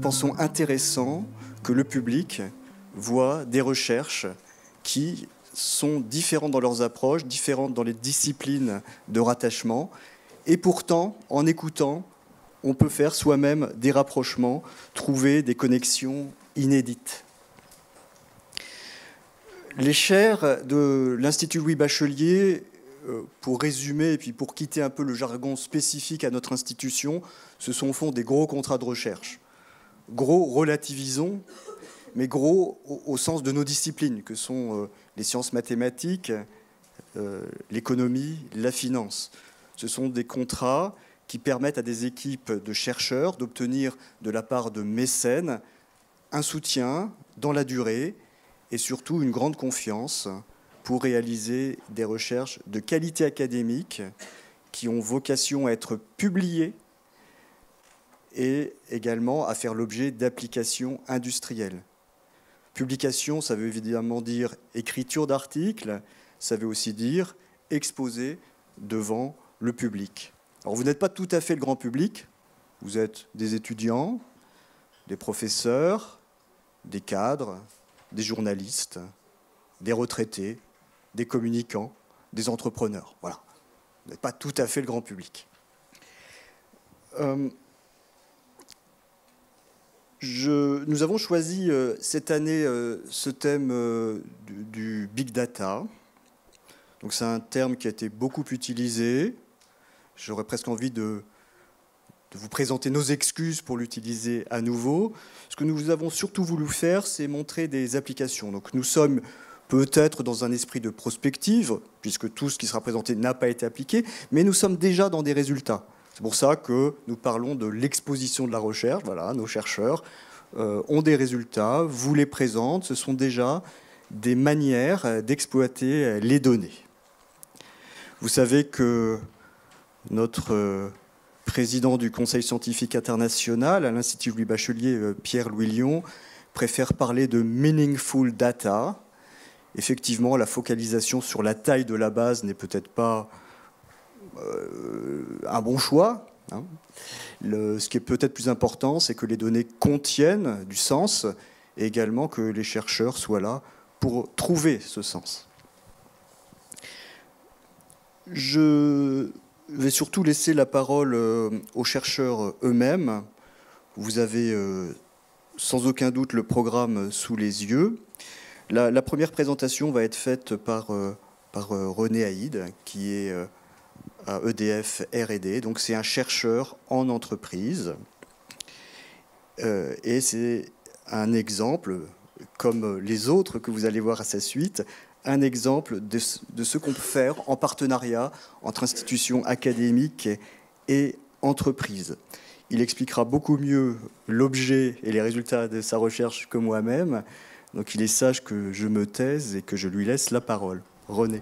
pensons intéressant que le public voit des recherches qui sont différentes dans leurs approches, différentes dans les disciplines de rattachement. Et pourtant, en écoutant, on peut faire soi-même des rapprochements, trouver des connexions inédites. Les chaires de l'Institut Louis Bachelier, pour résumer et puis pour quitter un peu le jargon spécifique à notre institution, ce sont au fond des gros contrats de recherche. Gros, relativisons, mais gros au sens de nos disciplines, que sont les sciences mathématiques, l'économie, la finance. Ce sont des contrats qui permettent à des équipes de chercheurs d'obtenir de la part de mécènes un soutien dans la durée et surtout une grande confiance pour réaliser des recherches de qualité académique qui ont vocation à être publiées et également à faire l'objet d'applications industrielles. Publication, ça veut évidemment dire écriture d'articles, ça veut aussi dire exposer devant le public. Alors vous n'êtes pas tout à fait le grand public, vous êtes des étudiants, des professeurs, des cadres, des journalistes, des retraités, des communicants, des entrepreneurs. Voilà, vous n'êtes pas tout à fait le grand public. Nous avons choisi cette année ce thème du big data. Donc c'est un terme qui a été beaucoup utilisé. J'aurais presque envie de vous présenter nos excuses pour l'utiliser à nouveau. Ce que nous avons surtout voulu faire, c'est montrer des applications. Donc nous sommes peut-être dans un esprit de prospective, puisque tout ce qui sera présenté n'a pas été appliqué, mais nous sommes déjà dans des résultats. C'est pour ça que nous parlons de l'exposition de la recherche. Voilà, nos chercheurs ont des résultats, vous les présentent. Ce sont déjà des manières d'exploiter les données. Vous savez que notre président du Conseil scientifique international à l'Institut Louis Bachelier, Pierre-Louis Lion, préfère parler de meaningful data. Effectivement, la focalisation sur la taille de la base n'est peut-être pas un bon choix. Hein. Ce qui est peut-être plus important, c'est que les données contiennent du sens et également que les chercheurs soient là pour trouver ce sens. Je vais surtout laisser la parole aux chercheurs eux-mêmes. Vous avez sans aucun doute le programme sous les yeux. La première présentation va être faite par René Haïd, qui est à EDF R&D. Donc c'est un chercheur en entreprise. Et c'est un exemple, comme les autres que vous allez voir à sa suite, un exemple de ce qu'on peut faire en partenariat entre institutions académiques et entreprises. Il expliquera beaucoup mieux l'objet et les résultats de sa recherche que moi-même. Donc il est sage que je me taise et que je lui laisse la parole. René.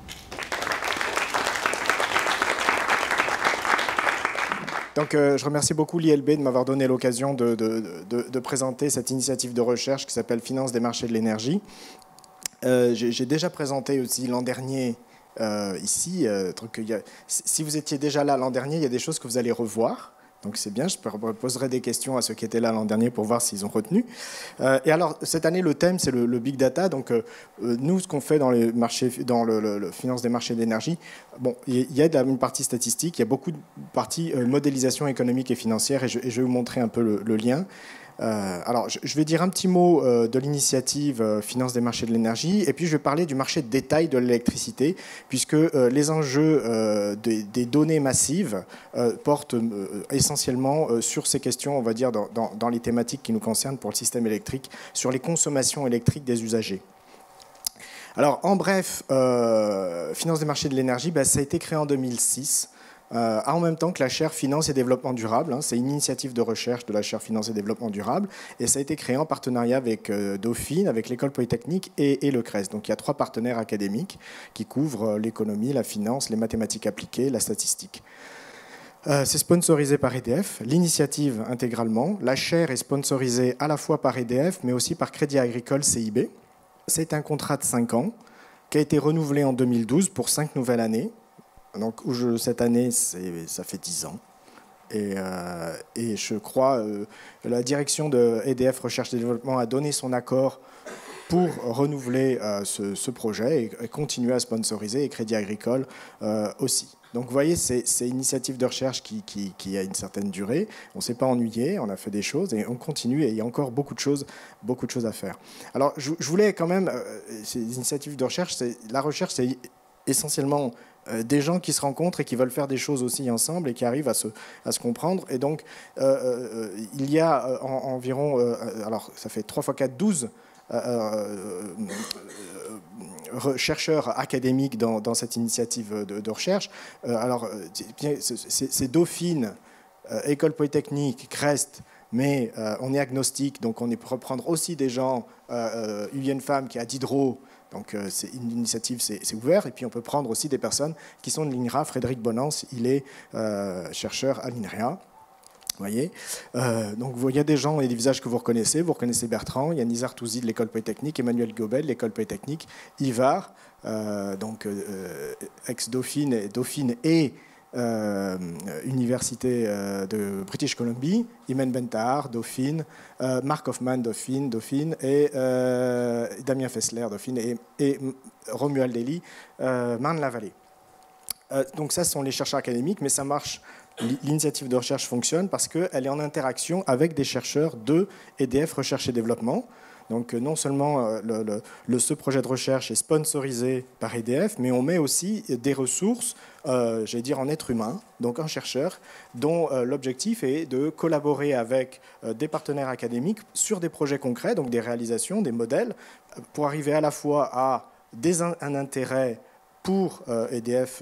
Donc, je remercie beaucoup l'ILB de m'avoir donné l'occasion de présenter cette initiative de recherche qui s'appelle Finance des marchés de l'énergie. J'ai déjà présenté aussi l'an dernier ici. Si vous étiez déjà là l'an dernier, il y a des choses que vous allez revoir. Donc c'est bien, je poserai des questions à ceux qui étaient là l'an dernier pour voir s'ils ont retenu. Et alors, cette année, le thème, c'est le big data. Donc nous, ce qu'on fait dans le finance des marchés d'énergie, bon, il y a une partie statistique, il y a beaucoup de parties modélisation économique et financière, et je vais vous montrer un peu le lien. Alors, je vais dire un petit mot de l'initiative Finance des marchés de l'énergie, et puis je vais parler du marché de détail de l'électricité, puisque les enjeux des données massives portent essentiellement sur ces questions, on va dire, dans les thématiques qui nous concernent pour le système électrique, sur les consommations électriques des usagers. Alors, en bref, Finance des marchés de l'énergie, ça a été créé en 2006. En même temps que la chaire Finance et Développement Durable. Hein, c'est une initiative de recherche de la chaire Finance et Développement Durable, et ça a été créé en partenariat avec Dauphine, avec l'École Polytechnique et le CRES. Donc il y a 3 partenaires académiques qui couvrent l'économie, la finance, les mathématiques appliquées, la statistique. C'est sponsorisé par EDF, l'initiative intégralement. La chaire est sponsorisée à la fois par EDF, mais aussi par Crédit Agricole CIB. C'est un contrat de 5 ans qui a été renouvelé en 2012 pour 5 nouvelles années. Donc, cette année, ça fait 10 ans. Et je crois que la direction de EDF Recherche et Développement a donné son accord pour renouveler ce projet et continuer à sponsoriser, et Crédit Agricole aussi. Donc vous voyez, c'est une initiative de recherche qui a une certaine durée. On ne s'est pas ennuyé, on a fait des choses et on continue, et il y a encore beaucoup de choses à faire. Alors je voulais quand même, ces initiatives de recherche, la recherche c'est essentiellement des gens qui se rencontrent et qui veulent faire des choses aussi ensemble et qui arrivent à se comprendre. Et donc il y a environ, alors ça fait 3 x 4, 12 chercheurs académiques dans cette initiative de recherche. Alors, c'est Dauphine, École Polytechnique, CREST, mais on est agnostique, donc on peut reprendre aussi des gens, une femme qui est à Diderot, donc c'est une initiative, c'est ouvert, et puis on peut prendre aussi des personnes qui sont de l'INRA. Frédéric Bonance, il est chercheur à l'INRA. Vous voyez, donc il y a des gens et des visages que vous reconnaissez. Vous reconnaissez Bertrand, il y a Nizar Touzi de l'École Polytechnique, Emmanuel Gobel de l'École Polytechnique, Ivar, ex-Dauphine et Université de British Columbia, Imen Bentahar, Dauphine, Mark Hoffman, Dauphine, et Damien Fessler, Dauphine, et Romuald Dely, Marne-la-Vallée. Donc ça, ce sont les chercheurs académiques, mais ça marche. L'initiative de recherche fonctionne parce qu'elle est en interaction avec des chercheurs de EDF Recherche et Développement. Donc non seulement ce projet de recherche est sponsorisé par EDF, mais on met aussi des ressources, j'allais dire en être humain, donc un chercheur dont l'objectif est de collaborer avec des partenaires académiques sur des projets concrets, donc des réalisations, des modèles, pour arriver à la fois à un intérêt pour EDF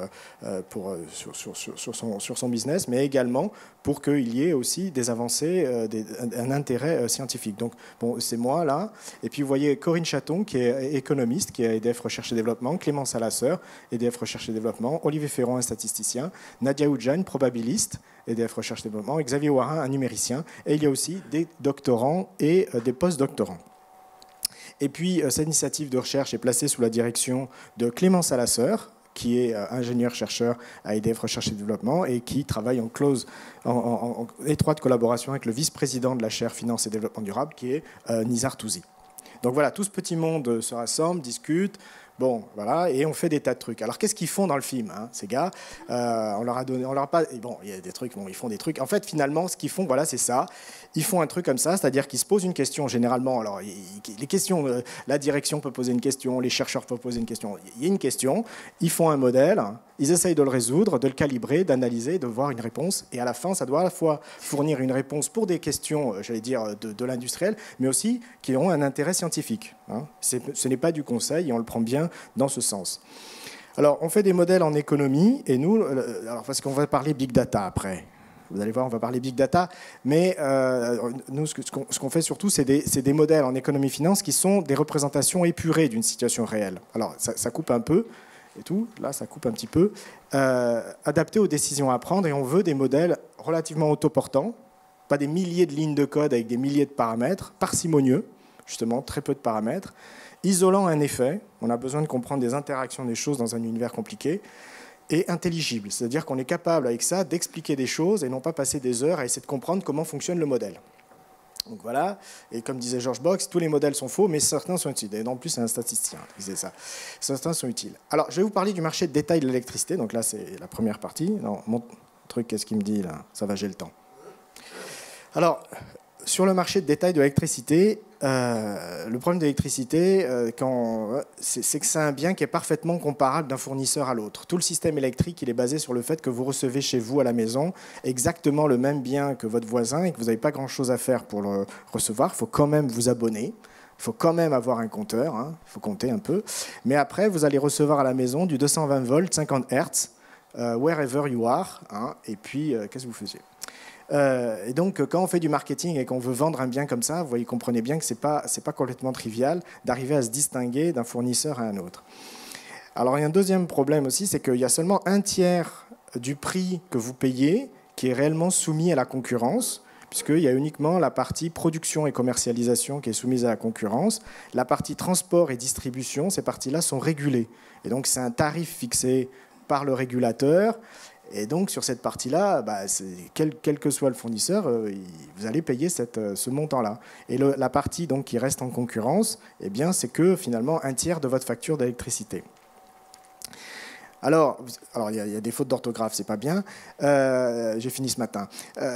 sur son business, mais également pour qu'il y ait aussi des avancées, un intérêt scientifique. Donc, bon, c'est moi là. Et puis, vous voyez Corinne Chaton, qui est économiste, qui est à EDF Recherche et Développement, Clément Salasseur, EDF Recherche et Développement, Olivier Ferron, un statisticien, Nadia Oudjan, probabiliste, EDF Recherche et Développement, et Xavier Warin, un numéricien. Et il y a aussi des doctorants et des post-doctorants. Et puis, cette initiative de recherche est placée sous la direction de Clément Salasseur, qui est ingénieur-chercheur à EDF Recherche et Développement et qui travaille en étroite collaboration avec le vice-président de la chaire Finance et Développement durable, qui est Nizar Touzi. Donc voilà, tout ce petit monde se rassemble, discute. Bon, voilà, et on fait des tas de trucs. Alors, qu'est-ce qu'ils font dans le film, hein, ces gars? On leur a pas. Et bon, il y a des trucs. Bon, ils font des trucs. En fait, finalement, ce qu'ils font, voilà, c'est ça. Ils font un truc comme ça, c'est-à-dire qu'ils se posent une question. Généralement, alors, les questions, la direction peut poser une question, les chercheurs peuvent poser une question. Il y a une question. Ils font un modèle. Ils essayent de le résoudre, de le calibrer, d'analyser, de voir une réponse. Et à la fin, ça doit à la fois fournir une réponse pour des questions, j'allais dire, de l'industriel, mais aussi qui ont un intérêt scientifique. Hein. Ce n'est pas du conseil, et on le prend bien dans ce sens. Alors, on fait des modèles en économie, et nous, alors parce qu'on va parler big data après. Vous allez voir, on va parler big data, mais nous, ce qu'on fait surtout, c'est des modèles en économie-finance qui sont des représentations épurées d'une situation réelle. Alors, ça coupe un peu, et tout, là, ça coupe un petit peu, adaptés aux décisions à prendre, et on veut des modèles relativement autoportants, pas des milliers de lignes de code avec des milliers de paramètres, parcimonieux, justement, très peu de paramètres, isolant un effet, on a besoin de comprendre des interactions des choses dans un univers compliqué, et intelligible, c'est-à-dire qu'on est capable avec ça d'expliquer des choses et non pas passer des heures à essayer de comprendre comment fonctionne le modèle. Donc voilà, et comme disait George Box, tous les modèles sont faux, mais certains sont utiles. Et en plus, c'est un statisticien qui disait ça. Certains sont utiles. Alors, je vais vous parler du marché de détail de l'électricité, donc là, c'est la première partie. Non, mon truc, qu'est-ce qu'il me dit là? Ça va, j'ai le temps. Alors, sur le marché de détail de l'électricité, le problème de l'électricité, c'est que c'est un bien qui est parfaitement comparable d'un fournisseur à l'autre. Tout le système électrique, il est basé sur le fait que vous recevez chez vous à la maison exactement le même bien que votre voisin et que vous n'avez pas grand-chose à faire pour le recevoir. Il faut quand même vous abonner. Il faut quand même avoir un compteur. Hein, il faut compter un peu. Mais après, vous allez recevoir à la maison du 220 volts, 50 Hz, wherever you are. Hein, et puis, qu'est-ce que vous faisiez? Et donc, quand on fait du marketing et qu'on veut vendre un bien comme ça, vous voyez, comprenez bien que c'est pas complètement trivial d'arriver à se distinguer d'un fournisseur à un autre. Alors, il y a un deuxième problème aussi, c'est qu'il y a seulement un tiers du prix que vous payez qui est réellement soumis à la concurrence, puisqu'il y a uniquement la partie production et commercialisation qui est soumise à la concurrence. La partie transport et distribution, ces parties-là sont régulées. Et donc, c'est un tarif fixé par le régulateur. Et donc sur cette partie-là, quel que soit le fournisseur, vous allez payer ce montant-là. Et la partie donc, qui reste en concurrence, eh bien, c'est que finalement un tiers de votre facture d'électricité. Alors, il y a des fautes d'orthographe, c'est pas bien. J'ai fini ce matin.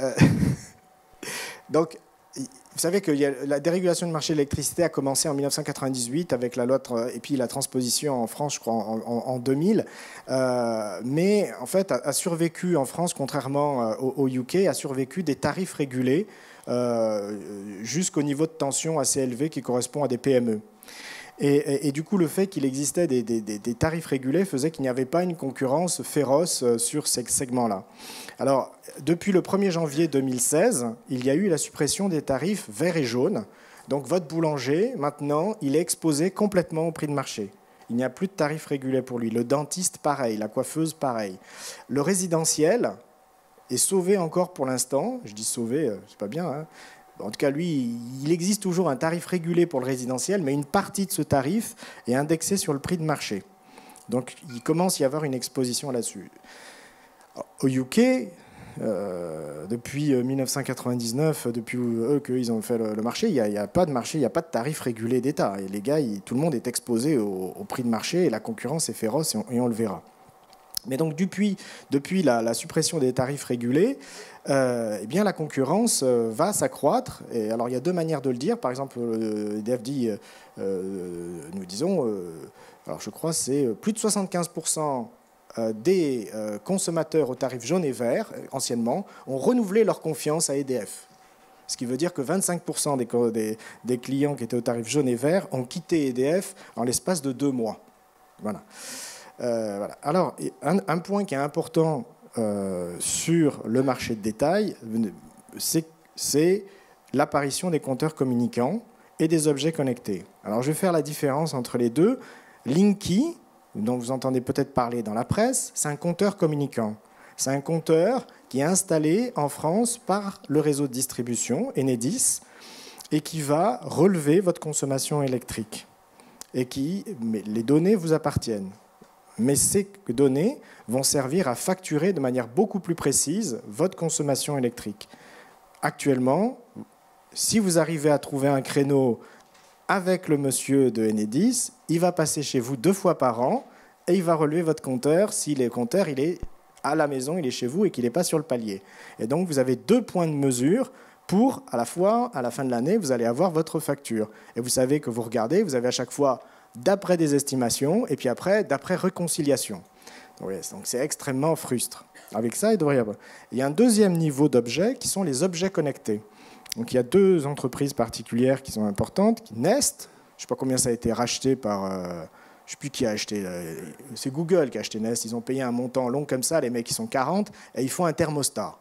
Donc, vous savez que la dérégulation du marché de l'électricité a commencé en 1998 avec la loi et puis la transposition en France, je crois, en 2000. Mais en fait, a survécu en France, contrairement au UK, a survécu des tarifs régulés jusqu'au niveau de tension assez élevé qui correspond à des PME. Et du coup, le fait qu'il existait des tarifs régulés faisait qu'il n'y avait pas une concurrence féroce sur ces segments-là. Alors, depuis le 1er janvier 2016, il y a eu la suppression des tarifs verts et jaunes. Donc, votre boulanger, maintenant, il est exposé complètement au prix de marché. Il n'y a plus de tarifs régulés pour lui. Le dentiste, pareil. La coiffeuse, pareil. Le résidentiel est sauvé encore pour l'instant. Je dis sauvé, c'est pas bien, hein. En tout cas, lui, il existe toujours un tarif régulé pour le résidentiel, mais une partie de ce tarif est indexée sur le prix de marché. Donc, il commence à y avoir une exposition là-dessus. Au UK, depuis 1999, depuis eux qu'ils ont fait le marché, il n'y a pas de marché, il n'y a pas de tarif régulé d'État. Et les gars, tout le monde est exposé au prix de marché et la concurrence est féroce et on le verra. Mais donc depuis la suppression des tarifs régulés, eh bien la concurrence va s'accroître. Et alors il y a deux manières de le dire. Par exemple, EDF dit, nous disons, alors je crois c'est plus de 75% des consommateurs aux tarifs jaune et vert, anciennement, ont renouvelé leur confiance à EDF. Ce qui veut dire que 25% des clients qui étaient au tarif jaune et vert ont quitté EDF en l'espace de 2 mois. Voilà. Voilà. Alors, un point qui est important sur le marché de détail, c'est l'apparition des compteurs communicants et des objets connectés. Alors, je vais faire la différence entre les deux. Linky, dont vous entendez peut-être parler dans la presse, c'est un compteur communicant. C'est un compteur qui est installé en France par le réseau de distribution, Enedis, et qui va relever votre consommation électrique. Mais les données vous appartiennent. Mais ces données vont servir à facturer de manière beaucoup plus précise votre consommation électrique. Actuellement, si vous arrivez à trouver un créneau avec le monsieur de Enedis, il va passer chez vous 2 fois par an et il va relever votre compteur si le compteur il est à la maison, il est chez vous et qu'il n'est pas sur le palier. Et donc vous avez 2 points de mesure pour, à la fois, à la fin de l'année, vous allez avoir votre facture. Et vous savez que vous regardez, vous avez à chaque fois d'après des estimations, et puis après, d'après réconciliation. Donc c'est extrêmement frustre. Avec ça, il y a un deuxième niveau d'objets qui sont les objets connectés. Donc il y a 2 entreprises particulières qui sont importantes, Nest, je ne sais pas combien ça a été racheté par... je ne sais plus qui a acheté, c'est Google qui a acheté Nest, ils ont payé un montant long comme ça, les mecs ils sont 40, et ils font un thermostat.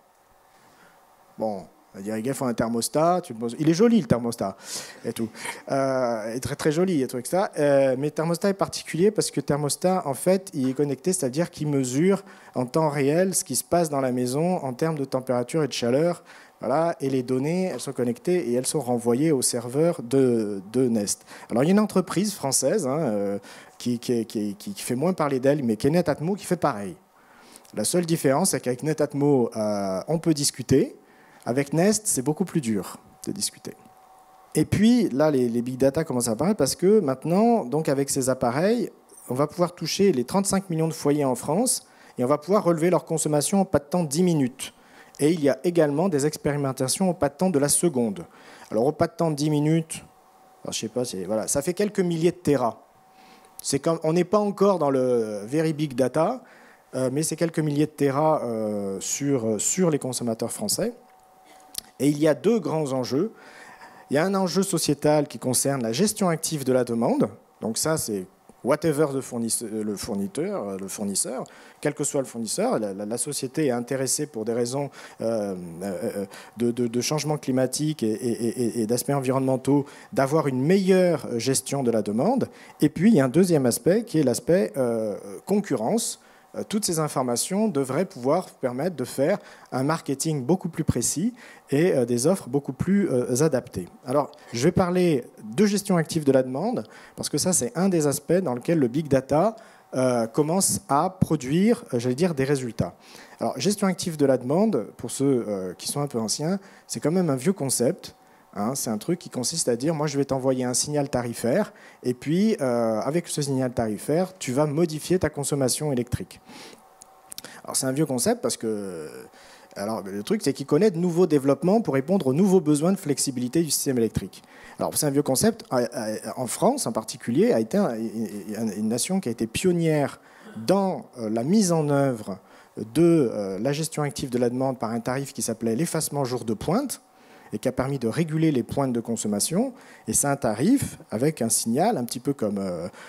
Bon... Les gars font un thermostat, il est joli le thermostat et tout, est très très joli et tout, etc. Mais le thermostat est particulier parce que le thermostat en fait il est connecté, c'est-à-dire qu'il mesure en temps réel ce qui se passe dans la maison en termes de température et de chaleur. Voilà, et les données elles sont connectées et elles sont renvoyées au serveur de Nest. Alors il y a une entreprise française qui fait moins parler d'elle, mais qui est Netatmo, qui fait pareil. La seule différence c'est qu'avec Netatmo on peut discuter. Avec Nest, c'est beaucoup plus dur de discuter. Et puis, là, les big data commencent à apparaître parce que maintenant, donc avec ces appareils, on va pouvoir toucher les 35 millions de foyers en France et on va pouvoir relever leur consommation en pas de temps 10 minutes. Et il y a également des expérimentations au pas de temps de la seconde. Alors, au pas de temps de 10 minutes, alors, je sais pas, voilà, ça fait quelques milliers de téras. On n'est pas encore dans le very big data, mais c'est quelques milliers de téras sur les consommateurs français. Et il y a 2 grands enjeux. Il y a un enjeu sociétal qui concerne la gestion active de la demande. Donc ça, c'est whatever le fournisseur, quel que soit le fournisseur. La société est intéressée pour des raisons de changement climatique et d'aspects environnementaux d'avoir une meilleure gestion de la demande. Et puis, il y a un deuxième aspect qui est l'aspect concurrence. Toutes ces informations devraient pouvoir permettre de faire un marketing beaucoup plus précis et des offres beaucoup plus adaptées. Alors, je vais parler de gestion active de la demande, parce que ça, c'est un des aspects dans lequel le big data commence à produire, j'allais dire, des résultats. Alors, gestion active de la demande, pour ceux qui sont un peu anciens, c'est quand même un vieux concept. Hein, c'est un truc qui consiste à dire, moi, je vais t'envoyer un signal tarifaire, et puis, avec ce signal tarifaire, tu vas modifier ta consommation électrique. Alors, c'est un vieux concept parce que... Alors, le truc, c'est qu'il connaît de nouveaux développements pour répondre aux nouveaux besoins de flexibilité du système électrique. Alors, c'est un vieux concept. En France, en particulier, a été une nation qui a été pionnière dans la mise en œuvre de la gestion active de la demande par un tarif qui s'appelait l'effacement jour de pointe et qui a permis de réguler les pointes de consommation. Et c'est un tarif avec un signal, un petit peu comme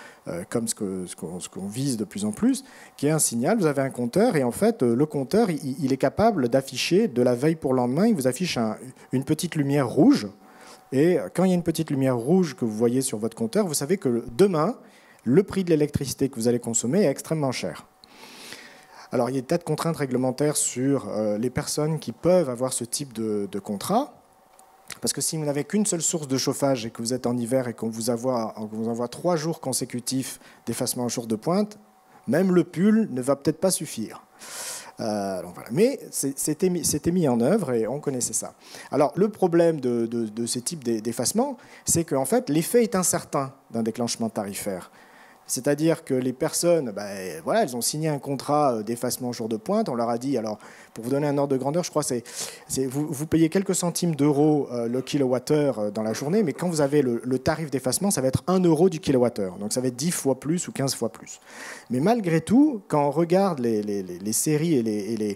ce qu'on vise de plus en plus, qui est un signal. Vous avez un compteur et en fait, le compteur, il est capable d'afficher de la veille pour le lendemain, il vous affiche une petite lumière rouge. Et quand il y a une petite lumière rouge que vous voyez sur votre compteur, vous savez que demain, le prix de l'électricité que vous allez consommer est extrêmement cher. Alors, il y a des tas de contraintes réglementaires sur les personnes qui peuvent avoir ce type de contrat. Parce que si vous n'avez qu'une seule source de chauffage et que vous êtes en hiver et qu'on vous envoie 3 jours consécutifs d'effacement en jour de pointe, même le pull ne va peut-être pas suffire. Donc voilà. Mais c'était mis en œuvre et on connaissait ça. Alors le problème de ces types d'effacement, c'est qu'en fait l'effet est incertain d'un déclenchement tarifaire. C'est-à-dire que les personnes, voilà, elles ont signé un contrat d'effacement jour de pointe. On leur a dit, alors, pour vous donner un ordre de grandeur, je crois que vous payez quelques centimes d'euros le kilowattheure dans la journée, mais quand vous avez le tarif d'effacement, ça va être 1 euro du kilowattheure. Donc ça va être 10 fois plus ou 15 fois plus. Mais malgré tout, quand on regarde les séries et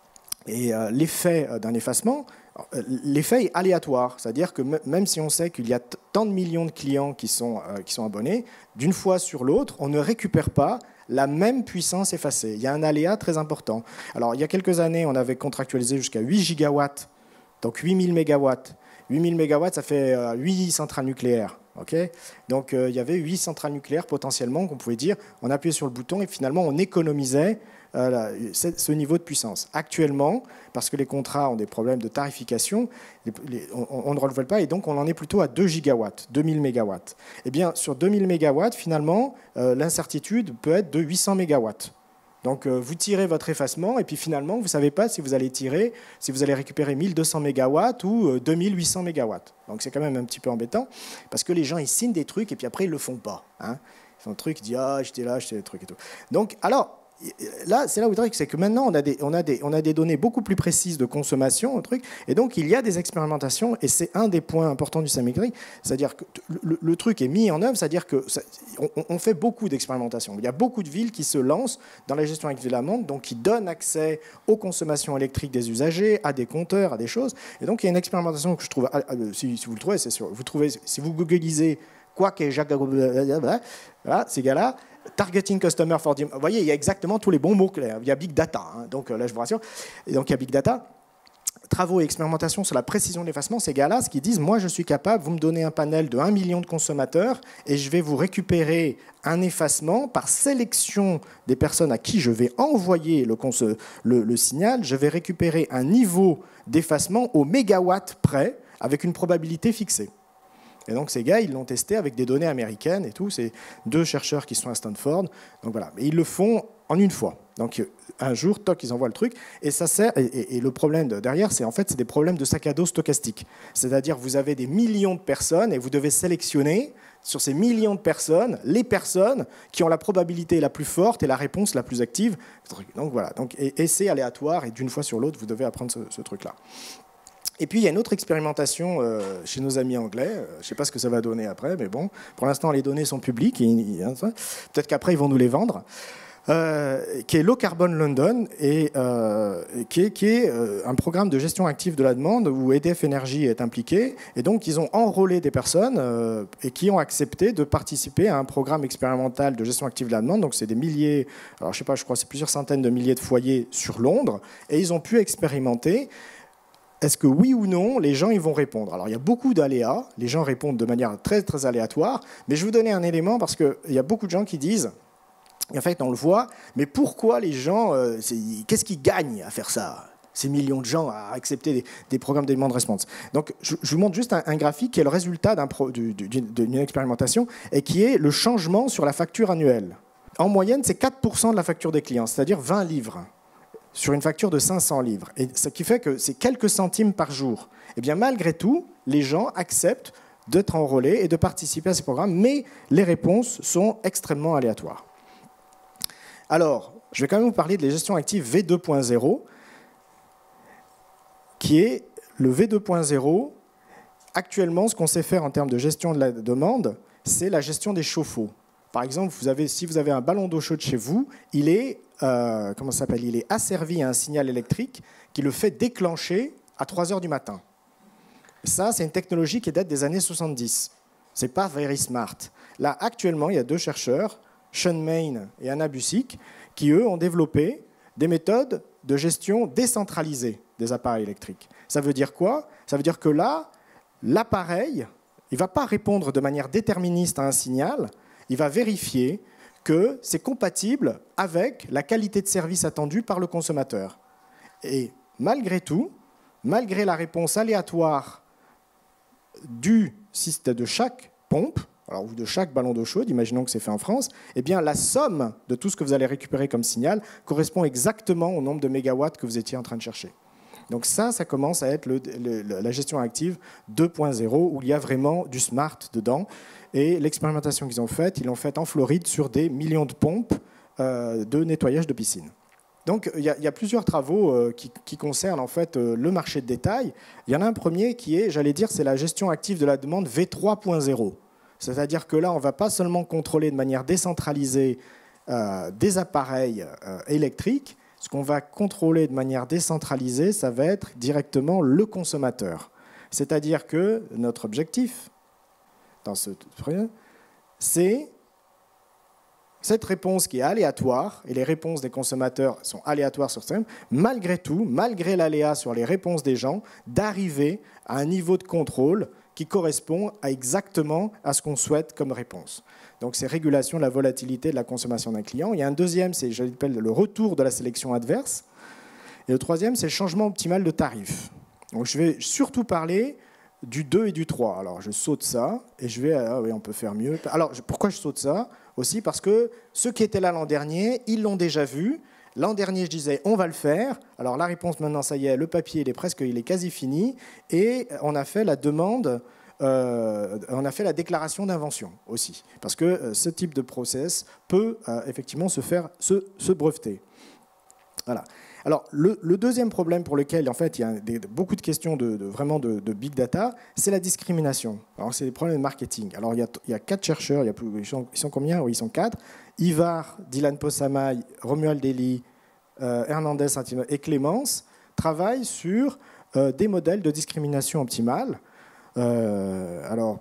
l'effet d'un effacement, l'effet est aléatoire, c'est-à-dire que même si on sait qu'il y a tant de millions de clients qui sont abonnés, d'une fois sur l'autre, on ne récupère pas la même puissance effacée. Il y a un aléa très important. Alors, il y a quelques années, on avait contractualisé jusqu'à 8 gigawatts, donc 8000 mégawatts. 8000 mégawatts, ça fait 8 centrales nucléaires. Okay, donc, il y avait 8 centrales nucléaires potentiellement qu'on pouvait dire, on appuyait sur le bouton et finalement, on économisait ce niveau de puissance. Actuellement, parce que les contrats ont des problèmes de tarification, on ne renouvelle pas et donc on en est plutôt à 2 gigawatts, 2000 mégawatts. Eh bien, sur 2000 mégawatts, finalement, l'incertitude peut être de 800 mégawatts. Donc, vous tirez votre effacement et puis finalement, vous ne savez pas si vous allez récupérer 1200 mégawatts ou 2800 mégawatts. Donc, c'est quand même un petit peu embêtant parce que les gens, ils signent des trucs et puis après, ils ne le font pas. Hein. Ils font un truc, ils disent « Ah, j'étais là, j'étais des trucs et tout ». Donc, alors, là, c'est là où le truc, c'est que maintenant, on a des données beaucoup plus précises de consommation, un truc, et donc il y a des expérimentations, et c'est un des points importants du système électrique, c'est-à-dire que le truc est mis en œuvre, c'est-à-dire qu'on fait beaucoup d'expérimentations. Il y a beaucoup de villes qui se lancent dans la gestion active de la demande, donc qui donnent accès aux consommations électriques des usagers, à des compteurs, à des choses, et donc il y a une expérimentation que je trouve, si vous le trouvez, c'est sûr, si vous googlisez quoi qu'est Jacques, voilà, ces gars-là, Targeting Customer for Demand. Vous voyez, il y a exactement tous les bons mots clairs. Il y a Big Data, hein, donc là je vous rassure. Et donc il y a Big Data. Travaux et expérimentations sur la précision de l'effacement, ces gars-là, ce qu'ils disent, moi je suis capable, vous me donnez un panel de 1 million de consommateurs et je vais vous récupérer un effacement par sélection des personnes à qui je vais envoyer le signal, je vais récupérer un niveau d'effacement au mégawatt près avec une probabilité fixée. Et donc ces gars, ils l'ont testé avec des données américaines et tout. C'est 2 chercheurs qui sont à Stanford. Donc voilà, mais ils le font en une fois. Donc un jour, toc, ils envoient le truc et ça sert. Et le problème derrière, c'est des problèmes de sac à dos stochastique. C'est-à-dire vous avez des millions de personnes et vous devez sélectionner sur ces millions de personnes les personnes qui ont la probabilité la plus forte et la réponse la plus active. Donc voilà. Donc et c'est aléatoire et d'une fois sur l'autre, vous devez apprendre ce truc-là. Et puis, il y a une autre expérimentation chez nos amis anglais. Je ne sais pas ce que ça va donner après, mais bon, pour l'instant, les données sont publiques. Peut-être qu'après, ils vont nous les vendre. Qui est Low Carbon London, et qui est un programme de gestion active de la demande où EDF Energy est impliqué. Et donc, ils ont enrôlé des personnes et qui ont accepté de participer à un programme expérimental de gestion active de la demande. Donc, c'est des milliers, alors je sais pas, je crois que c'est plusieurs centaines de milliers de foyers sur Londres. Et ils ont pu expérimenter. Est-ce que oui ou non, les gens ils vont répondre? Alors, il y a beaucoup d'aléas. Les gens répondent de manière très, très aléatoire. Mais je vais vous donner un élément parce qu'il y a beaucoup de gens qui disent, et en fait, on le voit, mais pourquoi les gens, qu'est-ce qu'ils gagnent à faire ça? Ces millions de gens à accepter des programmes de demand response. Donc, je vous montre juste un graphique qui est le résultat d'une expérimentation et qui est le changement sur la facture annuelle. en moyenne, c'est 4% de la facture des clients, c'est-à-dire 20 livres sur une facture de 500 livres. Et ce qui fait que c'est quelques centimes par jour. Et bien, malgré tout, les gens acceptent d'être enrôlés et de participer à ces programmes, mais les réponses sont extrêmement aléatoires. Alors, je vais quand même vous parler de la gestion active V2.0, qui est le V2.0. Actuellement, ce qu'on sait faire en termes de gestion de la demande, c'est la gestion des chauffe-eau. Par exemple, si vous avez un ballon d'eau chaude chez vous, il est, il est asservi à un signal électrique qui le fait déclencher à 3 heures du matin. Ça, c'est une technologie qui date des années 70. Ce n'est pas very smart. Là, actuellement, il y a 2 chercheurs, Sean Main et Anna Busick, qui, eux, ont développé des méthodes de gestion décentralisée des appareils électriques. Ça veut dire quoi? Ça veut dire que là, l'appareil, il ne va pas répondre de manière déterministe à un signal, il va vérifier que c'est compatible avec la qualité de service attendue par le consommateur. Et malgré tout, malgré la réponse aléatoire du système de chaque pompe, alors, ou de chaque ballon d'eau chaude, imaginons que c'est fait en France, eh bien, la somme de tout ce que vous allez récupérer comme signal correspond exactement au nombre de mégawatts que vous étiez en train de chercher. Donc ça commence à être la gestion active 2.0, où il y a vraiment du smart dedans. Et l'expérimentation qu'ils ont faite, ils l'ont faite en Floride sur des millions de pompes de nettoyage de piscine. Donc il y a plusieurs travaux qui concernent en fait le marché de détail. Il y en a un premier qui est, j'allais dire, c'est la gestion active de la demande V3.0. C'est-à-dire que là, on ne va pas seulement contrôler de manière décentralisée des appareils électriques. Ce qu'on va contrôler de manière décentralisée, ça va être directement le consommateur. C'est-à-dire que notre objectif, dans ce c'est cette réponse qui est aléatoire, et les réponses des consommateurs sont aléatoires sur ce thème, malgré tout, malgré l'aléa sur les réponses des gens, d'arriver à un niveau de contrôle qui correspond exactement à ce qu'on souhaite comme réponse. Donc c'est régulation de la volatilité de la consommation d'un client. Il y a un deuxième, c'est je l'appelle le retour de la sélection adverse. Et le troisième, c'est le changement optimal de tarif. Donc je vais surtout parler du 2 et du 3. Alors je saute ça et je vais... Ah oui, on peut faire mieux. Alors pourquoi je saute ça? Aussi parce que ceux qui étaient là l'an dernier, ils l'ont déjà vu. L'an dernier, je disais, on va le faire. Alors la réponse maintenant, ça y est, le papier, il est quasi fini. Et on a fait la demande... on a fait la déclaration d'invention aussi, parce que ce type de process peut effectivement se breveter. Voilà. Alors, le deuxième problème pour lequel en fait, il y a beaucoup de questions de big data, c'est la discrimination. Alors, c'est des problèmes de marketing. Alors, il y a 4 chercheurs, ils sont combien? Oui, ils sont 4. Ivar, Dylan Possamay, Romuald Dely, Hernandez et Clémence travaillent sur des modèles de discrimination optimale. Alors,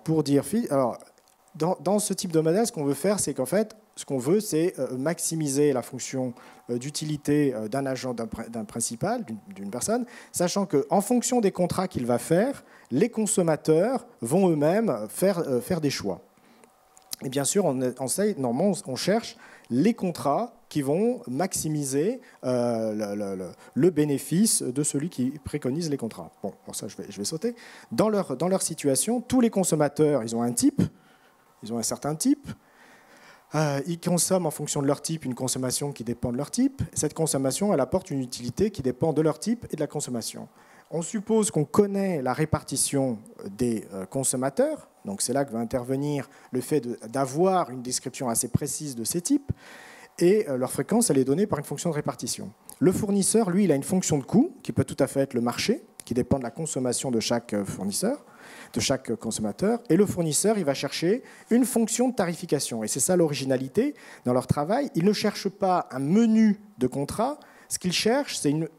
dans ce type de modèle, ce qu'on veut faire, c'est qu'en fait, ce qu'on veut, c'est maximiser la fonction d'utilité d'un agent, d'un principal, d'une personne, sachant qu'en fonction des contrats qu'il va faire, les consommateurs vont eux-mêmes faire des choix. Et bien sûr, normalement, on cherche les contrats qui vont maximiser le bénéfice de celui qui préconise les contrats. Bon, pour ça, je vais sauter. Dans leur situation, tous les consommateurs, ils ont un type, ils ont un certain type. Ils consomment en fonction de leur type une consommation qui dépend de leur type. Cette consommation, elle apporte une utilité qui dépend de leur type et de la consommation. On suppose qu'on connaît la répartition des consommateurs. Donc c'est là que va intervenir le fait d'avoir une description assez précise de ces types. Et leur fréquence, elle est donnée par une fonction de répartition. Le fournisseur, lui, il a une fonction de coût, qui peut tout à fait être le marché, qui dépend de la consommation de chaque fournisseur, de chaque consommateur. Et le fournisseur, il va chercher une fonction de tarification. Et c'est ça l'originalité dans leur travail. Ils ne cherchent pas un menu de contrat. Ce qu'ils cherchent,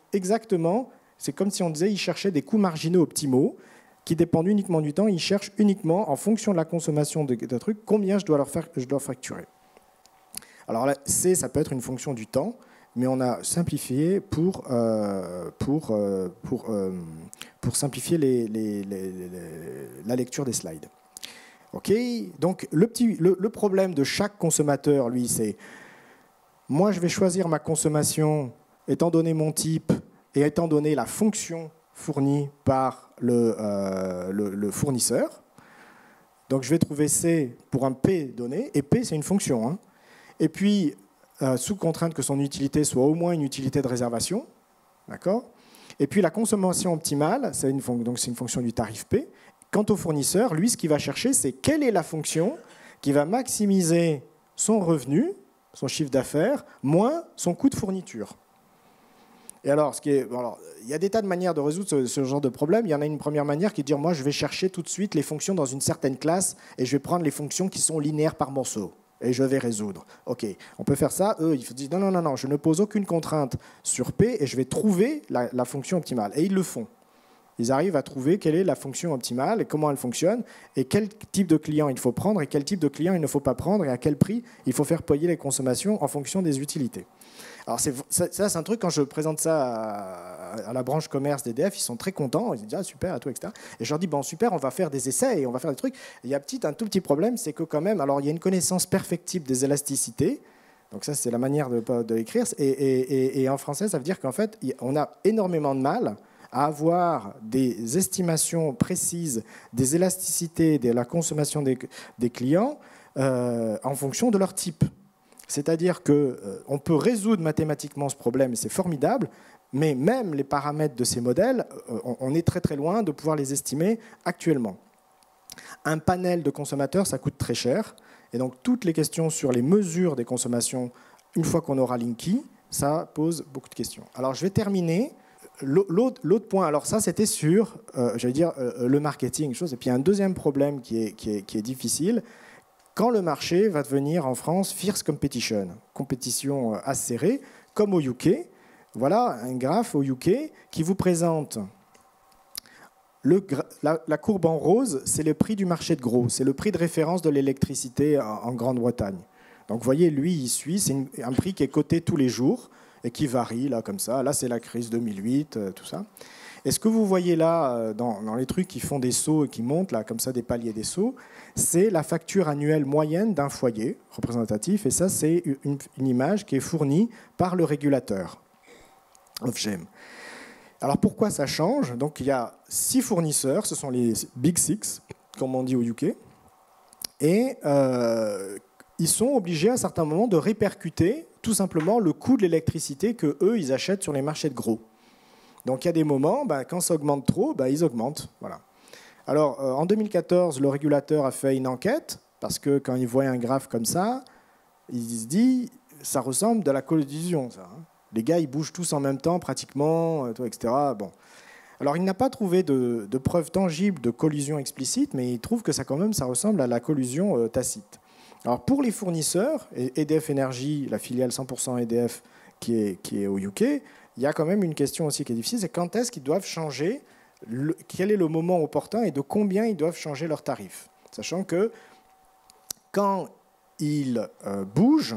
c'est comme si on disait, ils cherchaient des coûts marginaux optimaux, qui dépendent uniquement du temps. Ils cherchent uniquement, en fonction de la consommation de trucs, combien je dois facturer. Alors là, ça peut être une fonction du temps, mais on a simplifié pour simplifier la lecture des slides. Ok, donc le problème de chaque consommateur, lui, c'est moi, je vais choisir ma consommation étant donné mon type et étant donné la fonction fournie par le fournisseur. Donc je vais trouver C pour un P donné, et P c'est une fonction. Et puis sous contrainte que son utilité soit au moins une utilité de réservation. D'accord ? Et puis la consommation optimale, c'est une fonction du tarif P. Quant au fournisseur, lui, ce qu'il va chercher, c'est quelle est la fonction qui va maximiser son revenu, son chiffre d'affaires, moins son coût de fourniture. Et alors, il y a des tas de manières de résoudre ce genre de problème. Il y en a une première manière qui est de dire, moi, je vais chercher tout de suite les fonctions dans une certaine classe et je vais prendre les fonctions qui sont linéaires par morceau. Et je vais résoudre. OK, on peut faire ça. Eux, ils disent, non, je ne pose aucune contrainte sur P et je vais trouver la fonction optimale. Et ils le font. Ils arrivent à trouver quelle est la fonction optimale et comment elle fonctionne et quel type de client il faut prendre et quel type de client il ne faut pas prendre et à quel prix il faut faire payer les consommations en fonction des utilités. Alors ça, c'est un truc, quand je présente ça à la branche commerce d'EDF, ils sont très contents, ils disent ah, super, tout, etc. Et je leur dis bon super, on va faire des essais et on va faire des trucs. Et il y a un tout petit problème, c'est que quand même, alors il y a une connaissance perfectible des élasticités. Donc ça, c'est la manière de l'écrire. Et en français, ça veut dire qu'en fait, on a énormément de mal à avoir des estimations précises des élasticités de la consommation des clients en fonction de leur type. C'est-à-dire qu'on peut résoudre mathématiquement ce problème, et c'est formidable, mais même les paramètres de ces modèles, on est très très loin de pouvoir les estimer actuellement. Un panel de consommateurs, ça coûte très cher, et donc toutes les questions sur les mesures des consommations, une fois qu'on aura Linky, ça pose beaucoup de questions. Alors je vais terminer. L'autre point, alors ça c'était sur, le marketing, chose. Et puis un deuxième problème qui est difficile, quand le marché va devenir en France fierce competition, compétition acérée, comme au UK. Voilà un graphe au UK qui vous présente la courbe en rose, c'est le prix du marché de gros, c'est le prix de référence de l'électricité en Grande-Bretagne. Donc vous voyez, lui, il suit, c'est un prix qui est coté tous les jours et qui varie là comme ça. Là, c'est la crise 2008, tout ça. Et ce que vous voyez là, dans les trucs qui font des sauts et qui montent, là, comme ça, des paliers des sauts, c'est la facture annuelle moyenne d'un foyer représentatif. Et ça, c'est une image qui est fournie par le régulateur, Ofgem. Alors, pourquoi ça change? Donc, il y a 6 fournisseurs, ce sont les Big Six, comme on dit au UK. Et ils sont obligés, à un certain moment, de répercuter tout simplement le coût de l'électricité qu'eux, ils achètent sur les marchés de gros. Donc il y a des moments, quand ça augmente trop, ils augmentent. Voilà. Alors en 2014, le régulateur a fait une enquête, parce que quand il voit un graphe comme ça, il se dit, ça ressemble de la collision. Ça, hein. Les gars, ils bougent tous en même temps, pratiquement, etc. Bon. Alors il n'a pas trouvé de preuve tangible de collision explicite, mais il trouve que ça ressemble à la collusion tacite. Alors pour les fournisseurs, EDF Energy, la filiale 100% EDF qui est au UK, il y a quand même une question aussi qui est difficile, c'est quand est-ce qu'ils doivent changer, quel est le moment opportun et de combien ils doivent changer leurs tarifs. Sachant que quand ils bougent,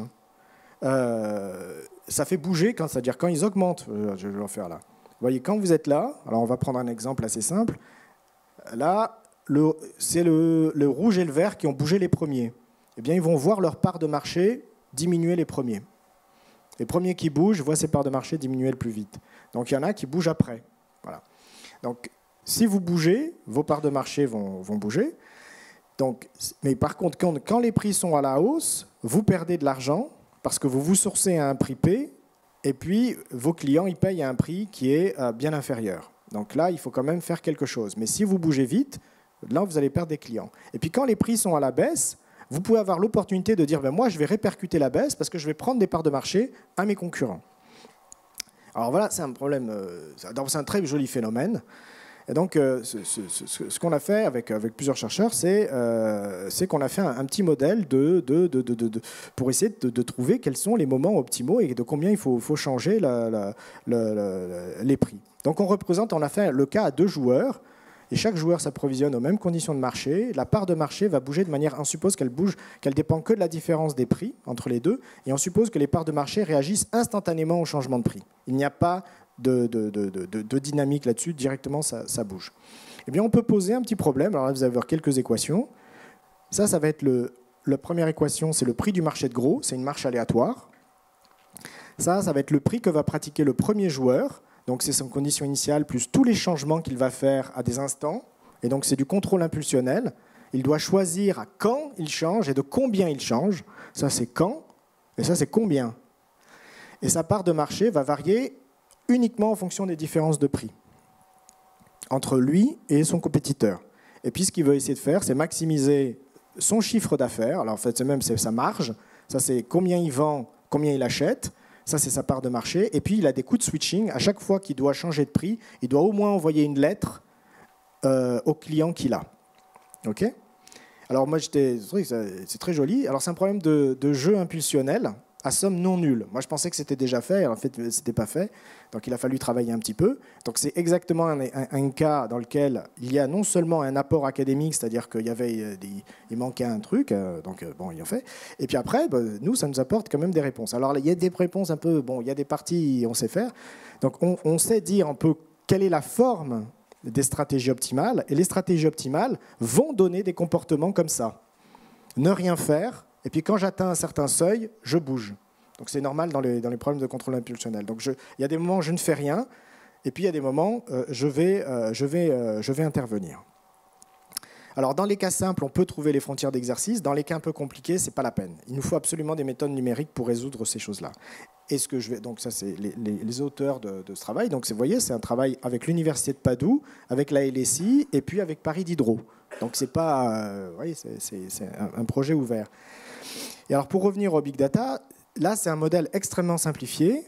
ça fait bouger, c'est-à-dire quand ils augmentent, je vais en faire là. Vous voyez, quand vous êtes là, alors on va prendre un exemple assez simple, là, c'est le rouge et le vert qui ont bougé les premiers. Eh bien, ils vont voir leur part de marché diminuer les premiers. Les premiers qui bougent voient ces parts de marché diminuer le plus vite. Donc il y en a qui bougent après. Voilà. Donc si vous bougez, vos parts de marché vont bouger. Donc, mais par contre, quand les prix sont à la hausse, vous perdez de l'argent parce que vous vous sourcez à un prix P et puis vos clients ils payent à un prix qui est bien inférieur. Donc là, il faut quand même faire quelque chose. Mais si vous bougez vite, là, vous allez perdre des clients. Et puis quand les prix sont à la baisse, vous pouvez avoir l'opportunité de dire moi, je vais répercuter la baisse parce que je vais prendre des parts de marché à mes concurrents. Alors voilà, c'est un problème, c'est un très joli phénomène. Et donc, ce qu'on a fait avec plusieurs chercheurs, c'est qu'on a fait un petit modèle pour essayer de trouver quels sont les moments optimaux et de combien il faut changer les prix. Donc, on a fait le cas à 2 joueurs. Et chaque joueur s'approvisionne aux mêmes conditions de marché. La part de marché va bouger de manière... On suppose qu'elle dépend que de la différence des prix entre les deux. Et on suppose que les parts de marché réagissent instantanément au changement de prix. Il n'y a pas de dynamique là-dessus. Directement, ça bouge. Eh bien, on peut poser un petit problème. Alors là, vous allez voir quelques équations. Ça va être la première équation, c'est le prix du marché de gros. C'est une marche aléatoire. Ça va être le prix que va pratiquer le premier joueur. Donc c'est son condition initiale plus tous les changements qu'il va faire à des instants. Et donc c'est du contrôle impulsionnel. Il doit choisir à quand il change et de combien il change. Ça c'est quand et ça c'est combien. Et sa part de marché va varier uniquement en fonction des différences de prix entre lui et son compétiteur. Et puis ce qu'il veut essayer de faire, c'est maximiser son chiffre d'affaires. Alors en fait, c'est sa marge. Ça, c'est combien il vend, combien il achète. Ça, c'est sa part de marché. Et puis, il a des coûts de switching. À chaque fois qu'il doit changer de prix, il doit au moins envoyer une lettre au client qu'il a. OK ? Alors moi, c'est très joli. Alors c'est un problème de jeu impulsionnel à somme non nulle. Moi, je pensais que c'était déjà fait. En fait, ce n'était pas fait. Donc il a fallu travailler un petit peu. Donc c'est exactement un cas dans lequel il y a non seulement un apport académique, c'est-à-dire qu'il y avait il manquait un truc, bon, ils ont fait. Et puis après, nous, ça nous apporte quand même des réponses. Alors il y a des réponses un peu, bon, il y a des parties, on sait faire. Donc on sait dire un peu quelle est la forme des stratégies optimales. Et les stratégies optimales vont donner des comportements comme ça. Ne rien faire. Et puis quand j'atteins un certain seuil, je bouge. Donc c'est normal dans les problèmes de contrôle impulsionnel. Donc il y a des moments où je ne fais rien, et puis il y a des moments où je vais intervenir. Alors dans les cas simples, on peut trouver les frontières d'exercice. Dans les cas un peu compliqués, c'est pas la peine. Il nous faut absolument des méthodes numériques pour résoudre ces choses-là. Et ce que je vais, donc ça c'est les auteurs de ce travail. Donc vous voyez, c'est un travail avec l'université de Padoue, avec la LSI et puis avec Paris Diderot. Donc c'est pas, c'est un projet ouvert. Et alors pour revenir au big data, là c'est un modèle extrêmement simplifié.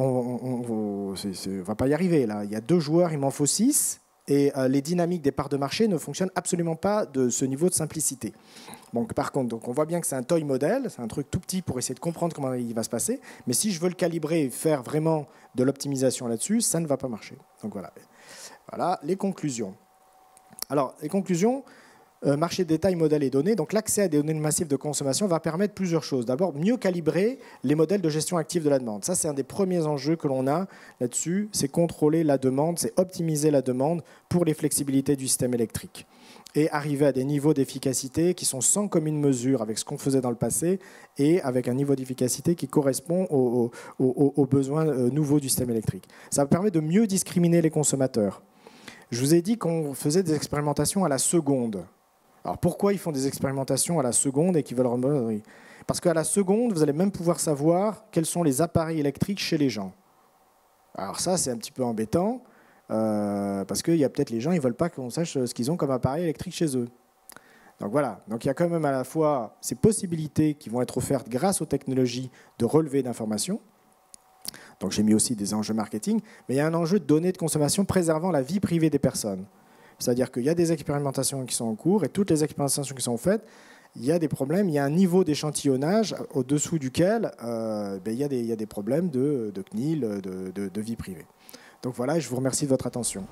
On va pas y arriver là. Il y a 2 joueurs, il m'en faut 6. Et les dynamiques des parts de marché ne fonctionnent absolument pas de ce niveau de simplicité. Donc, par contre, on voit bien que c'est un toy model, c'est un truc tout petit pour essayer de comprendre comment il va se passer. Mais si je veux le calibrer et faire vraiment de l'optimisation là-dessus, ça ne va pas marcher. Donc voilà les conclusions. Alors, les conclusions, marché de détail, modèles et données. Donc l'accès à des données massives de consommation va permettre plusieurs choses. D'abord, mieux calibrer les modèles de gestion active de la demande. Ça, c'est un des premiers enjeux que l'on a là-dessus. C'est contrôler la demande, c'est optimiser la demande pour les flexibilités du système électrique. Et arriver à des niveaux d'efficacité qui sont sans commune mesure avec ce qu'on faisait dans le passé et avec un niveau d'efficacité qui correspond aux besoins nouveaux du système électrique. Ça permet de mieux discriminer les consommateurs. Je vous ai dit qu'on faisait des expérimentations à la seconde. Alors pourquoi ils font des expérimentations à la seconde et qu'ils veulent remonter ? Parce qu'à la seconde, vous allez même pouvoir savoir quels sont les appareils électriques chez les gens. Alors ça, c'est un petit peu embêtant, parce qu'il y a peut-être les gens, ils ne veulent pas qu'on sache ce qu'ils ont comme appareil électrique chez eux. Donc voilà, donc il y a quand même à la fois ces possibilités qui vont être offertes grâce aux technologies de relevé d'informations. Donc j'ai mis aussi des enjeux marketing, mais il y a un enjeu de données de consommation préservant la vie privée des personnes. C'est-à-dire qu'il y a des expérimentations qui sont en cours et toutes les expérimentations qui sont faites, il y a des problèmes, il y a un niveau d'échantillonnage au-dessous duquel il y a des problèmes de CNIL, de vie privée. Donc voilà, je vous remercie de votre attention.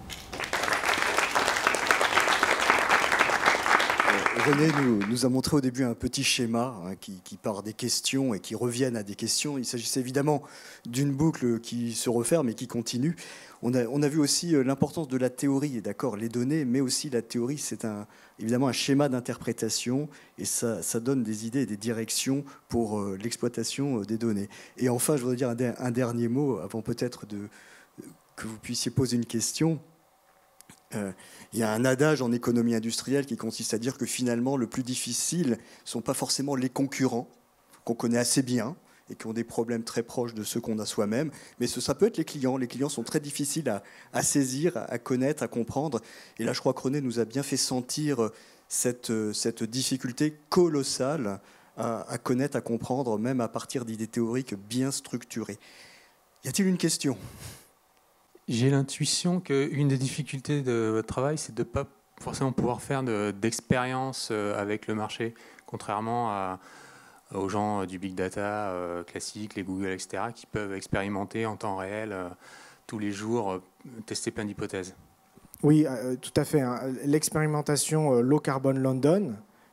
René nous a montré au début un petit schéma qui part des questions et qui reviennent à des questions. Il s'agissait évidemment d'une boucle qui se referme et qui continue. On a vu aussi l'importance de la théorie, et d'accord, les données, mais aussi la théorie, c'est évidemment un schéma d'interprétation et ça donne des idées et des directions pour l'exploitation des données. Et enfin, je voudrais dire un dernier mot avant peut-être que vous puissiez poser une question. Il y a un adage en économie industrielle qui consiste à dire que finalement, le plus difficile ne sont pas forcément les concurrents, qu'on connaît assez bien et qui ont des problèmes très proches de ceux qu'on a soi-même, mais ça peut être les clients. Les clients sont très difficiles à saisir, à connaître, à comprendre. Et là, je crois que René nous a bien fait sentir cette difficulté colossale à connaître, à comprendre, même à partir d'idées théoriques bien structurées. Y a-t-il une question ? J'ai l'intuition qu'une des difficultés de votre travail, c'est de ne pas forcément pouvoir faire d'expérience avec le marché, contrairement aux gens du big data classique, les Google, etc., qui peuvent expérimenter en temps réel tous les jours, tester plein d'hypothèses. Oui, tout à fait. L'expérimentation Low Carbon London,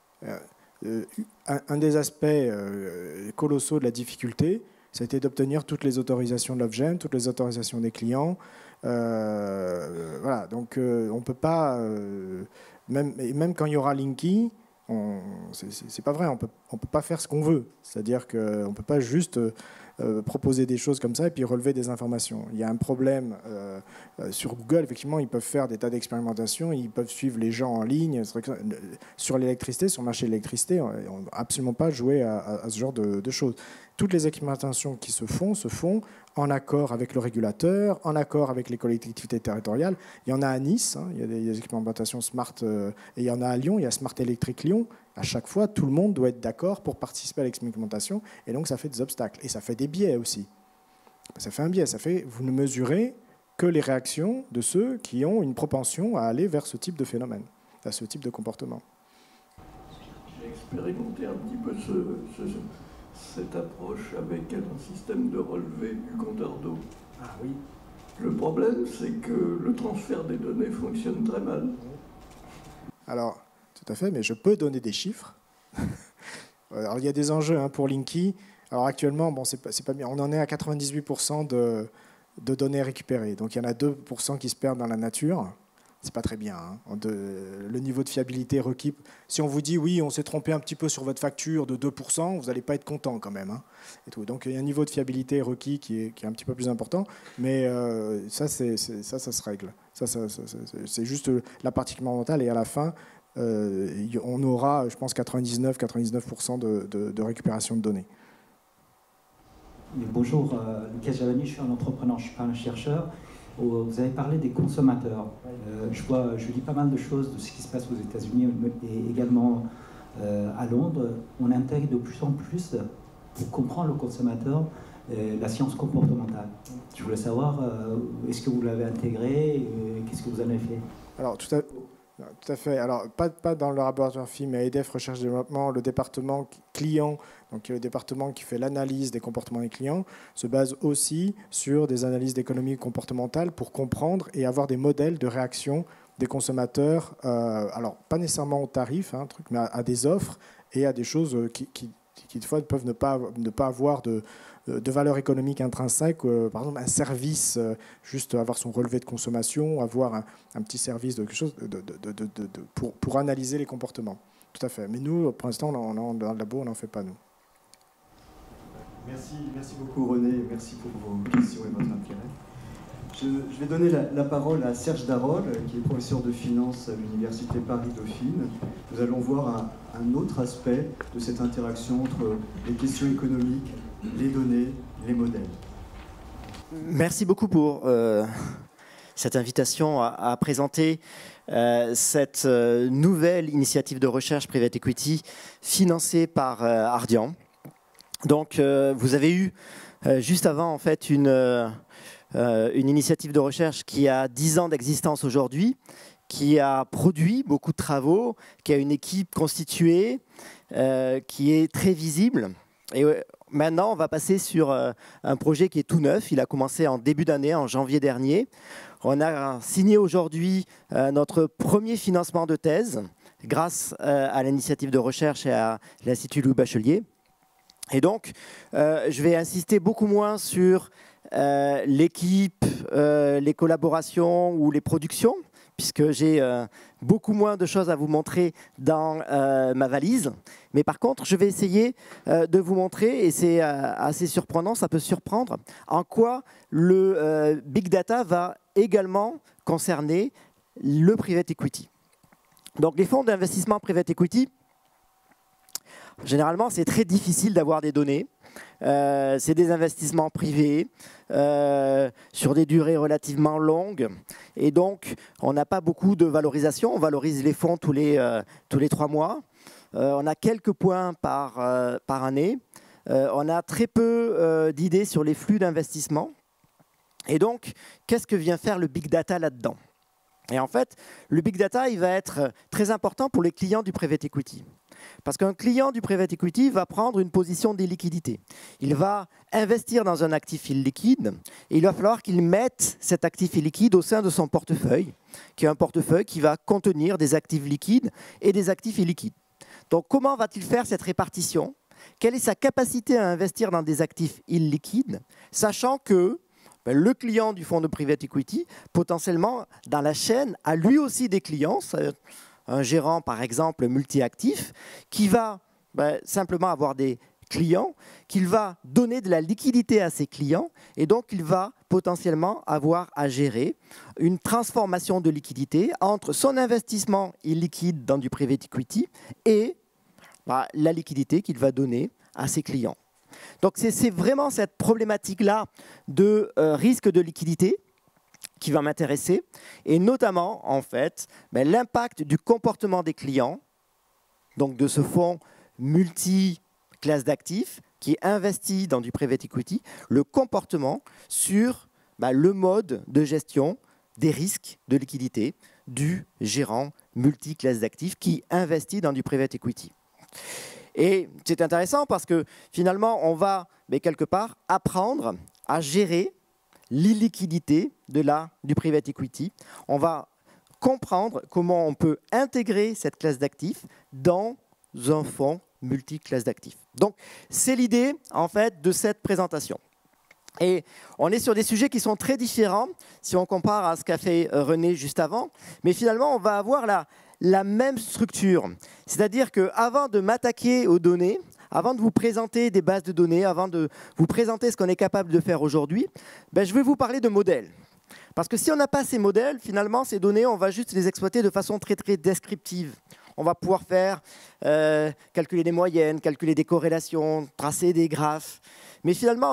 un des aspects colossaux de la difficulté, ça a été d'obtenir toutes les autorisations de l'OFGEM, toutes les autorisations des clients. Voilà, donc on ne peut pas, même quand il y aura Linky, c'est pas vrai, on peut pas faire ce qu'on veut. C'est-à-dire qu'on ne peut pas juste proposer des choses comme ça et puis relever des informations. Il y a un problème sur Google, effectivement, ils peuvent faire des tas d'expérimentations, ils peuvent suivre les gens en ligne. Sur l'électricité, sur le marché de l'électricité, on n'a absolument pas joué à ce genre de choses. toutes les expérimentations qui se font en accord avec le régulateur, en accord avec les collectivités territoriales. Il y en a à Nice, il y a des expérimentations Smart, et il y en a à Lyon, il y a Smart Electric Lyon. À chaque fois, tout le monde doit être d'accord pour participer à l'expérimentation, et donc ça fait des obstacles. Et ça fait des biais aussi. Ça fait un biais, vous ne mesurez que les réactions de ceux qui ont une propension à aller vers ce type de phénomène, à ce type de comportement. J'ai expérimenté un petit peu cette approche avec un système de relevé du compteur d'eau. Ah oui. Le problème, c'est que le transfert des données fonctionne très mal. Alors, tout à fait, mais je peux donner des chiffres. Alors, il y a des enjeux pour Linky. Alors actuellement, bon, c'est pas bien. On en est à 98% de données récupérées. Donc il y en a 2% qui se perdent dans la nature. C'est pas très bien. Le niveau de fiabilité requis. Si on vous dit oui, on s'est trompé un petit peu sur votre facture de 2%, vous n'allez pas être content quand même. Et tout. Donc il y a un niveau de fiabilité requis qui est un petit peu plus important. Mais ça se règle. C'est juste la partie expérimentale. Et à la fin, on aura, je pense, 99% de récupération de données. Bonjour, Lucas Javani, je suis un entrepreneur, je ne suis pas un chercheur. Vous avez parlé des consommateurs. Je lis pas mal de choses de ce qui se passe aux États-Unis et également à Londres. On intègre de plus en plus, pour comprendre le consommateur, la science comportementale. Je voulais savoir, est-ce que vous l'avez intégré et qu'est-ce que vous en avez fait? Alors, tout à fait. Alors, pas dans le laboratoire FIM, mais à EDF Recherche et Développement, le département client, donc le département qui fait l'analyse des comportements des clients, se base aussi sur des analyses d'économie comportementale pour comprendre et avoir des modèles de réaction des consommateurs, alors pas nécessairement au tarif, mais à des offres et à des choses qui des fois peuvent ne pas avoir de valeur économique intrinsèque, par exemple un service, juste avoir son relevé de consommation, avoir un petit service de quelque chose pour analyser les comportements. Tout à fait. Mais nous, pour l'instant, dans le labo, on n'en fait pas, nous. Merci beaucoup René, merci pour vos questions et votre intérêt. Je vais donner la parole à Serge Darol, qui est professeur de finance à l'Université Paris-Dauphine. Nous allons voir un autre aspect de cette interaction entre les questions économiques, les données, les modèles. Merci beaucoup pour cette invitation à présenter cette nouvelle initiative de recherche Private Equity financée par Ardian. Donc, vous avez eu juste avant en fait une initiative de recherche qui a 10 ans d'existence aujourd'hui, qui a produit beaucoup de travaux, qui a une équipe constituée, qui est très visible. Et maintenant, on va passer sur un projet qui est tout neuf. Il a commencé en début d'année, en janvier dernier. On a signé aujourd'hui notre premier financement de thèse grâce à l'initiative de recherche et à l'Institut Louis Bachelier. Et donc, je vais insister beaucoup moins sur l'équipe, les collaborations ou les productions, puisque j'ai beaucoup moins de choses à vous montrer dans ma valise. Mais par contre, je vais essayer de vous montrer, et c'est assez surprenant, ça peut surprendre, en quoi le Big Data va également concerner le Private Equity. Donc les fonds d'investissement Private Equity, généralement, c'est très difficile d'avoir des données. C'est des investissements privés sur des durées relativement longues. Et donc, on n'a pas beaucoup de valorisation. On valorise les fonds tous les 3 mois. On a quelques points par année. On a très peu d'idées sur les flux d'investissement. Et donc, qu'est-ce que vient faire le Big Data là-dedans? Et en fait, le Big Data, il va être très important pour les clients du Private Equity. Parce qu'un client du Private Equity va prendre une position d'illiquidité. Il va investir dans un actif illiquide et il va falloir qu'il mette cet actif illiquide au sein de son portefeuille, qui est un portefeuille qui va contenir des actifs liquides et des actifs illiquides. Donc comment va-t-il faire cette répartition? Quelle est sa capacité à investir dans des actifs illiquides, sachant que le client du fonds de Private Equity, potentiellement dans la chaîne, a lui aussi des clients, un gérant par exemple multi-actif, qui va simplement avoir des clients, qu'il va donner de la liquidité à ses clients, et donc il va potentiellement avoir à gérer une transformation de liquidité entre son investissement illiquide dans du Private Equity et la liquidité qu'il va donner à ses clients. Donc c'est vraiment cette problématique-là de risque de liquidité qui va m'intéresser, et notamment en fait l'impact du comportement des clients, donc de ce fonds multi-classe d'actifs qui investit dans du private equity, le comportement sur le mode de gestion des risques de liquidité du gérant multi-classe d'actifs qui investit dans du private equity. Et c'est intéressant parce que finalement, on va quelque part apprendre à gérer l'illiquidité du private equity. On va comprendre comment on peut intégrer cette classe d'actifs dans un fonds multi-classe d'actifs. Donc, c'est l'idée en fait de cette présentation. Et on est sur des sujets qui sont très différents si on compare à ce qu'a fait René juste avant. Mais finalement, on va avoir la même structure. C'est-à-dire qu'avant de m'attaquer aux données, avant de vous présenter des bases de données, avant de vous présenter ce qu'on est capable de faire aujourd'hui, je vais vous parler de modèles. Parce que si on n'a pas ces modèles, finalement, ces données, on va juste les exploiter de façon très, très descriptive. On va pouvoir faire calculer des moyennes, calculer des corrélations, tracer des graphes. Mais finalement,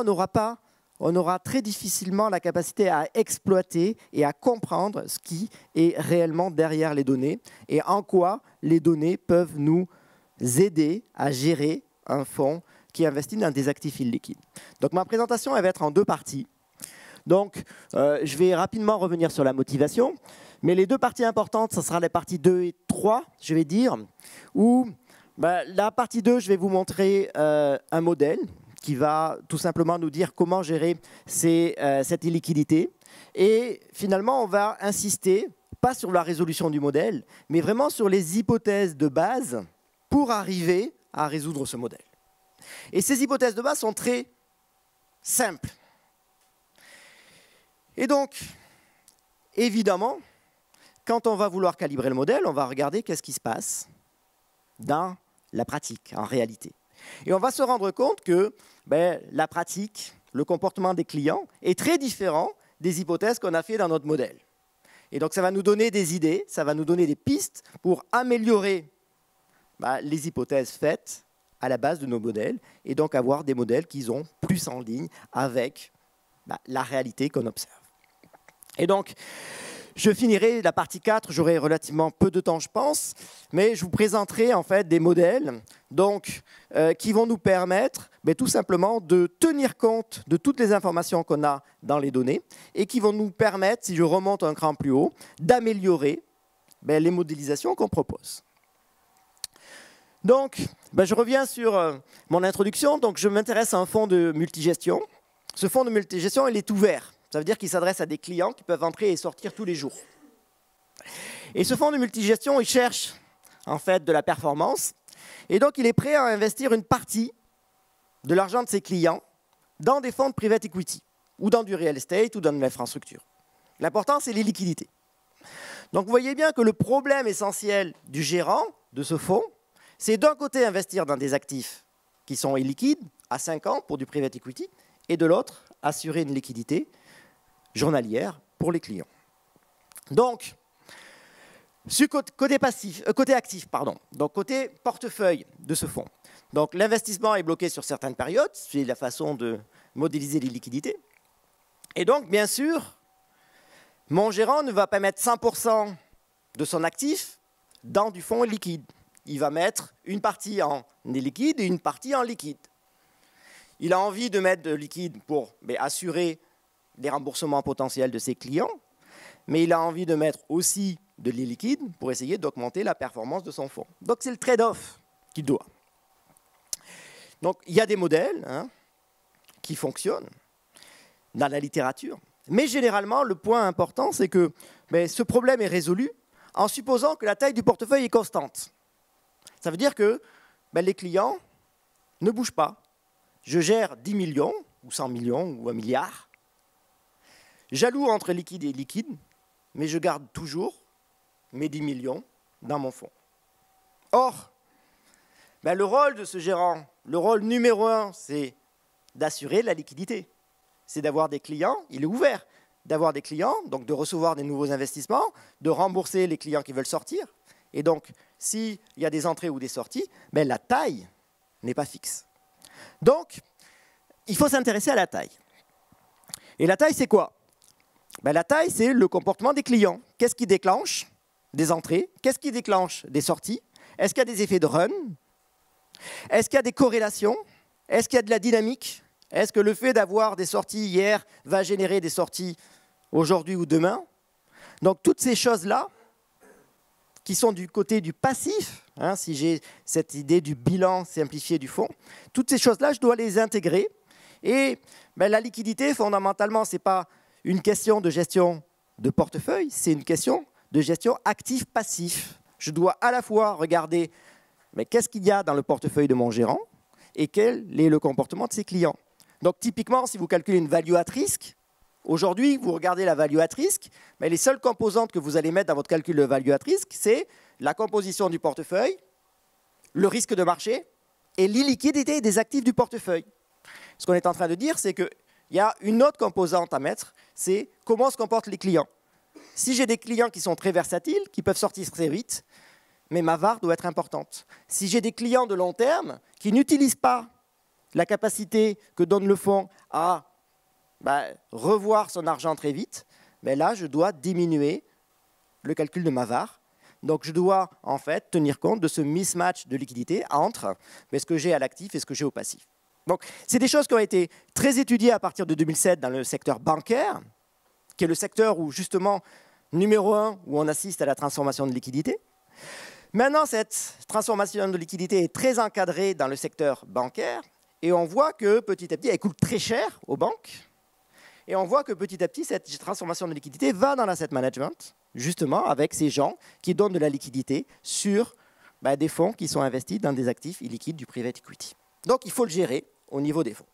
on aura très difficilement la capacité à exploiter et à comprendre ce qui est réellement derrière les données et en quoi les données peuvent nous aider à gérer un fonds qui investit dans des actifs illiquides. Donc ma présentation elle va être en deux parties. Donc je vais rapidement revenir sur la motivation, mais les deux parties importantes, ce sera les parties 2 et 3, je vais dire, où la partie 2, je vais vous montrer un modèle qui va tout simplement nous dire comment gérer cette illiquidité. Et finalement, on va insister, pas sur la résolution du modèle, mais vraiment sur les hypothèses de base pour arriver à résoudre ce modèle. Et ces hypothèses de base sont très simples. Et donc, évidemment, quand on va vouloir calibrer le modèle, on va regarder qu'est-ce qui se passe dans la pratique, en réalité. Et on va se rendre compte que la pratique, le comportement des clients est très différent des hypothèses qu'on a fait dans notre modèle. Et donc ça va nous donner des idées, ça va nous donner des pistes pour améliorer les hypothèses faites à la base de nos modèles et donc avoir des modèles qui sont plus en ligne avec la réalité qu'on observe. Et donc, je finirai la partie 4, j'aurai relativement peu de temps je pense, mais je vous présenterai en fait des modèles qui vont nous permettre tout simplement de tenir compte de toutes les informations qu'on a dans les données et qui vont nous permettre, si je remonte un cran plus haut, d'améliorer les modélisations qu'on propose. Donc, je reviens sur mon introduction. Donc, je m'intéresse à un fonds de multigestion. Ce fonds de multigestion, il est ouvert. Ça veut dire qu'il s'adresse à des clients qui peuvent entrer et sortir tous les jours. Et ce fonds de multigestion, il cherche en fait de la performance. Et donc, il est prêt à investir une partie de l'argent de ses clients dans des fonds de private equity, ou dans du real estate, ou dans de l'infrastructure. L'important, c'est les liquidités. Donc, vous voyez bien que le problème essentiel du gérant de ce fonds, c'est d'un côté investir dans des actifs qui sont illiquides, à 5 ans pour du private equity, et de l'autre, assurer une liquidité journalière pour les clients. Donc, côté actif, donc côté portefeuille de ce fonds. Donc l'investissement est bloqué sur certaines périodes, c'est la façon de modéliser les liquidités. Et donc, bien sûr, mon gérant ne va pas mettre 100% de son actif dans du fonds liquide. Il va mettre une partie en illiquide et une partie en liquide. Il a envie de mettre de liquide pour assurer les remboursements potentiels de ses clients, mais il a envie de mettre aussi de l'illiquide pour essayer d'augmenter la performance de son fonds. Donc c'est le trade-off qu'il doit. Donc il y a des modèles qui fonctionnent dans la littérature, mais généralement le point important c'est que ce problème est résolu en supposant que la taille du portefeuille est constante. Ça veut dire que les clients ne bougent pas. Je gère 10 millions, ou 100 millions, ou 1 milliard. J'alloue entre liquide et liquide, mais je garde toujours mes 10 millions dans mon fonds. Or, le rôle de ce gérant, le rôle numéro 1, c'est d'assurer la liquidité. C'est d'avoir des clients, il est ouvert, d'avoir des clients, donc de recevoir des nouveaux investissements, de rembourser les clients qui veulent sortir. Et donc, s'il y a des entrées ou des sorties, la taille n'est pas fixe. Donc, il faut s'intéresser à la taille. Et la taille, c'est quoi? Ben, la taille, c'est le comportement des clients. Qu'est-ce qui déclenche des entrées? Qu'est-ce qui déclenche des sorties? Est-ce qu'il y a des effets de run? Est-ce qu'il y a des corrélations? Est-ce qu'il y a de la dynamique? Est-ce que le fait d'avoir des sorties hier va générer des sorties aujourd'hui ou demain? Donc toutes ces choses-là, qui sont du côté du passif, hein, si j'ai cette idée du bilan simplifié du fonds, toutes ces choses-là, je dois les intégrer. Et ben, la liquidité, fondamentalement, ce n'est pas une question de gestion de portefeuille, c'est une question de gestion actif-passif. Je dois à la fois regarder mais qu'est-ce qu'il y a dans le portefeuille de mon gérant et quel est le comportement de ses clients. Donc typiquement, si vous calculez une value at risk, aujourd'hui, vous regardez la value at risk, mais les seules composantes que vous allez mettre dans votre calcul de value at risk, c'est la composition du portefeuille, le risque de marché et l'illiquidité des actifs du portefeuille. Ce qu'on est en train de dire, c'est qu'il y a une autre composante à mettre, c'est comment se comportent les clients. Si j'ai des clients qui sont très versatiles, qui peuvent sortir très vite, mais ma VaR doit être importante. Si j'ai des clients de long terme qui n'utilisent pas la capacité que donne le fonds à revoir son argent très vite, mais là, je dois diminuer le calcul de ma VaR. Donc, je dois en fait tenir compte de ce mismatch de liquidité entre ce que j'ai à l'actif et ce que j'ai au passif. Donc, c'est des choses qui ont été très étudiées à partir de 2007 dans le secteur bancaire, qui est le secteur où, justement, numéro 1, où on assiste à la transformation de liquidité. Maintenant, cette transformation de liquidité est très encadrée dans le secteur bancaire et on voit que petit à petit, elle coûte très cher aux banques. Et on voit que petit à petit, cette transformation de liquidité va dans l'asset management, justement avec ces gens qui donnent de la liquidité sur des fonds qui sont investis dans des actifs illiquides du private equity. Donc, il faut le gérer au niveau des fonds.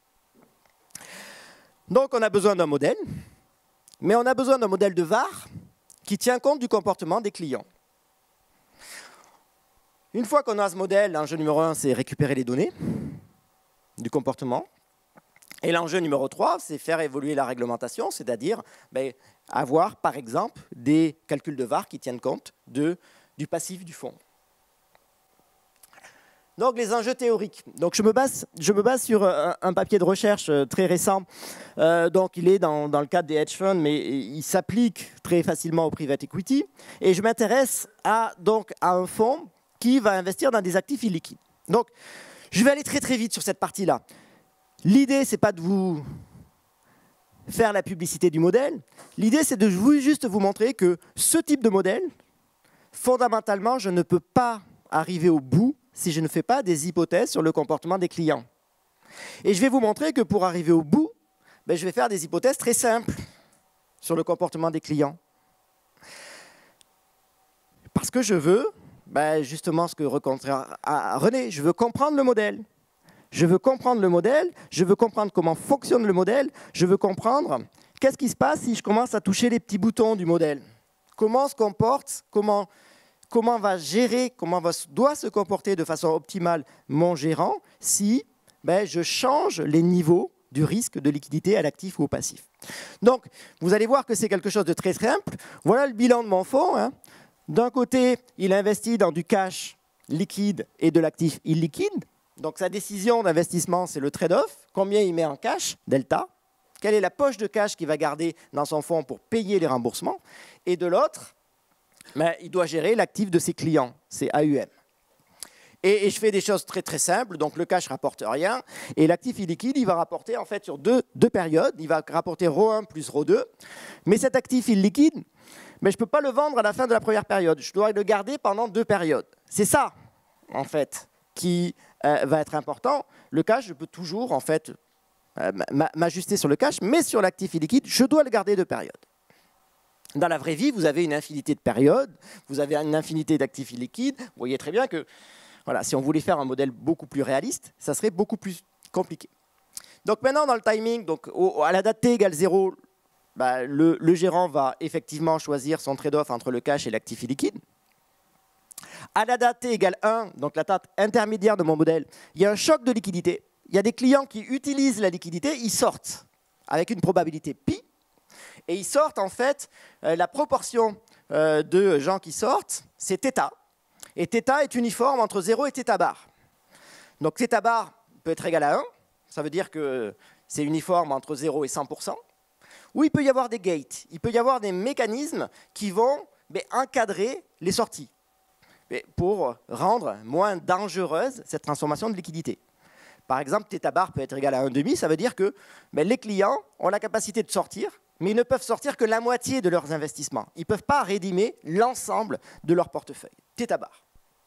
Donc, on a besoin d'un modèle, mais on a besoin d'un modèle de VaR qui tient compte du comportement des clients. Une fois qu'on a ce modèle, l'enjeu numéro 1, c'est récupérer les données du comportement. Et l'enjeu numéro 3, c'est faire évoluer la réglementation, c'est-à-dire avoir, par exemple, des calculs de VaR qui tiennent compte du passif du fonds. Donc, les enjeux théoriques. Donc, je me base sur un papier de recherche très récent. Donc, il est dans le cadre des hedge funds, mais il s'applique très facilement au private equity. Et je m'intéresse à un fonds qui va investir dans des actifs illiquides. Donc, je vais aller très très vite sur cette partie-là. L'idée, ce n'est pas de vous faire la publicité du modèle. L'idée, c'est de juste vous montrer que ce type de modèle, fondamentalement, je ne peux pas arriver au bout si je ne fais pas des hypothèses sur le comportement des clients. Et je vais vous montrer que pour arriver au bout, je vais faire des hypothèses très simples sur le comportement des clients. Parce que je veux, justement ce que rencontra René, je veux comprendre le modèle. Je veux comprendre le modèle, je veux comprendre comment fonctionne le modèle, je veux comprendre qu'est-ce qui se passe si je commence à toucher les petits boutons du modèle. Comment se comporte, comment va gérer, doit se comporter de façon optimale mon gérant si je change les niveaux du risque de liquidité à l'actif ou au passif. Donc, vous allez voir que c'est quelque chose de très simple. Voilà le bilan de mon fonds. Hein. D'un côté, il investit dans du cash liquide et de l'actif illiquide. Donc, sa décision d'investissement, c'est le trade-off. Combien il met en cash, delta. Quelle est la poche de cash qu'il va garder dans son fonds pour payer les remboursements. Et de l'autre, il doit gérer l'actif de ses clients, c'est AUM. Et je fais des choses très très simples. Donc, le cash ne rapporte rien. Et l'actif illiquide, il va rapporter en fait sur deux périodes. Il va rapporter ρ1 plus ρ2. Mais cet actif illiquide, je ne peux pas le vendre à la fin de la première période. Je dois le garder pendant 2 périodes. C'est ça, en fait, qui va être important. Le cash, je peux toujours en fait m'ajuster sur le cash, mais sur l'actif illiquide, je dois le garder 2 périodes. Dans la vraie vie, vous avez une infinité de périodes, vous avez une infinité d'actifs illiquides. Vous voyez très bien que voilà, si on voulait faire un modèle beaucoup plus réaliste, ça serait beaucoup plus compliqué. Donc maintenant, dans le timing, à la date t égale 0, le gérant va effectivement choisir son trade-off entre le cash et l'actif illiquide. À la date t égale 1, donc la date intermédiaire de mon modèle, il y a un choc de liquidité. Il y a des clients qui utilisent la liquidité, ils sortent avec une probabilité pi. Et ils sortent en fait, la proportion de gens qui sortent, c'est θ. Et θ est uniforme entre 0 et θ bar. Donc θ bar peut être égal à 1. Ça veut dire que c'est uniforme entre 0 et 100%, ou il peut y avoir des gates, il peut y avoir des mécanismes qui vont encadrer les sorties pour rendre moins dangereuse cette transformation de liquidité. Par exemple, θ bar peut être égal à 1,5, ça veut dire que les clients ont la capacité de sortir, mais ils ne peuvent sortir que la moitié de leurs investissements. Ils ne peuvent pas rédimer l'ensemble de leur portefeuille. θ bar.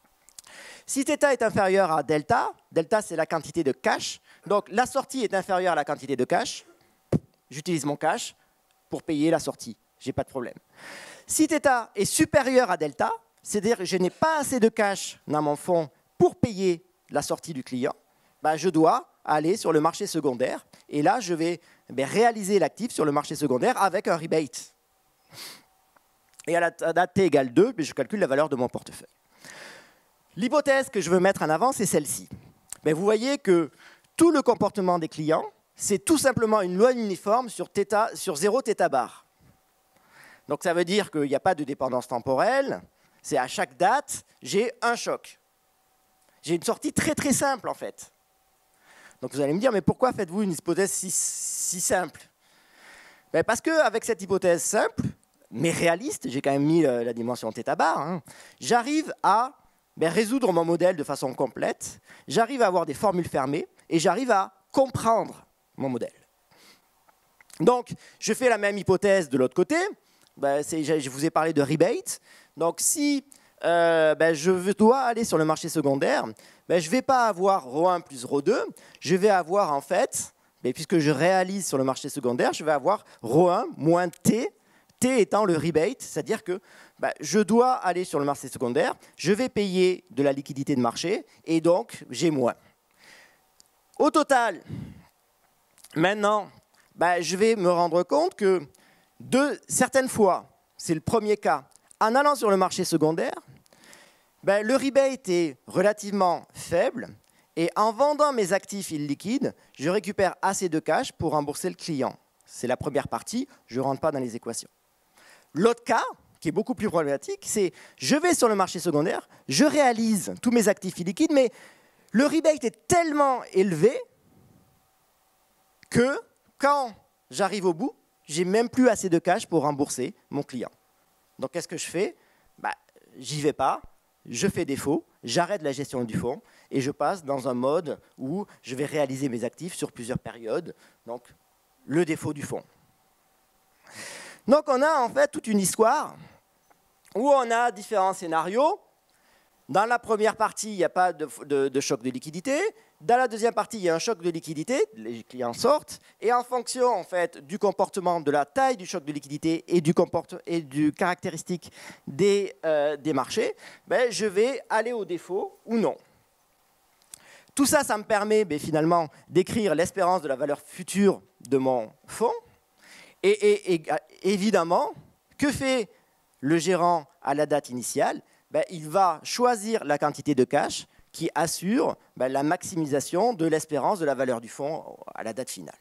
Si θ est inférieur à delta, delta c'est la quantité de cash, donc la sortie est inférieure à la quantité de cash, j'utilise mon cash pour payer la sortie, je n'ai pas de problème. Si θ est supérieur à delta, c'est-à-dire que je n'ai pas assez de cash dans mon fonds pour payer la sortie du client, je dois aller sur le marché secondaire et là je vais réaliser l'actif sur le marché secondaire avec un rebate. Et à la date t égale 2, je calcule la valeur de mon portefeuille. L'hypothèse que je veux mettre en avant, c'est celle-ci. Vous voyez que tout le comportement des clients, c'est tout simplement une loi uniforme sur 0 θ bar. Donc ça veut dire qu'il n'y a pas de dépendance temporelle, c'est à chaque date, j'ai un choc. J'ai une sortie très très simple en fait. Donc vous allez me dire, mais pourquoi faites-vous une hypothèse si simple? Parce qu'avec cette hypothèse simple, mais réaliste, j'ai quand même mis la dimension θ bar, j'arrive à résoudre mon modèle de façon complète, j'arrive à avoir des formules fermées et j'arrive à comprendre mon modèle. Donc, je fais la même hypothèse de l'autre côté. Je vous ai parlé de rebate. Donc, si je dois aller sur le marché secondaire, je ne vais pas avoir ρ1 plus ρ2, je vais avoir en fait, puisque je réalise sur le marché secondaire, je vais avoir ρ1 moins t, t étant le rebate, c'est-à-dire que je dois aller sur le marché secondaire, je vais payer de la liquidité de marché et donc j'ai moins. Au total, maintenant, je vais me rendre compte que certaines fois, c'est le premier cas, en allant sur le marché secondaire, le rebate est relativement faible et en vendant mes actifs illiquides, je récupère assez de cash pour rembourser le client. C'est la première partie, je ne rentre pas dans les équations. L'autre cas, qui est beaucoup plus problématique, c'est je vais sur le marché secondaire, je réalise tous mes actifs illiquides, mais le rebate est tellement élevé que quand j'arrive au bout, j'ai même plus assez de cash pour rembourser mon client. Donc qu'est-ce que je fais? J'y vais pas, je fais défaut, j'arrête la gestion du fonds et je passe dans un mode où je vais réaliser mes actifs sur plusieurs périodes, donc le défaut du fonds. Donc on a en fait toute une histoire où on a différents scénarios. Dans la première partie, il n'y a pas de choc de liquidité. Dans la deuxième partie, il y a un choc de liquidité, les clients sortent. Et en fonction en fait, du comportement, de la taille du choc de liquidité et du caractéristique des marchés, je vais aller au défaut ou non. Tout ça, ça me permet finalement d'écrire l'espérance de la valeur future de mon fonds. Et évidemment, que fait le gérant à la date initiale? Il va choisir la quantité de cash qui assure la maximisation de l'espérance de la valeur du fonds à la date finale.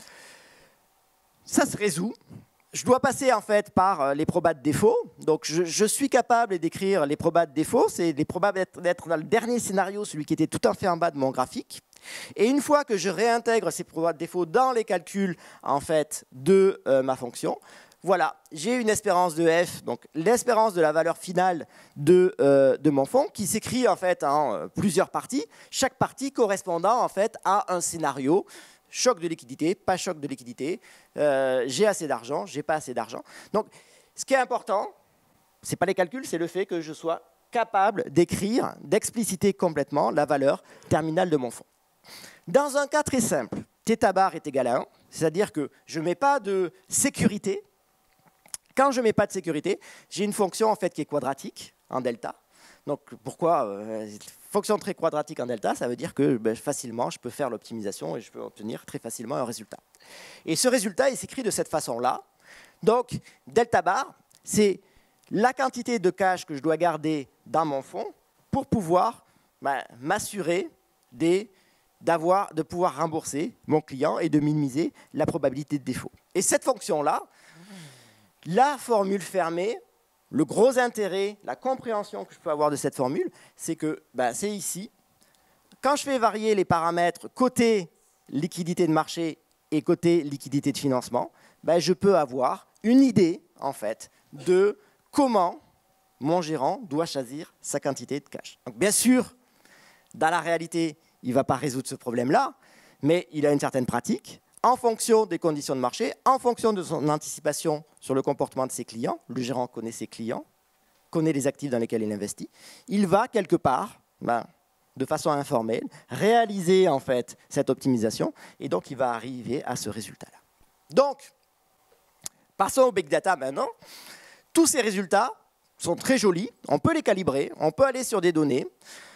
Ça se résout. Je dois passer en fait par les probas de défaut. Donc je suis capable d'écrire les probas de défaut. C'est les probas d'être dans le dernier scénario, celui qui était tout à fait en bas de mon graphique. Et une fois que je réintègre ces probas de défaut dans les calculs en fait, de ma fonction, voilà, j'ai une espérance de f, donc l'espérance de la valeur finale de mon fonds, qui s'écrit en fait en plusieurs parties, chaque partie correspondant en fait à un scénario, choc de liquidité, pas choc de liquidité, j'ai assez d'argent, j'ai pas assez d'argent. Donc, ce qui est important, c'est pas les calculs, c'est le fait que je sois capable d'écrire, d'expliciter complètement la valeur terminale de mon fonds. Dans un cas très simple, θ bar est égal à 1, c'est-à-dire que je ne mets pas de sécurité. Quand je ne mets pas de sécurité, j'ai une fonction en fait, qui est quadratique en delta. Donc pourquoi fonction très quadratique en delta? Ça veut dire que facilement, je peux faire l'optimisation et je peux obtenir très facilement un résultat. Et ce résultat, il s'écrit de cette façon-là. Donc delta bar, c'est la quantité de cash que je dois garder dans mon fonds pour pouvoir m'assurer de pouvoir rembourser mon client et de minimiser la probabilité de défaut. Et cette fonction-là, la formule fermée, le gros intérêt, la compréhension que je peux avoir de cette formule, c'est que c'est ici. Quand je fais varier les paramètres côté liquidité de marché et côté liquidité de financement, ben, je peux avoir une idée en fait de comment mon gérant doit choisir sa quantité de cash. Donc, bien sûr, dans la réalité, il ne va pas résoudre ce problème-là, mais il a une certaine pratique. En fonction des conditions de marché, en fonction de son anticipation sur le comportement de ses clients, le gérant connaît ses clients, connaît les actifs dans lesquels il investit, il va quelque part, de façon informelle, réaliser en fait cette optimisation et donc il va arriver à ce résultat-là. Donc, passons au big data maintenant. Tous ces résultats sont très jolis, on peut les calibrer, on peut aller sur des données,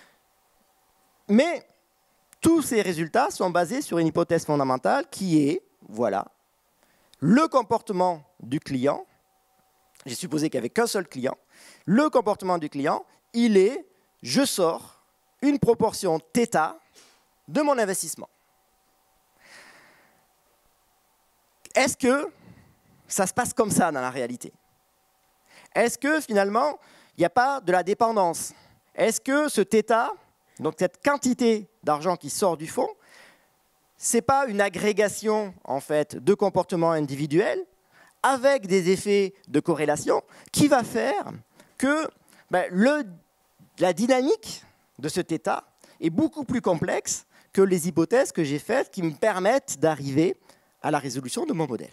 mais tous ces résultats sont basés sur une hypothèse fondamentale qui est, voilà, le comportement du client. J'ai supposé qu'il n'y avait qu'un seul client. Le comportement du client, il est, je sors une proportion θ de mon investissement. Est-ce que ça se passe comme ça dans la réalité? Est-ce que finalement, il n'y a pas de la dépendance? Est-ce que ce θ, donc cette quantité d'argent qui sort du fonds, ce n'est pas une agrégation en fait, de comportements individuels avec des effets de corrélation qui va faire que la dynamique de ce θ est beaucoup plus complexe que les hypothèses que j'ai faites qui me permettent d'arriver à la résolution de mon modèle.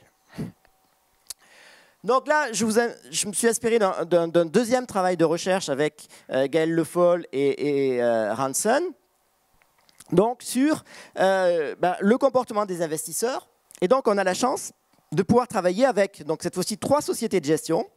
Donc là, je me suis inspiré d'un deuxième travail de recherche avec Gaël Le Foll et Ranson, donc sur le comportement des investisseurs. Et donc, on a la chance de pouvoir travailler avec, donc cette fois-ci, 3 sociétés de gestion,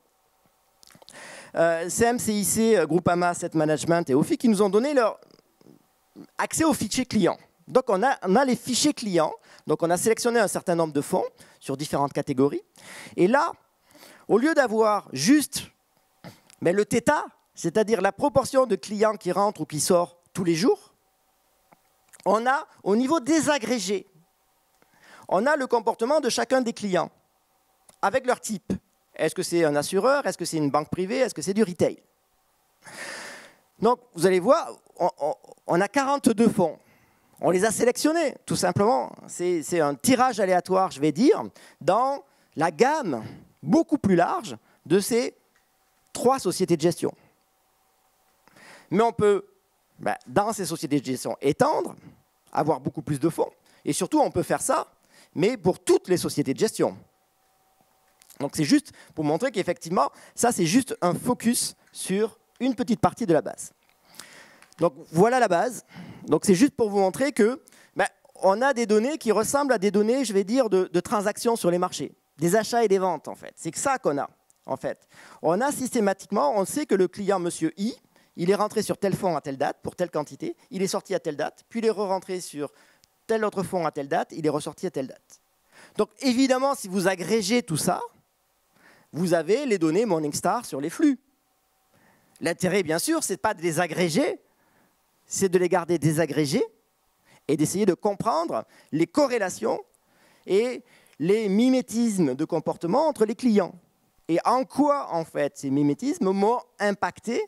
CM-CIC, Groupama Asset Management et OFI, qui nous ont donné leur accès aux fichiers clients. Donc, on a les fichiers clients. Donc, on a sélectionné un certain nombre de fonds sur différentes catégories. Et là, au lieu d'avoir juste le θ, c'est-à-dire la proportion de clients qui rentrent ou qui sortent tous les jours, on a, au niveau désagrégé, on a le comportement de chacun des clients, avec leur type. Est-ce que c'est un assureur? Est-ce que c'est une banque privée? Est-ce que c'est du retail? Donc, vous allez voir, on a 42 fonds. On les a sélectionnés, tout simplement. C'est un tirage aléatoire, je vais dire, dans la gamme beaucoup plus large de ces 3 sociétés de gestion. Mais on peut, dans ces sociétés de gestion, étendre, avoir beaucoup plus de fonds. Et surtout, on peut faire ça, mais pour toutes les sociétés de gestion. Donc c'est juste pour montrer qu'effectivement, ça c'est juste un focus sur une petite partie de la base. Donc voilà la base. Donc c'est juste pour vous montrer que on a des données qui ressemblent à des données, je vais dire, de transactions sur les marchés, des achats et des ventes en fait. C'est ça qu'on a en fait. On a systématiquement, on sait que le client Monsieur I, il est rentré sur tel fonds à telle date pour telle quantité, il est sorti à telle date, puis il est re-rentré sur tel autre fonds à telle date, il est ressorti à telle date. Donc évidemment, si vous agrégez tout ça, vous avez les données Morningstar sur les flux. L'intérêt, bien sûr, ce n'est pas de les agréger, c'est de les garder désagrégés et d'essayer de comprendre les corrélations et les mimétismes de comportement entre les clients. Et en quoi, en fait, ces mimétismes m'ont impacté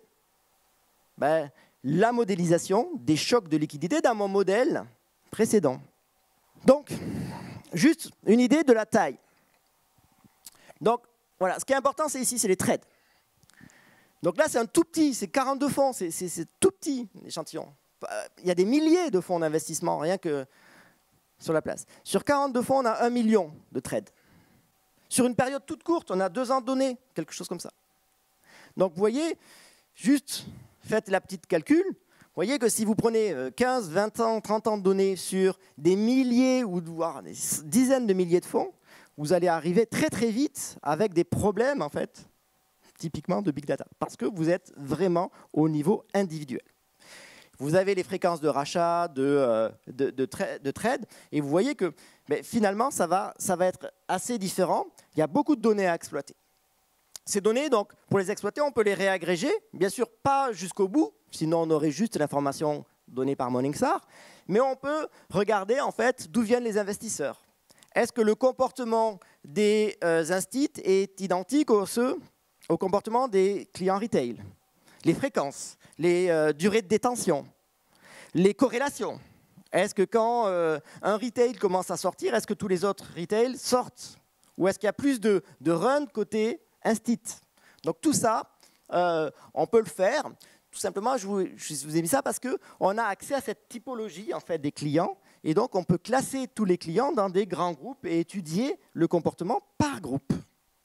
la modélisation des chocs de liquidité dans mon modèle précédent. Donc, juste une idée de la taille. Donc, voilà, ce qui est important, c'est ici, c'est les trades. Donc là, c'est un tout petit, c'est 42 fonds, c'est tout petit l'échantillon. Il y a des milliers de fonds d'investissement, rien que sur la place. Sur 42 fonds, on a 1 million de trades. Sur une période toute courte, on a 2 ans de données, quelque chose comme ça. Donc vous voyez, juste faites la petite calcul. Vous voyez que si vous prenez 15, 20 ans, 30 ans de données sur des milliers ou voire des dizaines de milliers de fonds, vous allez arriver très très vite avec des problèmes en fait, typiquement de big data, parce que vous êtes vraiment au niveau individuel. Vous avez les fréquences de rachat, de trade, et vous voyez que finalement ça va être assez différent. Il y a beaucoup de données à exploiter. Ces données, donc, pour les exploiter, on peut les réagréger, bien sûr pas jusqu'au bout, sinon on aurait juste l'information donnée par Morningstar, mais on peut regarder en fait d'où viennent les investisseurs. Est-ce que le comportement des instituts est identique au comportement des clients retail? Les fréquences, les durées de détention, les corrélations. Est-ce que quand un retail commence à sortir, est-ce que tous les autres retails sortent? Ou est-ce qu'il y a plus de run côté instit? Donc tout ça, on peut le faire. Tout simplement, je vous ai mis ça parce qu'on a accès à cette typologie en fait, des clients. Et donc, on peut classer tous les clients dans des grands groupes et étudier le comportement par groupe.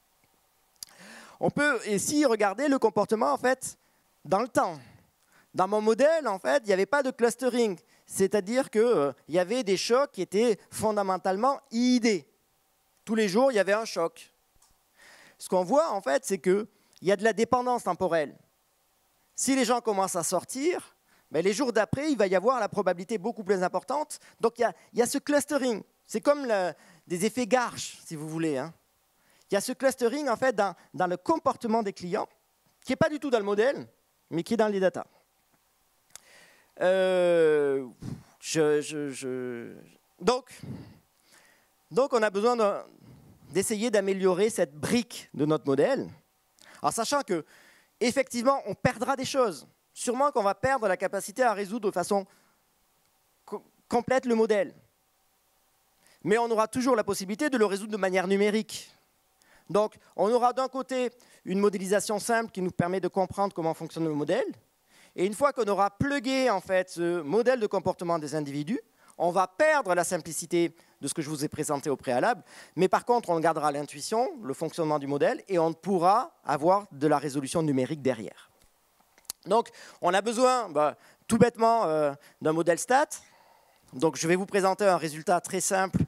On peut ici regarder le comportement en fait, dans le temps. Dans mon modèle, en fait, il n'y avait pas de clustering. C'est-à-dire qu'il y avait des chocs qui étaient fondamentalement IID. Tous les jours, il y avait un choc. Ce qu'on voit, en fait, c'est qu'il y a de la dépendance temporelle. Si les gens commencent à sortir, ben les jours d'après, il va y avoir la probabilité beaucoup plus importante. Donc, il y a ce clustering. C'est comme des effets Garch, si vous voulez. Hein. Il y a ce clustering, en fait, dans le comportement des clients, qui n'est pas du tout dans le modèle, mais qui est dans les datas. Donc, on a besoin d'essayer d'améliorer cette brique de notre modèle, en sachant que, effectivement, on perdra des choses. Sûrement qu'on va perdre la capacité à résoudre de façon complète le modèle. Mais on aura toujours la possibilité de le résoudre de manière numérique. Donc, on aura d'un côté une modélisation simple qui nous permet de comprendre comment fonctionne le modèle. Et une fois qu'on aura plugué en fait, ce modèle de comportement des individus, on va perdre la simplicité de ce que je vous ai présenté au préalable. Mais par contre, on gardera l'intuition, le fonctionnement du modèle, et on pourra avoir de la résolution numérique derrière. Donc, on a besoin, tout bêtement, d'un modèle stat. Donc, je vais vous présenter un résultat très simple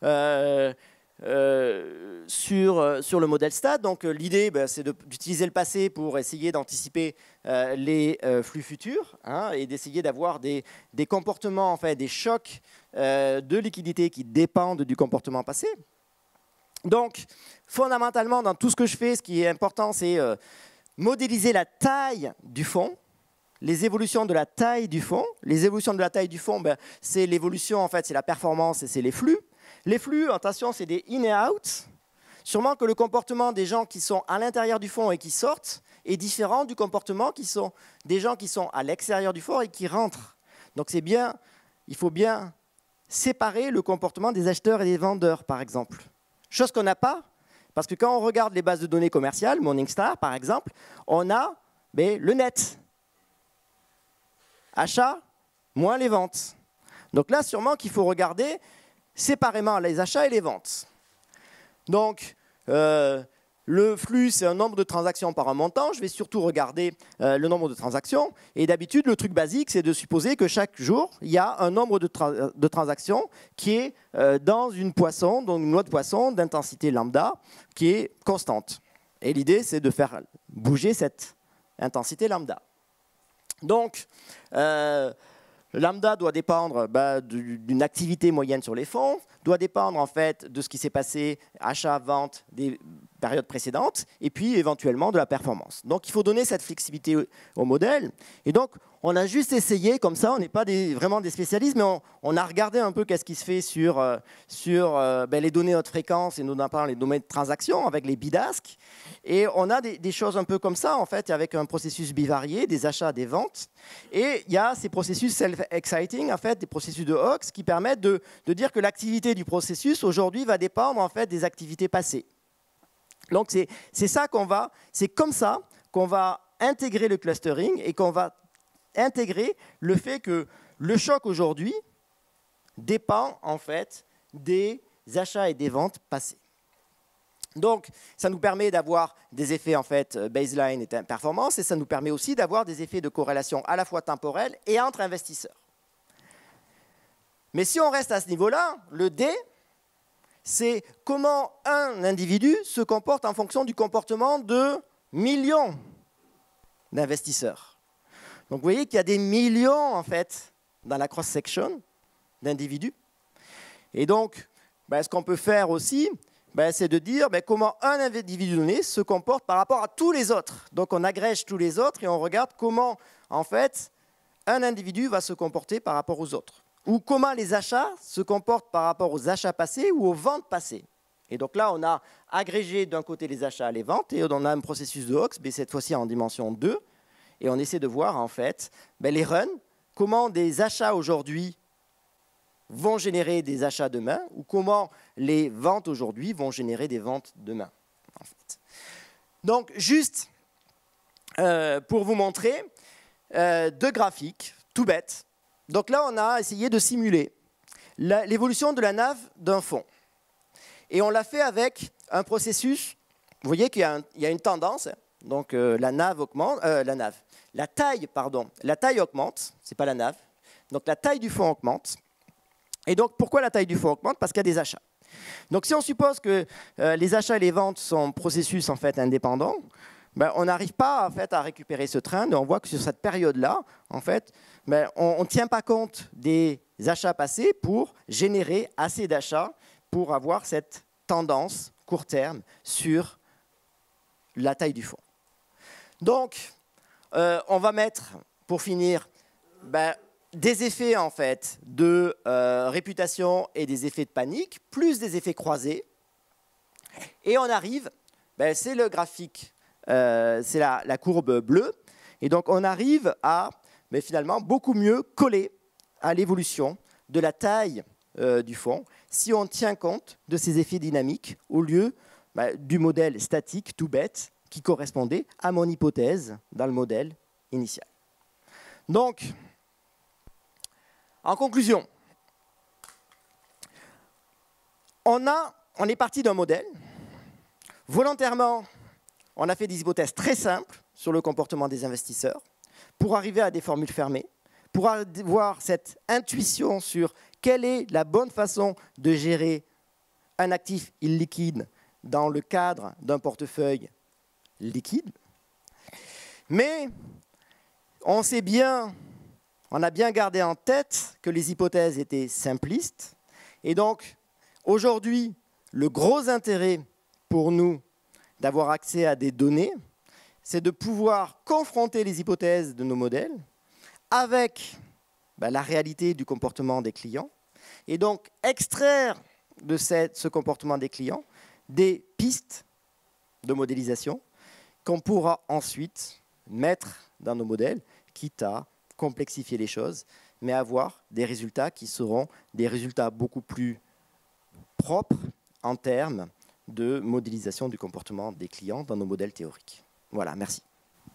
sur le modèle stat. Donc, l'idée, c'est d'utiliser le passé pour essayer d'anticiper les flux futurs hein, et d'essayer d'avoir des comportements, en fait, des chocs de liquidité qui dépendent du comportement passé. Donc, fondamentalement, dans tout ce que je fais, ce qui est important, c'est modéliser la taille du fonds, les évolutions de la taille du fonds. Les évolutions de la taille du fonds, c'est l'évolution, en fait, c'est la performance et c'est les flux. Les flux, attention, c'est des in et out. Sûrement que le comportement des gens qui sont à l'intérieur du fonds et qui sortent est différent du comportement des gens qui sont à l'extérieur du fonds et qui rentrent. Donc c'est bien, il faut bien séparer le comportement des acheteurs et des vendeurs, par exemple. Chose qu'on n'a pas, parce que quand on regarde les bases de données commerciales, Morningstar par exemple, on a le net. Achat moins les ventes. Donc là, sûrement qu'il faut regarder séparément les achats et les ventes. Donc, le flux, c'est un nombre de transactions par un montant. Je vais surtout regarder le nombre de transactions. Et d'habitude, le truc basique, c'est de supposer que chaque jour, il y a un nombre de transactions qui est dans une poisson, donc une loi de poisson d'intensité lambda, qui est constante. Et l'idée, c'est de faire bouger cette intensité lambda. Donc, lambda doit dépendre d'une activité moyenne sur les fonds, doit dépendre en fait de ce qui s'est passé, achat, vente des périodes précédentes, et puis éventuellement de la performance. Donc il faut donner cette flexibilité au modèle. Et donc on a juste essayé, comme ça, on n'est pas vraiment des spécialistes, mais on a regardé un peu qu'est-ce qui se fait sur les données haute fréquence, et notamment les données de transaction avec les bidasques. Et on a des choses un peu comme ça, en fait, avec un processus bivarié, des achats, des ventes. Et il y a ces processus self-exciting, en fait, des processus de Hawkes qui permettent de dire que l'activité du processus, aujourd'hui, va dépendre, en fait, des activités passées. Donc, c'est comme ça qu'on va intégrer le clustering et qu'on va intégrer le fait que le choc, aujourd'hui, dépend, en fait, des achats et des ventes passées. Donc, ça nous permet d'avoir des effets en fait baseline et performance, et ça nous permet aussi d'avoir des effets de corrélation à la fois temporelle et entre investisseurs. Mais si on reste à ce niveau-là, le D, c'est comment un individu se comporte en fonction du comportement de millions d'investisseurs. Donc, vous voyez qu'il y a des millions en fait dans la cross-section d'individus. Et donc, ce qu'on peut faire aussi, c'est de dire comment un individu donné se comporte par rapport à tous les autres. Donc on agrège tous les autres et on regarde comment en fait un individu va se comporter par rapport aux autres. Ou comment les achats se comportent par rapport aux achats passés ou aux ventes passées. Et donc là, on a agrégé d'un côté les achats et les ventes et on a un processus de Hawkes, mais cette fois-ci en dimension 2. Et on essaie de voir en fait les runs, comment des achats aujourd'hui vont générer des achats demain ou comment les ventes aujourd'hui vont générer des ventes demain. En fait. Donc, juste pour vous montrer deux graphiques, tout bêtes. Donc là, on a essayé de simuler l'évolution de la NAV d'un fonds. Et on l'a fait avec un processus, vous voyez qu'il y a une tendance, donc la NAV augmente, la taille augmente, c'est pas la NAV, donc la taille du fonds augmente. Et donc pourquoi la taille du fonds augmente? Parce qu'il y a des achats. Donc si on suppose que les achats et les ventes sont processus en fait indépendants, ben, on n'arrive pas en fait, à récupérer ce trend. Et on voit que sur cette période-là, en fait, ben, on ne tient pas compte des achats passés pour générer assez d'achats pour avoir cette tendance court terme sur la taille du fonds. Donc, on va mettre, pour finir, ben, des effets en fait, de réputation et des effets de panique, plus des effets croisés. Et on arrive, ben, c'est le graphique, c'est la courbe bleue. Et donc, on arrive à mais finalement beaucoup mieux coller à l'évolution de la taille du fonds si on tient compte de ces effets dynamiques au lieu du modèle statique tout bête qui correspondait à mon hypothèse dans le modèle initial. Donc, en conclusion, on est parti d'un modèle. Volontairement, on a fait des hypothèses très simples sur le comportement des investisseurs pour arriver à des formules fermées, pour avoir cette intuition sur quelle est la bonne façon de gérer un actif illiquide dans le cadre d'un portefeuille liquide. Mais on a bien gardé en tête que les hypothèses étaient simplistes. Et donc, aujourd'hui, le gros intérêt pour nous d'avoir accès à des données, c'est de pouvoir confronter les hypothèses de nos modèles avec la réalité du comportement des clients et donc extraire de ce comportement des clients des pistes de modélisation qu'on pourra ensuite mettre dans nos modèles, quitte à complexifier les choses, mais avoir des résultats qui seront des résultats beaucoup plus propres en termes de modélisation du comportement des clients dans nos modèles théoriques. Voilà, merci.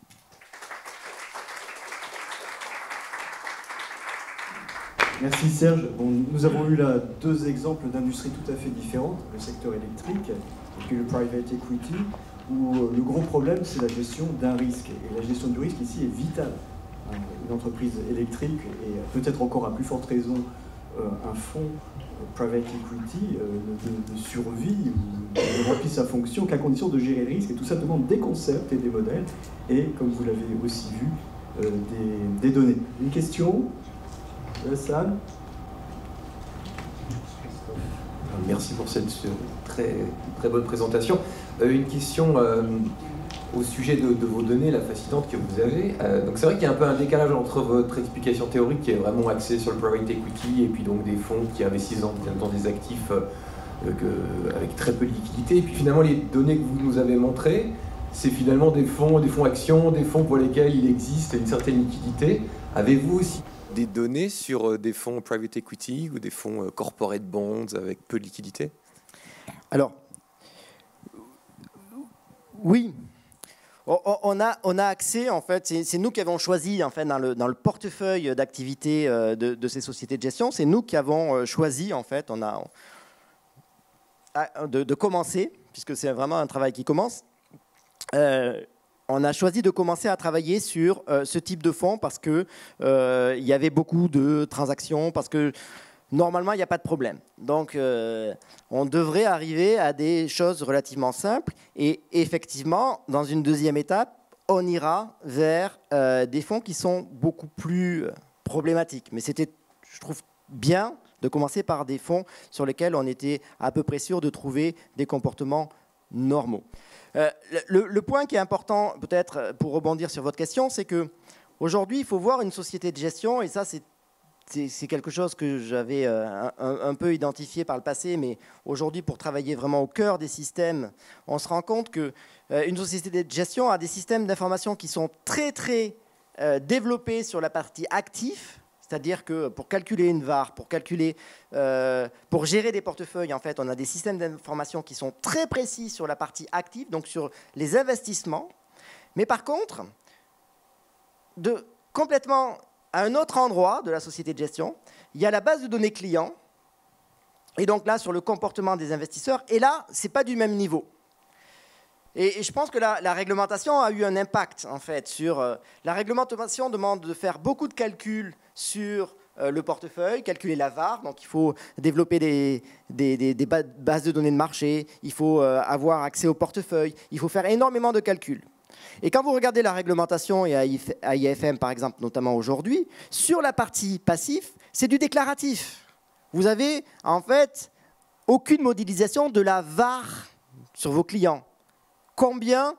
Merci Serge. Bon, nous avons eu là deux exemples d'industries tout à fait différentes, le secteur électrique et puis le private equity, où le gros problème c'est la gestion d'un risque. Et la gestion du risque ici est vitale. Une entreprise électrique et peut-être encore à plus forte raison un fonds private equity ne survit ou ne remplit sa fonction qu'à condition de gérer le risque. Et tout ça demande des concepts et des modèles et, comme vous l'avez aussi vu, des données. Une question de la salle? Merci pour cette très bonne présentation. Une question au sujet de vos données, la fascinante que vous avez. Donc c'est vrai qu'il y a un peu un décalage entre votre explication théorique qui est vraiment axée sur le private equity et puis donc des fonds qui investissent dans des actifs avec très peu de liquidité. Et puis finalement les données que vous nous avez montrées, c'est finalement des fonds actions, des fonds pour lesquels il existe une certaine liquidité. Avez-vous aussi des données sur des fonds private equity ou des fonds corporate bonds avec peu de liquidité? Alors, oui. On a accès, en fait, c'est nous qui avons choisi, en fait, dans le portefeuille d'activité de ces sociétés de gestion, c'est nous qui avons choisi, en fait, de commencer, puisque c'est vraiment un travail qui commence, on a choisi de commencer à travailler sur ce type de fonds parce qu'il y avait beaucoup de transactions, parce que normalement, il n'y a pas de problème. Donc, on devrait arriver à des choses relativement simples. Et effectivement, dans une deuxième étape, on ira vers des fonds qui sont beaucoup plus problématiques. Mais c'était, je trouve, bien de commencer par des fonds sur lesquels on était à peu près sûr de trouver des comportements normaux. Le point qui est important, peut-être, pour rebondir sur votre question, c'est qu'aujourd'hui, il faut voir une société de gestion, et ça, c'est quelque chose que j'avais un peu identifié par le passé, mais aujourd'hui, pour travailler vraiment au cœur des systèmes, on se rend compte qu'une société de gestion a des systèmes d'information qui sont très, très développés sur la partie actif, C'est-à-dire que pour calculer une VaR, pour gérer des portefeuilles, en fait, on a des systèmes d'information qui sont très précis sur la partie active, donc sur les investissements. Mais par contre, complètement à un autre endroit de la société de gestion, il y a la base de données clients. Et donc là, sur le comportement des investisseurs. Et là, ce n'est pas du même niveau. Et je pense que la réglementation a eu un impact, en fait, sur... la réglementation demande de faire beaucoup de calculs sur le portefeuille, calculer la VaR, donc il faut développer des bases de données de marché, il faut avoir accès au portefeuille, il faut faire énormément de calculs. Et quand vous regardez la réglementation, et à IFM par exemple, notamment aujourd'hui, sur la partie passif, c'est du déclaratif. Vous avez en fait aucune modélisation de la VaR sur vos clients. Combien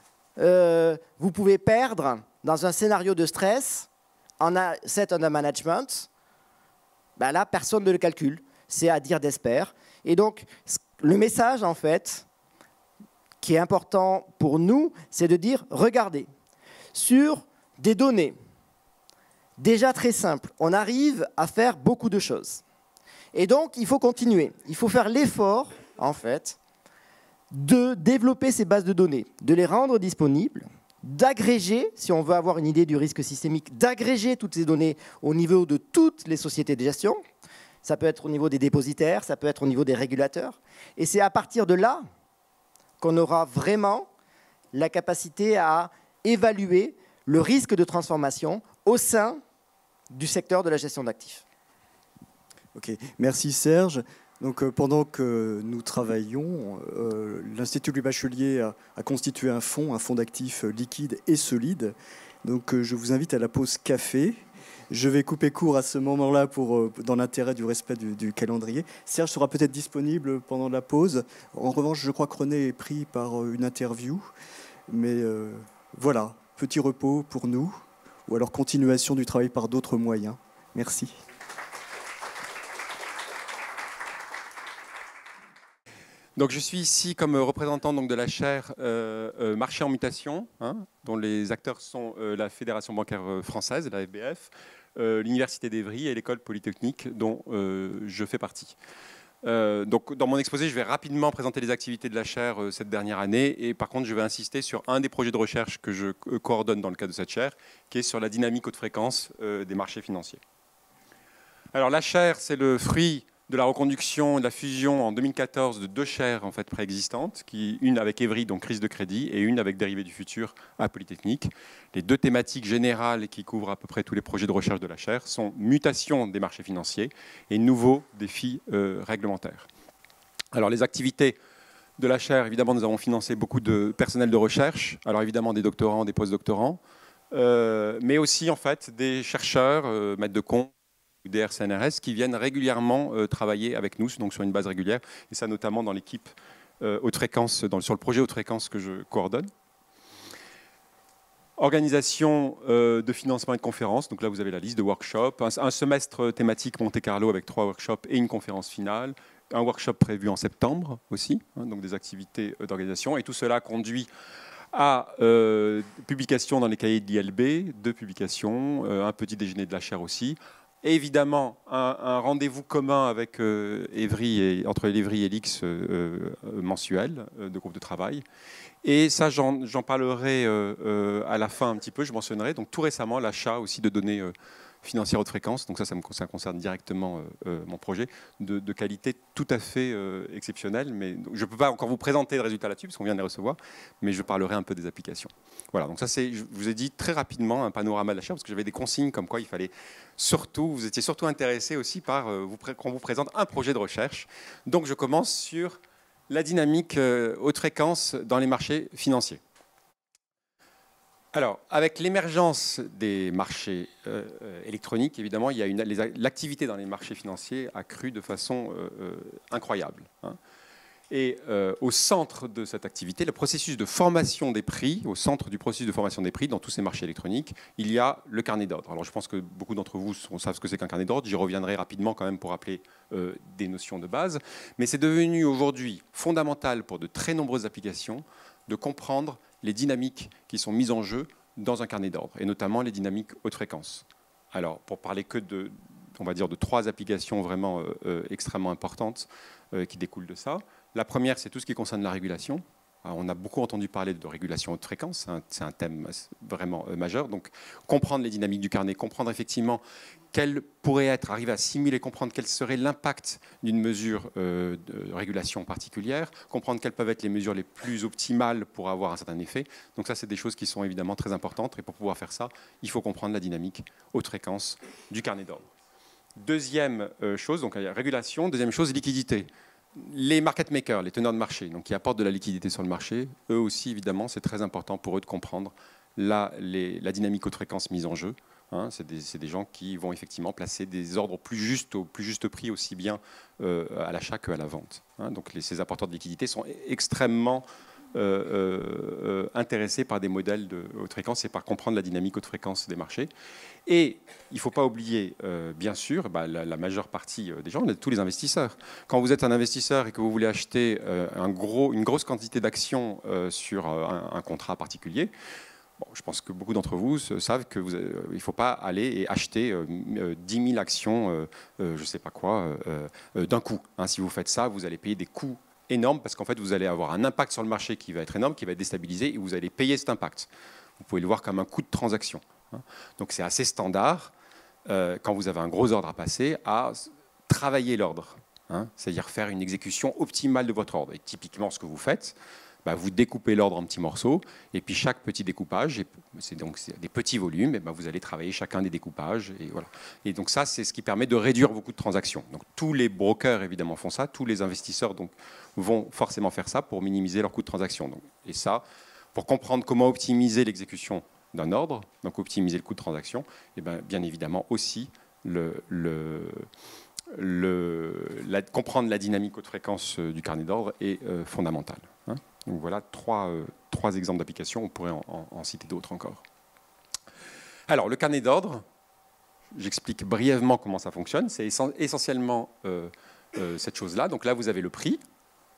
vous pouvez perdre dans un scénario de stress en asset under management, ben là, personne ne le calcule. C'est à dire d'experts. Et donc, le message, en fait, qui est important pour nous, c'est de dire, regardez, sur des données déjà très simples, on arrive à faire beaucoup de choses. Et donc, il faut continuer. Il faut faire l'effort, en fait, de développer ces bases de données, de les rendre disponibles, d'agréger, si on veut avoir une idée du risque systémique, d'agréger toutes ces données au niveau de toutes les sociétés de gestion. Ça peut être au niveau des dépositaires, ça peut être au niveau des régulateurs. Et c'est à partir de là qu'on aura vraiment la capacité à évaluer le risque de transformation au sein du secteur de la gestion d'actifs. Ok, merci Serge. Donc, pendant que nous travaillons, l'Institut Louis Bachelier a constitué un fonds d'actifs liquides et solides. Donc, je vous invite à la pause café. Je vais couper court à ce moment-là dans l'intérêt du respect du calendrier. Serge sera peut-être disponible pendant la pause. En revanche, je crois que René est pris par une interview. Mais voilà, petit repos pour nous, ou alors continuation du travail par d'autres moyens. Merci. Donc, je suis ici comme représentant donc, de la chaire Marché en mutation, dont les acteurs sont la Fédération bancaire française, la FBF, l'Université d'Évry et l'École polytechnique dont je fais partie. Donc, dans mon exposé, je vais rapidement présenter les activités de la chaire cette dernière année et par contre, je vais insister sur un des projets de recherche que je coordonne dans le cadre de cette chaire, qui est sur la dynamique haute fréquence des marchés financiers. Alors, la chaire, c'est le fruit de la reconduction et de la fusion en 2014 de deux chaires en fait, préexistantes, une avec Évry, donc crise de crédit, et une avec Dérivés du futur à Polytechnique. Les deux thématiques générales qui couvrent à peu près tous les projets de recherche de la chaire sont mutation des marchés financiers et nouveaux défis réglementaires. Alors les activités de la chaire, évidemment, nous avons financé beaucoup de personnel de recherche, alors évidemment des doctorants, des postdoctorants, mais aussi en fait des chercheurs, maîtres de compte, des RCNRS qui viennent régulièrement travailler avec nous, donc sur une base régulière, et ça notamment dans l'équipe haute fréquence, sur le projet haute fréquence que je coordonne. Organisation de financement et de conférences, donc là vous avez la liste de workshops, un semestre thématique Monte-Carlo avec 3 workshops et une conférence finale, un workshop prévu en septembre aussi, donc des activités d'organisation, et tout cela conduit à publication dans les cahiers de l'ILB, 2 publications, un petit déjeuner de la chaire aussi. Et évidemment, un rendez-vous commun avec entre l'Évry et l'X mensuel de groupe de travail. Et ça, j'en parlerai à la fin un petit peu, je mentionnerai. Donc tout récemment, l'achat aussi de données financières haute fréquence. Donc ça concerne directement mon projet, de qualité tout à fait exceptionnelle. Mais je ne peux pas encore vous présenter le résultat là-dessus, parce qu'on vient de les recevoir, mais je parlerai un peu des applications. Voilà, donc ça c'est, je vous ai dit très rapidement un panorama de la chaire, parce que j'avais des consignes comme quoi il fallait surtout, vous étiez surtout intéressé aussi par qu'on vous présente un projet de recherche. Donc je commence sur la dynamique haute fréquence dans les marchés financiers. Alors, avec l'émergence des marchés électroniques, évidemment, il y a l'activité dans les marchés financiers a cru de façon incroyable. Et au centre de cette activité, le processus de formation des prix, au centre du processus de formation des prix dans tous ces marchés électroniques, il y a le carnet d'ordre. Alors je pense que beaucoup d'entre vous savent ce que c'est qu'un carnet d'ordre. J'y reviendrai rapidement quand même pour rappeler des notions de base. Mais c'est devenu aujourd'hui fondamental pour de très nombreuses applications de comprendre les dynamiques qui sont mises en jeu dans un carnet d'ordre, et notamment les dynamiques haute fréquence. Alors, pour parler que on va dire de 3 applications vraiment extrêmement importantes qui découlent de ça. La première, c'est tout ce qui concerne la régulation. Alors, on a beaucoup entendu parler de régulation haute fréquence, c'est un thème vraiment majeur. Donc, comprendre les dynamiques du carnet, comprendre effectivement quel pourrait être, arriver à simuler, comprendre quel serait l'impact d'une mesure de régulation particulière, comprendre quelles peuvent être les mesures les plus optimales pour avoir un certain effet. Donc ça, c'est des choses qui sont évidemment très importantes. Et pour pouvoir faire ça, il faut comprendre la dynamique haute fréquence du carnet d'ordre. Deuxième chose, donc régulation. Deuxième chose, liquidité. Les market makers, les teneurs de marché, donc qui apportent de la liquidité sur le marché, eux aussi, évidemment, c'est très important pour eux de comprendre la dynamique haute fréquence mise en jeu. Hein, c'est des gens qui vont effectivement placer des ordres au plus juste prix, aussi bien à l'achat qu'à la vente. Hein, donc ces apporteurs de liquidité sont extrêmement intéressés par des modèles de haute fréquence et par comprendre la dynamique haute fréquence des marchés. Et il ne faut pas oublier, bien sûr, la majeure partie des gens, tous les investisseurs. Quand vous êtes un investisseur et que vous voulez acheter une grosse quantité d'actions sur un contrat particulier, bon, je pense que beaucoup d'entre vous savent qu'il ne faut pas aller et acheter 10 000 actions, je ne sais pas quoi, d'un coup. Hein, si vous faites ça, vous allez payer des coûts énormes parce qu'en fait, vous allez avoir un impact sur le marché qui va être énorme, qui va être déstabilisé et vous allez payer cet impact. Vous pouvez le voir comme un coût de transaction. Donc c'est assez standard, quand vous avez un gros ordre à passer, à travailler l'ordre, hein, c'est-à-dire faire une exécution optimale de votre ordre. Et typiquement, ce que vous faites, vous découpez l'ordre en petits morceaux, et puis chaque petit découpage, c'est des petits volumes, et vous allez travailler chacun des découpages. Et, voilà. Et donc ça, c'est ce qui permet de réduire vos coûts de transaction. Donc tous les brokers, évidemment, font ça, tous les investisseurs donc, vont forcément faire ça pour minimiser leurs coûts de transaction. Donc, et ça, pour comprendre comment optimiser l'exécution d'un ordre, donc optimiser le coût de transaction, et bien évidemment aussi comprendre la dynamique haute fréquence du carnet d'ordre est fondamental. Hein. Donc voilà trois exemples d'applications, on pourrait en citer d'autres encore. Alors le carnet d'ordre, j'explique brièvement comment ça fonctionne, c'est essentiellement cette chose-là. Donc là vous avez le prix, d'accord ?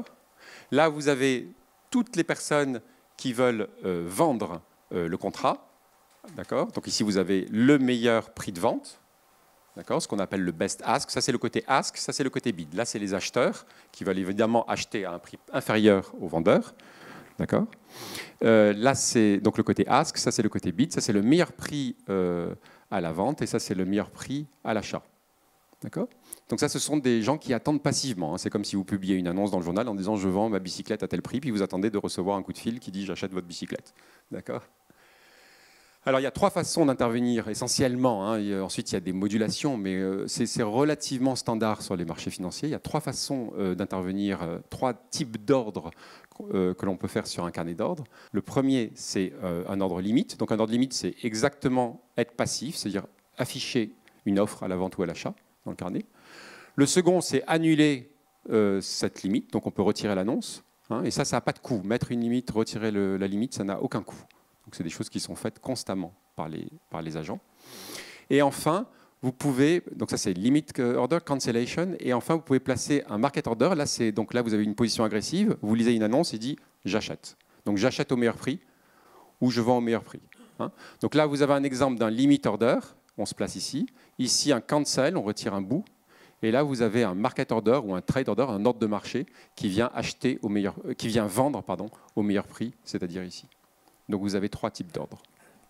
Là vous avez toutes les personnes qui veulent vendre le contrat, d'accord. Donc ici vous avez le meilleur prix de vente, d'accord, ce qu'on appelle le best ask. Ça c'est le côté ask, ça c'est le côté bid. Là c'est les acheteurs qui veulent évidemment acheter à un prix inférieur au vendeur, d'accord. Là c'est donc le côté ask, ça c'est le côté bid, ça c'est le meilleur prix à la vente et ça c'est le meilleur prix à l'achat, d'accord. Donc ça ce sont des gens qui attendent passivement. Hein. C'est comme si vous publiez une annonce dans le journal en disant je vends ma bicyclette à tel prix, puis vous attendez de recevoir un coup de fil qui dit j'achète votre bicyclette, d'accord. Alors, il y a 3 façons d'intervenir essentiellement. Hein. Ensuite, il y a des modulations, mais c'est relativement standard sur les marchés financiers. Il y a 3 façons d'intervenir, 3 types d'ordres que l'on peut faire sur un carnet d'ordre. Le premier, c'est un ordre limite. Donc, un ordre limite, c'est exactement être passif, c'est-à-dire afficher une offre à la vente ou à l'achat dans le carnet. Le second, c'est annuler cette limite. Donc, on peut retirer l'annonce. Hein, et ça n'a pas de coût. Mettre une limite, retirer la limite, ça n'a aucun coût. Donc, c'est des choses qui sont faites constamment par les agents. Et enfin, vous pouvez, donc ça c'est limit order cancellation, et enfin vous pouvez placer un market order. Donc là vous avez une position agressive, vous lisez une annonce et dit j'achète. Donc j'achète au meilleur prix ou je vends au meilleur prix. Hein. Donc là vous avez un exemple d'un limit order, on se place ici. Ici un cancel, on retire un bout. Et là vous avez un market order ou un trade order, un ordre de marché qui vient vendre au meilleur prix, c'est-à-dire ici. Donc vous avez 3 types d'ordres.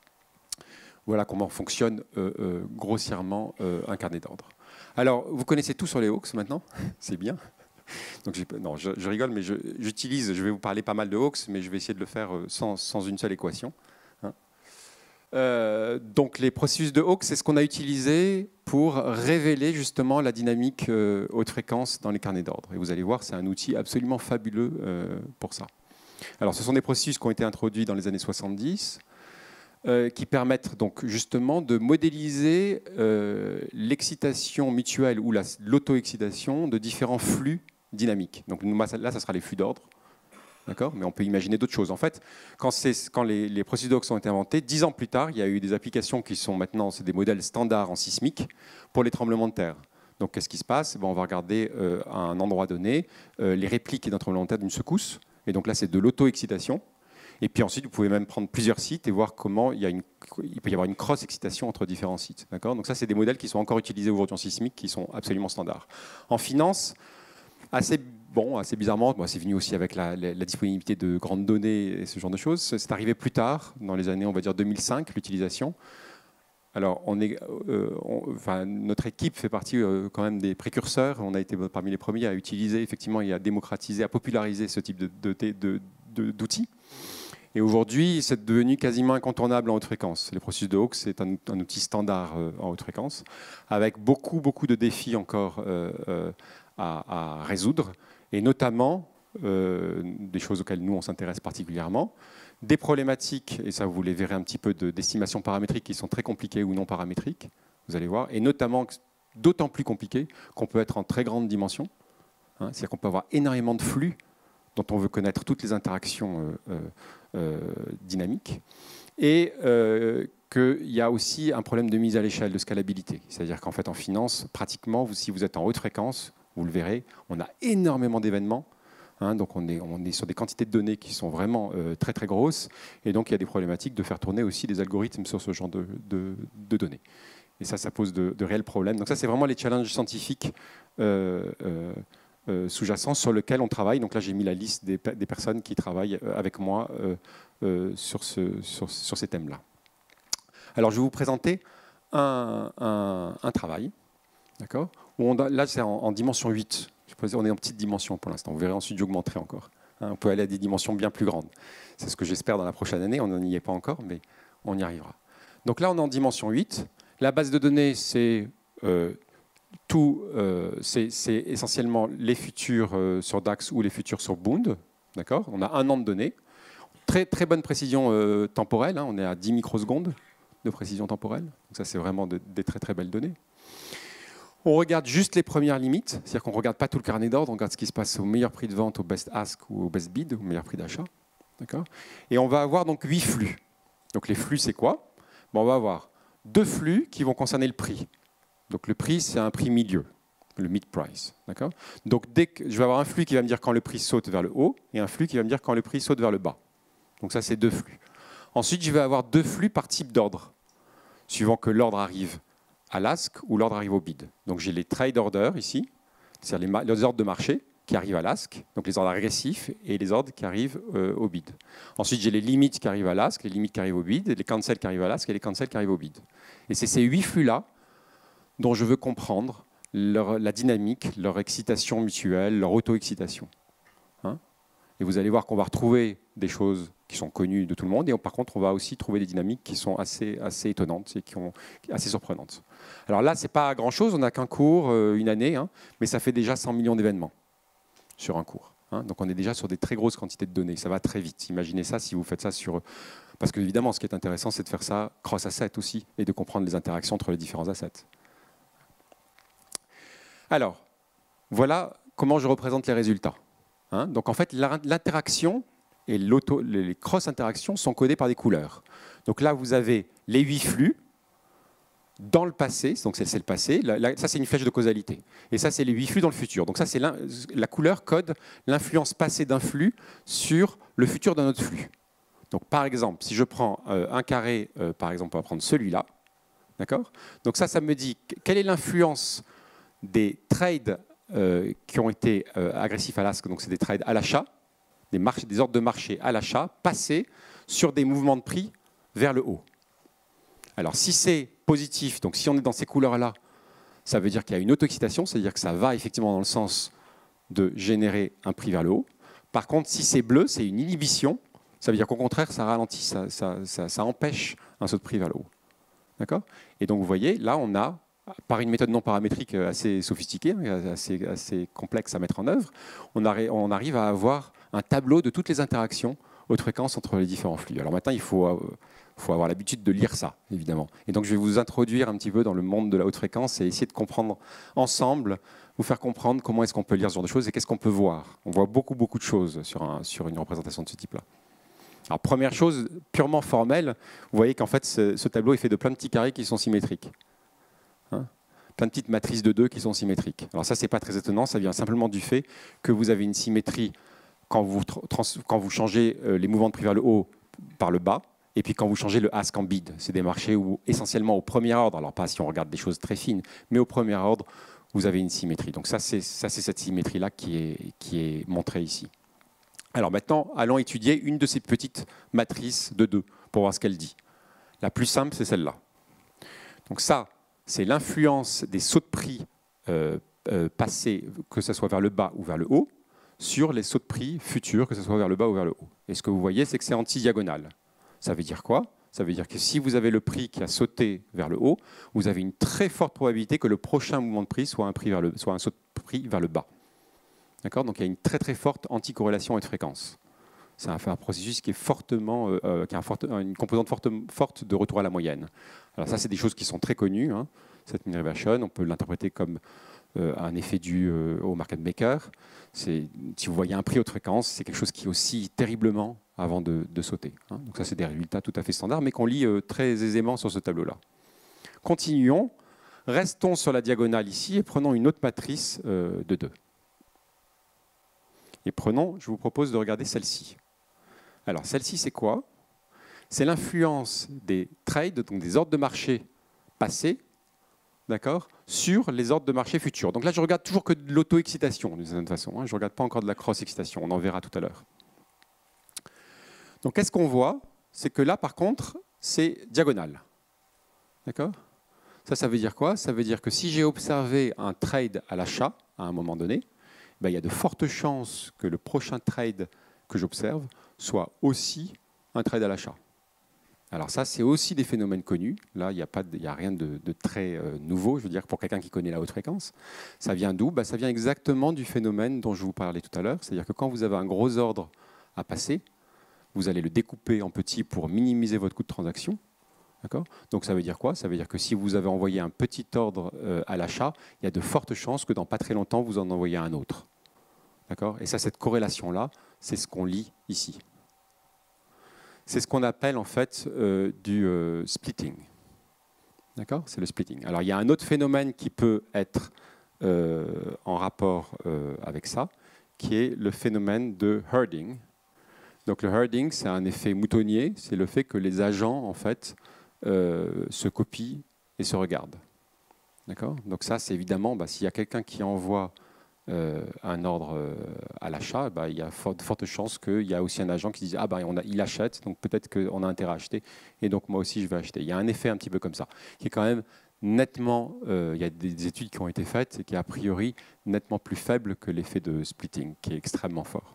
Voilà comment fonctionne grossièrement un carnet d'ordre. Alors, vous connaissez tout sur les Hawks maintenant, c'est bien. Donc, je rigole, mais je vais vous parler pas mal de Hawks, mais je vais essayer de le faire sans une seule équation. Hein. Donc les processus de Hawks, c'est ce qu'on a utilisé pour révéler justement la dynamique haute fréquence dans les carnets d'ordre. Et vous allez voir, c'est un outil absolument fabuleux pour ça. Alors, ce sont des processus qui ont été introduits dans les années 70, qui permettent donc justement de modéliser l'excitation mutuelle ou l'auto-excitation de différents flux dynamiques. Donc là, ça sera les flux d'ordre, d'accord ? Mais on peut imaginer d'autres choses. En fait, quand les processus de Hawks ont été inventés, 10 ans plus tard, il y a eu des applications qui sont maintenant des modèles standards en sismique pour les tremblements de terre. Donc, qu'est-ce qui se passe ? On va regarder à un endroit donné les répliques d'un tremblement de terre d'une secousse. Et donc là, c'est de l'auto-excitation. Et puis ensuite, vous pouvez même prendre plusieurs sites et voir comment il peut y avoir une cross-excitation entre différents sites. Donc ça, c'est des modèles qui sont encore utilisés aujourd'hui en sismique, qui sont absolument standards. En finance, assez bizarrement, c'est venu aussi avec la disponibilité de grandes données et ce genre de choses. C'est arrivé plus tard, dans les années, on va dire 2005, l'utilisation. Alors, notre équipe fait partie quand même des précurseurs. On a été parmi les premiers à utiliser effectivement et à démocratiser, à populariser ce type d'outils. Et aujourd'hui, c'est devenu quasiment incontournable en haute fréquence. Les processus de Hawkes, c'est un outil standard en haute fréquence, avec beaucoup de défis encore à résoudre, et notamment des choses auxquelles nous, on s'intéresse particulièrement, des problématiques, et ça vous les verrez un petit peu, d'estimation paramétrique qui sont très compliquées ou non paramétriques, vous allez voir, et notamment d'autant plus compliquées qu'on peut être en très grande dimension, c'est-à-dire qu'on peut avoir énormément de flux dont on veut connaître toutes les interactions dynamiques, et qu'il y a aussi un problème de mise à l'échelle, de scalabilité. C'est-à-dire qu'en fait, en finance, pratiquement, si vous êtes en haute fréquence, vous le verrez, on a énormément d'événements. Donc on est sur des quantités de données qui sont vraiment très très grosses, et donc il y a des problématiques de faire tourner aussi des algorithmes sur ce genre de données. Et ça pose de réels problèmes. Donc ça, c'est vraiment les challenges scientifiques sous-jacents sur lesquels on travaille. Donc là, j'ai mis la liste des personnes qui travaillent avec moi sur ces thèmes-là. Alors je vais vous présenter un travail, d'accord, là c'est en dimension 8. On est en petite dimension pour l'instant. Vous verrez ensuite, j'augmenterai encore. On peut aller à des dimensions bien plus grandes. C'est ce que j'espère dans la prochaine année. On n'y est pas encore, mais on y arrivera. Donc là, on est en dimension 8. La base de données, c'est essentiellement les futurs sur DAX ou les futurs sur Bund. D'accord ? On a 1 an de données. Très, très bonne précision temporelle. On est à 10 microsecondes de précision temporelle. Donc ça, c'est vraiment des très, très belles données. On regarde juste les premières limites, c'est-à-dire qu'on ne regarde pas tout le carnet d'ordre, on regarde ce qui se passe au meilleur prix de vente, au best ask ou au best bid, au meilleur prix d'achat. Et on va avoir donc 8 flux. Donc les flux, c'est quoi ? On va avoir 2 flux qui vont concerner le prix. Donc le prix, c'est un prix milieu, le mid price. Donc je vais avoir un flux qui va me dire quand le prix saute vers le haut et un flux qui va me dire quand le prix saute vers le bas. Donc ça, c'est 2 flux. Ensuite, je vais avoir 2 flux par type d'ordre, suivant que l'ordre arrive à l'ask ou l'ordre arrive au bid. Donc j'ai les trade orders ici, c'est-à-dire les ordres de marché qui arrivent à l'ask, donc les ordres agressifs et les ordres qui arrivent au bid. Ensuite j'ai les limites qui arrivent à l'ask, les limites qui arrivent au bid, les cancels qui arrivent à l'ask et les cancels qui arrivent au bid. Et c'est ces 8 flux-là dont je veux comprendre la dynamique, leur excitation mutuelle, leur auto-excitation. Et vous allez voir qu'on va retrouver des choses qui sont connues de tout le monde, et par contre, on va aussi trouver des dynamiques qui sont assez étonnantes et assez surprenantes. Alors là, ce n'est pas grand-chose, on n'a qu'un cours, une année, mais ça fait déjà 100 millions d'événements sur un cours. Donc on est déjà sur des très grosses quantités de données, ça va très vite. Imaginez ça si vous faites ça sur... Parce que évidemment, ce qui est intéressant, c'est de faire ça cross-asset aussi, et de comprendre les interactions entre les différents assets. Alors, voilà comment je représente les résultats. Donc en fait, l'interaction et les cross-interactions sont codées par des couleurs. Donc là, vous avez les 8 flux dans le passé, donc c'est le passé. Ça, c'est une flèche de causalité. Et ça, c'est les 8 flux dans le futur. Donc ça, c'est la couleur code l'influence passée d'un flux sur le futur d'un autre flux. Donc par exemple, si je prends un carré, par exemple, on va prendre celui-là. D'accord ? Donc ça me dit quelle est l'influence des trades qui ont été agressifs à l'ask, donc c'est des trades à l'achat, des ordres de marché à l'achat, passés sur des mouvements de prix vers le haut. Alors si c'est positif, donc si on est dans ces couleurs-là, ça veut dire qu'il y a une auto-excitation, c'est-à-dire que ça va effectivement dans le sens de générer un prix vers le haut. Par contre, si c'est bleu, c'est une inhibition, ça veut dire qu'au contraire, ça ralentit, ça empêche un saut de prix vers le haut. D'accord ? Et donc vous voyez, là on a, par une méthode non paramétrique assez sophistiquée, assez complexe à mettre en œuvre, on arrive à avoir un tableau de toutes les interactions haute fréquence entre les différents flux. Alors maintenant, il faut avoir l'habitude de lire ça, évidemment. Et donc je vais vous introduire un petit peu dans le monde de la haute fréquence et essayer de comprendre ensemble, vous faire comprendre comment est-ce qu'on peut lire ce genre de choses et qu'est-ce qu'on peut voir. On voit beaucoup de choses sur une représentation de ce type-là. Alors première chose, purement formelle, vous voyez qu'en fait ce tableau est fait de plein de petits carrés qui sont symétriques. Plein de petites matrices de 2 qui sont symétriques. Alors ça, c'est pas très étonnant, ça vient simplement du fait que vous avez une symétrie quand vous changez les mouvements de prix vers le haut par le bas, et puis quand vous changez le ask en bid. C'est des marchés où, essentiellement au premier ordre, alors pas si on regarde des choses très fines, mais au premier ordre, vous avez une symétrie. Donc ça, c'est cette symétrie-là qui est montrée ici. Alors maintenant, allons étudier une de ces petites matrices de 2 pour voir ce qu'elle dit. La plus simple, c'est celle-là. Donc ça, c'est l'influence des sauts de prix passés, que ce soit vers le bas ou vers le haut, sur les sauts de prix futurs, que ce soit vers le bas ou vers le haut. Et ce que vous voyez, c'est que c'est anti-diagonal. Ça veut dire quoi? Ça veut dire que si vous avez le prix qui a sauté vers le haut, vous avez une très forte probabilité que le prochain mouvement de prix soit un saut de prix vers le bas. D'accord? Donc il y a une très très forte anticorrélation et de fréquence. C'est un processus qui est fortement, qui a une composante forte de retour à la moyenne. Alors ça, c'est des choses qui sont très connues. Hein. Cette mean reversion, on peut l'interpréter comme un effet dû au market maker. Si vous voyez un prix haute fréquence, c'est quelque chose qui oscille terriblement avant de sauter. Hein. Donc ça, c'est des résultats tout à fait standards, mais qu'on lit très aisément sur ce tableau-là. Continuons. Restons sur la diagonale ici et prenons une autre matrice de 2. Et je vous propose de regarder celle-ci. Alors, celle-ci, c'est quoi? C'est l'influence des trades, donc des ordres de marché passés, d'accord, sur les ordres de marché futurs. Donc là, je regarde toujours que de l'auto-excitation, d'une certaine façon. Hein. Je ne regarde pas encore de la cross-excitation. On en verra tout à l'heure. Donc, qu'est-ce qu'on voit? C'est que là, par contre, c'est diagonal. D'accord? Ça veut dire quoi? Ça veut dire que si j'ai observé un trade à l'achat, à un moment donné, ben, il y a de fortes chances que le prochain trade que j'observe soit aussi un trade à l'achat. Alors ça, c'est aussi des phénomènes connus. Là, il n'y a rien de très nouveau, je veux dire, pour quelqu'un qui connaît la haute fréquence. Ça vient d'où? Ben, ça vient exactement du phénomène dont je vous parlais tout à l'heure. C'est-à-dire que quand vous avez un gros ordre à passer, vous allez le découper en petits pour minimiser votre coût de transaction. Donc ça veut dire quoi? Ça veut dire que si vous avez envoyé un petit ordre à l'achat, il y a de fortes chances que dans pas très longtemps, vous en envoyez un autre. Et ça, cette corrélation-là, c'est ce qu'on lit ici. C'est ce qu'on appelle en fait du splitting. D'accord? C'est le splitting. Alors il y a un autre phénomène qui peut être en rapport avec ça, qui est le phénomène de herding. Donc le herding, c'est un effet moutonnier, c'est le fait que les agents en fait se copient et se regardent. D'accord? Donc ça, c'est évidemment, s'il y a quelqu'un qui envoie un ordre à l'achat, il y a de fortes chances qu'il y a aussi un agent qui dit il achète, donc peut-être qu'on a intérêt à acheter, et donc moi aussi je vais acheter. Il y a un effet un petit peu comme ça, qui est quand même nettement, il y a des études qui ont été faites et qui est a priori nettement plus faible que l'effet de splitting, qui est extrêmement fort.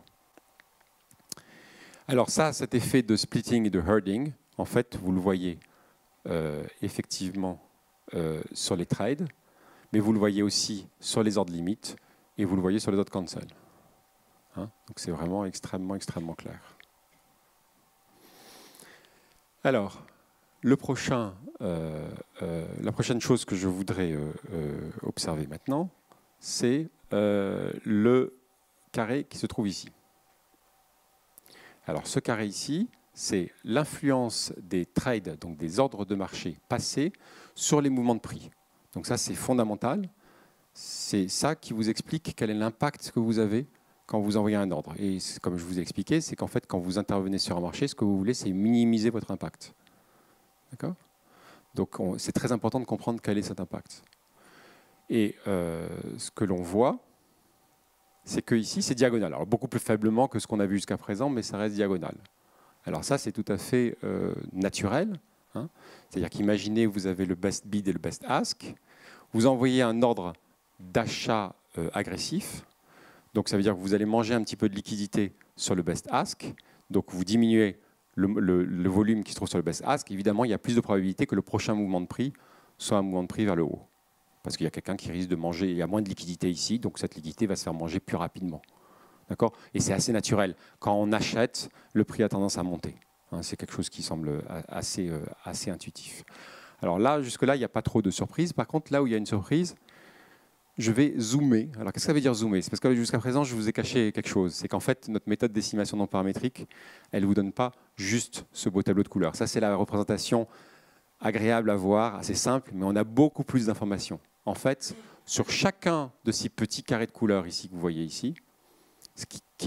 Alors ça, cet effet de splitting et de herding, en fait, vous le voyez effectivement sur les trades, mais vous le voyez aussi sur les ordres limites, et vous le voyez sur les autres cancels. Hein? Donc c'est vraiment extrêmement, extrêmement clair. Alors, la prochaine chose que je voudrais observer maintenant, c'est le carré qui se trouve ici. Alors ce carré ici, c'est l'influence des trades, donc des ordres de marché passés, sur les mouvements de prix. Donc ça, c'est fondamental. C'est ça qui vous explique quel est l'impact que vous avez quand vous envoyez un ordre. Et comme je vous ai expliqué, c'est qu'en fait, quand vous intervenez sur un marché, ce que vous voulez, c'est minimiser votre impact. D'accord? Donc, c'est très important de comprendre quel est cet impact. Et ce que l'on voit, c'est que ici, c'est diagonal. Alors, beaucoup plus faiblement que ce qu'on a vu jusqu'à présent, mais ça reste diagonal. Alors ça, c'est tout à fait naturel. Hein? C'est-à-dire qu'imaginez, vous avez le best bid et le best ask. Vous envoyez un ordre d'achat agressif. Donc ça veut dire que vous allez manger un petit peu de liquidité sur le best ask. Donc vous diminuez le volume qui se trouve sur le best ask. Évidemment, il y a plus de probabilité que le prochain mouvement de prix soit un mouvement de prix vers le haut. Parce qu'il y a quelqu'un qui risque de manger, il y a moins de liquidité ici, donc cette liquidité va se faire manger plus rapidement. D'accord ? Et c'est assez naturel. Quand on achète, le prix a tendance à monter. Hein, c'est quelque chose qui semble assez intuitif. Alors là, jusque-là, il n'y a pas trop de surprises. Par contre, là où il y a une surprise, je vais zoomer. Alors, qu'est-ce que ça veut dire zoomer? C'est parce que jusqu'à présent, je vous ai caché quelque chose. C'est qu'en fait, notre méthode d'estimation non paramétrique, elle ne vous donne pas juste ce beau tableau de couleurs. Ça, c'est la représentation agréable à voir, assez simple, mais on a beaucoup plus d'informations. En fait, sur chacun de ces petits carrés de couleurs ici que vous voyez ici, qui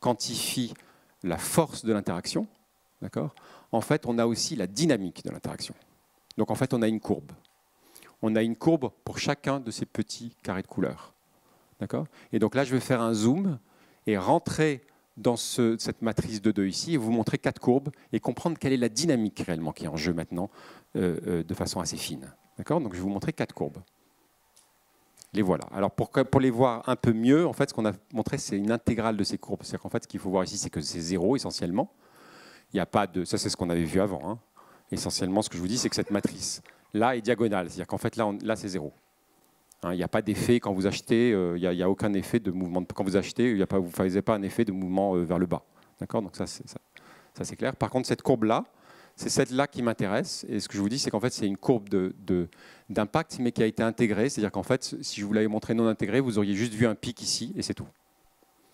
quantifie la force de l'interaction, d'accord, en fait, on a aussi la dynamique de l'interaction. Donc, en fait, on a une courbe. On a une courbe pour chacun de ces petits carrés de couleur. D'accord ? Et donc là, je vais faire un zoom et rentrer dans cette matrice de 2 ici et vous montrer 4 courbes et comprendre quelle est la dynamique réellement qui est en jeu maintenant de façon assez fine. D'accord ? Donc, je vais vous montrer 4 courbes. Les voilà. Alors, pour les voir un peu mieux, en fait, ce qu'on a montré, c'est une intégrale de ces courbes. C'est-à-dire qu'en fait, ce qu'il faut voir ici, c'est que c'est 0 essentiellement. Il n'y a pas de... Ça, c'est ce qu'on avait vu avant. Hein. Essentiellement, ce que je vous dis, c'est que cette matrice-là est diagonale. C'est-à-dire qu'en fait, là c'est 0. Hein, il n'y a pas d'effet quand vous achetez. Il n'y a aucun effet de mouvement. Quand vous achetez, vous ne faisiez pas un effet de mouvement vers le bas. D'accord ? Donc, ça, c'est clair. Par contre, cette courbe-là, c'est celle-là qui m'intéresse. Et ce que je vous dis, c'est qu'en fait, c'est une courbe d'impact, mais qui a été intégrée. C'est-à-dire qu'en fait, si je vous l'avais montré non intégrée, vous auriez juste vu un pic ici, et c'est tout. D'accord ?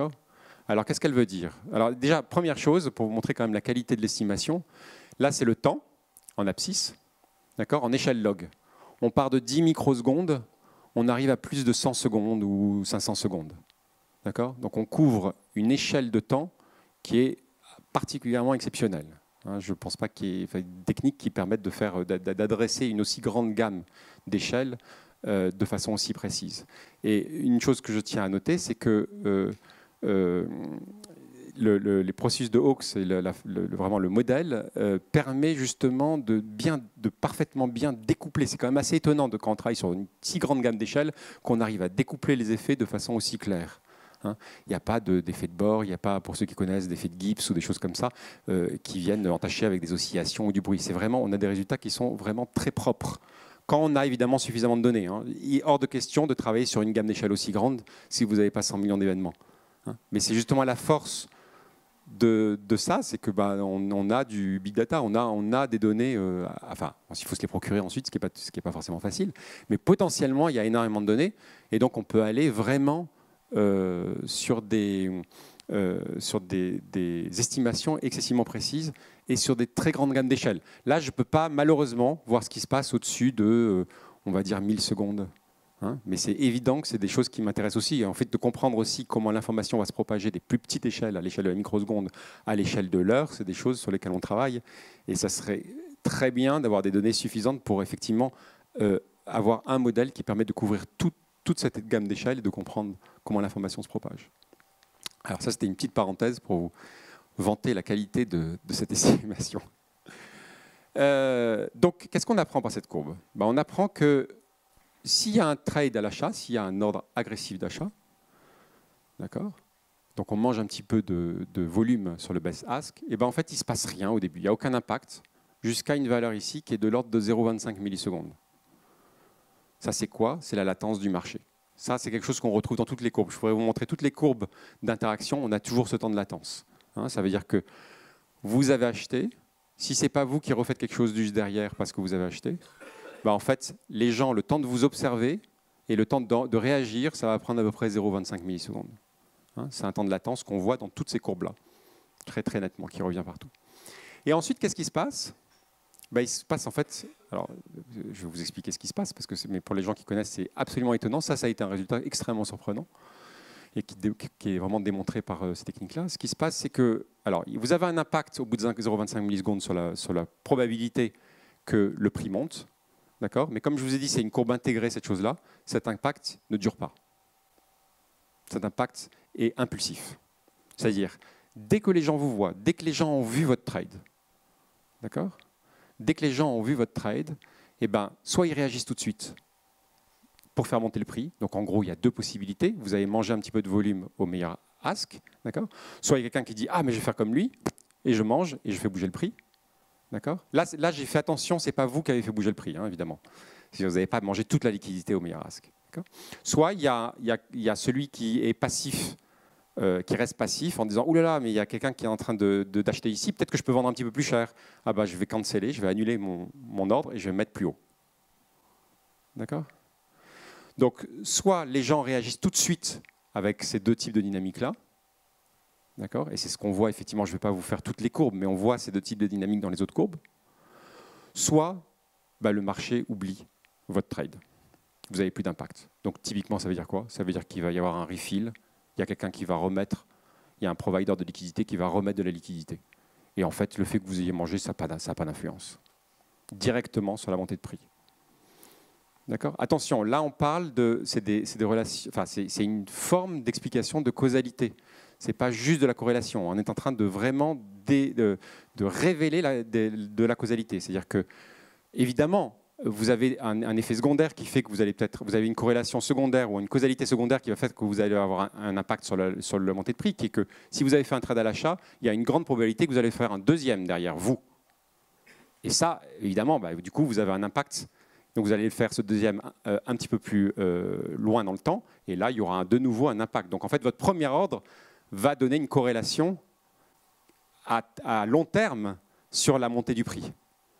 Alors, qu'est-ce qu'elle veut dire ? Alors, déjà, première chose, pour vous montrer quand même la qualité de l'estimation, là, c'est le temps, en abscisse, d'accord, en échelle log. On part de 10 microsecondes, on arrive à plus de 100 secondes ou 500 secondes. D'accord ? Donc, on couvre une échelle de temps qui est particulièrement exceptionnelle. Je ne pense pas qu'il y ait des techniques qui permettent d'adresser une aussi grande gamme d'échelles de façon aussi précise. Et une chose que je tiens à noter, c'est que les processus de Hawkes et vraiment le modèle permet justement de parfaitement bien découpler. C'est quand même assez étonnant quand on travaille sur une si grande gamme d'échelles qu'on arrive à découpler les effets de façon aussi claire. Il n'y a pas d'effet de bord, il n'y a pas, pour ceux qui connaissent, d'effet de Gibbs ou des choses comme ça qui viennent entacher avec des oscillations ou du bruit. On a des résultats qui sont vraiment très propres. Quand on a évidemment suffisamment de données. Il est hors de question de travailler sur une gamme d'échelle aussi grande si vous n'avez pas 100 millions d'événements. Mais c'est justement la force de ça, c'est que on a du big data, on a des données, il faut se les procurer ensuite, ce qui n'est pas forcément facile, mais potentiellement, il y a énormément de données, et donc on peut aller vraiment sur des estimations excessivement précises et sur des très grandes gammes d'échelle. Là, je ne peux pas malheureusement voir ce qui se passe au-dessus de, on va dire, 1000 secondes. Mais c'est évident que c'est des choses qui m'intéressent aussi. En fait, de comprendre aussi comment l'information va se propager des plus petites échelles, à l'échelle de la microseconde, à l'échelle de l'heure, c'est des choses sur lesquelles on travaille. Et ça serait très bien d'avoir des données suffisantes pour effectivement avoir un modèle qui permet de couvrir toute cette gamme d'échelles et de comprendre comment l'information se propage. Alors ça, c'était une petite parenthèse pour vous vanter la qualité de cette estimation. Donc, qu'est-ce qu'on apprend par cette courbe ? On apprend que s'il y a un trade à l'achat, s'il y a un ordre agressif d'achat, d'accord, donc on mange un petit peu de volume sur le best ask, et en fait, il ne se passe rien au début. Il n'y a aucun impact jusqu'à une valeur ici qui est de l'ordre de 0,25 millisecondes. Ça, c'est quoi ? C'est la latence du marché. Ça, c'est quelque chose qu'on retrouve dans toutes les courbes. Je pourrais vous montrer toutes les courbes d'interaction. On a toujours ce temps de latence. Ça veut dire que vous avez acheté. Si ce n'est pas vous qui refaites quelque chose juste derrière parce que vous avez acheté, en fait, les gens, le temps de vous observer et le temps de réagir, ça va prendre à peu près 0,25 millisecondes. C'est un temps de latence qu'on voit dans toutes ces courbes-là, très très nettement, qui revient partout. Et ensuite, qu'est-ce qui se passe ? Il se passe en fait, alors je vais vous expliquer ce qui se passe, mais pour les gens qui connaissent, c'est absolument étonnant. Ça a été un résultat extrêmement surprenant et qui est vraiment démontré par ces techniques-là. Ce qui se passe, c'est que, alors, vous avez un impact au bout de 0,25 millisecondes sur la probabilité que le prix monte. D'accord ? Mais comme je vous ai dit, c'est une courbe intégrée, cette chose-là. Cet impact ne dure pas. Cet impact est impulsif. C'est-à-dire, dès que les gens vous voient, dès que les gens ont vu votre trade, d'accord ? Dès que les gens ont vu votre trade, soit ils réagissent tout de suite pour faire monter le prix. Donc en gros, il y a deux possibilités. Vous avez mangé un petit peu de volume au meilleur ask, d'accord ? Soit il y a quelqu'un qui dit « Ah, mais je vais faire comme lui », et je mange et je fais bouger le prix. D'accord ? Là, j'ai fait attention, ce n'est pas vous qui avez fait bouger le prix, évidemment. Si vous n'avez pas mangé toute la liquidité au meilleur ask. Soit il y a celui qui est passif, qui reste passif en disant « Ouh là là, mais il y a quelqu'un qui est en train d'acheter ici, peut-être que je peux vendre un petit peu plus cher. Ah je vais canceller, je vais annuler mon ordre et je vais me mettre plus haut. » D'accord ? Donc, soit les gens réagissent tout de suite avec ces deux types de dynamiques-là, d'accord ? Et c'est ce qu'on voit, effectivement, je ne vais pas vous faire toutes les courbes, mais on voit ces deux types de dynamiques dans les autres courbes. Soit le marché oublie votre trade. Vous n'avez plus d'impact. Donc typiquement, ça veut dire quoi ? Ça veut dire qu'il va y avoir un refill, il y a quelqu'un qui va remettre, il y a un provider de liquidité qui va remettre de la liquidité. Et en fait, le fait que vous ayez mangé, ça n'a pas d'influence directement sur la montée de prix. D'accord ? Attention, là on parle de, c'est des relations, enfin c'est une forme d'explication de causalité. C'est pas juste de la corrélation. On est en train de vraiment de révéler de la causalité. C'est-à-dire que, évidemment, vous avez un effet secondaire qui fait que vous avez une corrélation secondaire ou une causalité secondaire qui va faire que vous allez avoir un impact sur la montée de prix, qui est que si vous avez fait un trade à l'achat, il y a une grande probabilité que vous allez faire un deuxième derrière vous. Et ça, évidemment, du coup, vous avez un impact. Donc vous allez faire ce deuxième un petit peu plus loin dans le temps, et là, il y aura de nouveau un impact. Donc en fait, votre premier ordre va donner une corrélation à long terme sur la montée du prix. D'accord ?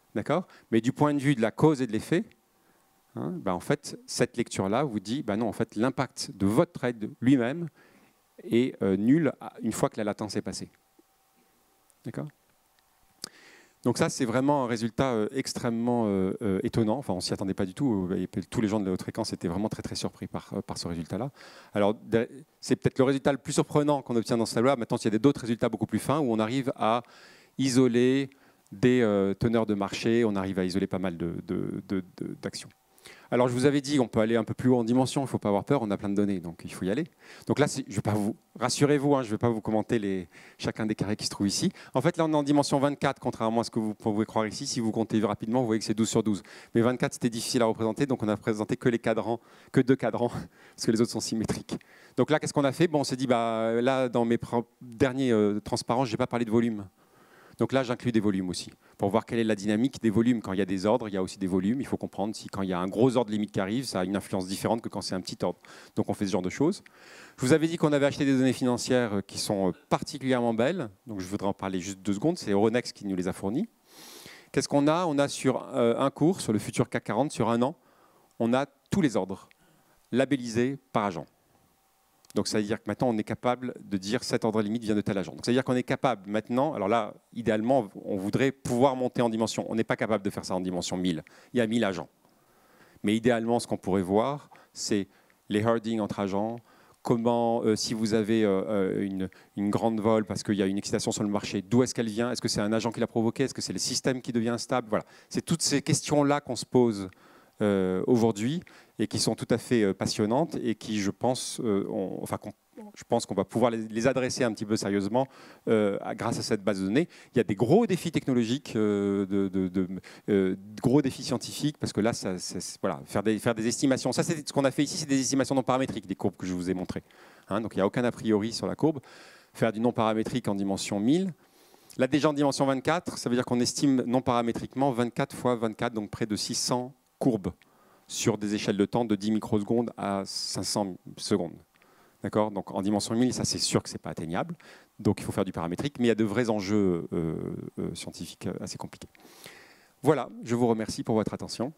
Mais du point de vue de la cause et de l'effet, en fait, cette lecture-là vous dit, non, en fait, l'impact de votre trade lui-même est nul une fois que la latence est passée. D'accord ? Donc ça, c'est vraiment un résultat extrêmement étonnant. Enfin, on ne s'y attendait pas du tout. Et tous les gens de la haute fréquence étaient vraiment très, très surpris par ce résultat-là. Alors, c'est peut-être le résultat le plus surprenant qu'on obtient dans ce tableau. Maintenant, il y a d'autres résultats beaucoup plus fins où on arrive à isoler des teneurs de marché. On arrive à isoler pas mal d'actions. Alors, je vous avais dit, on peut aller un peu plus haut en dimension. Il ne faut pas avoir peur, on a plein de données, donc il faut y aller. Donc là, je vais pas vous rassurez-vous, je ne vais pas vous commenter chacun des carrés qui se trouvent ici. En fait, là, on est en dimension 24, contrairement à ce que vous pouvez croire ici. Si vous comptez rapidement, vous voyez que c'est 12 sur 12. Mais 24, c'était difficile à représenter, donc on a présenté que 2 cadrans, parce que les autres sont symétriques. Donc là, qu'est-ce qu'on a fait ? On s'est dit, là, dans mes derniers transparences, je n'ai pas parlé de volume. Donc là, j'inclus des volumes aussi, pour voir quelle est la dynamique des volumes. Quand il y a des ordres, il y a aussi des volumes. Il faut comprendre si quand il y a un gros ordre limite qui arrive, ça a une influence différente que quand c'est un petit ordre. Donc on fait ce genre de choses. Je vous avais dit qu'on avait acheté des données financières qui sont particulièrement belles. Donc je voudrais en parler juste 2 secondes. C'est Euronext qui nous les a fournies. Qu'est-ce qu'on a ? On a sur un cours, sur le futur CAC 40, sur un an, on a tous les ordres labellisés par agent. Donc, ça veut dire que maintenant, on est capable de dire cet ordre limite vient de tel agent. Donc, ça veut dire qu'on est capable maintenant, alors là, idéalement, on voudrait pouvoir monter en dimension. On n'est pas capable de faire ça en dimension 1000. Il y a 1000 agents. Mais idéalement, ce qu'on pourrait voir, c'est les herding entre agents, comment, si vous avez une grande vol parce qu'il y a une excitation sur le marché, d'où est-ce qu'elle vient ? Est-ce que c'est un agent qui l'a provoqué ? Est-ce que c'est le système qui devient instable ? Voilà. C'est toutes ces questions-là qu'on se pose aujourd'hui et qui sont tout à fait passionnantes et qui, je pense, qu'on va pouvoir les adresser un petit peu sérieusement grâce à cette base de données. Il y a des gros défis technologiques, gros défis scientifiques, parce que là, voilà, faire des estimations. Ça, c'est ce qu'on a fait ici, c'est des estimations non paramétriques, des courbes que je vous ai montrées. Donc, il n'y a aucun a priori sur la courbe. Faire du non paramétrique en dimension 1000. Là, déjà en dimension 24, ça veut dire qu'on estime non paramétriquement 24 fois 24, donc près de 600 courbes sur des échelles de temps de 10 microsecondes à 500 secondes. D'accord ? Donc en dimension 1000, ça c'est sûr que ce n'est pas atteignable. Donc il faut faire du paramétrique, mais il y a de vrais enjeux scientifiques assez compliqués. Voilà, je vous remercie pour votre attention.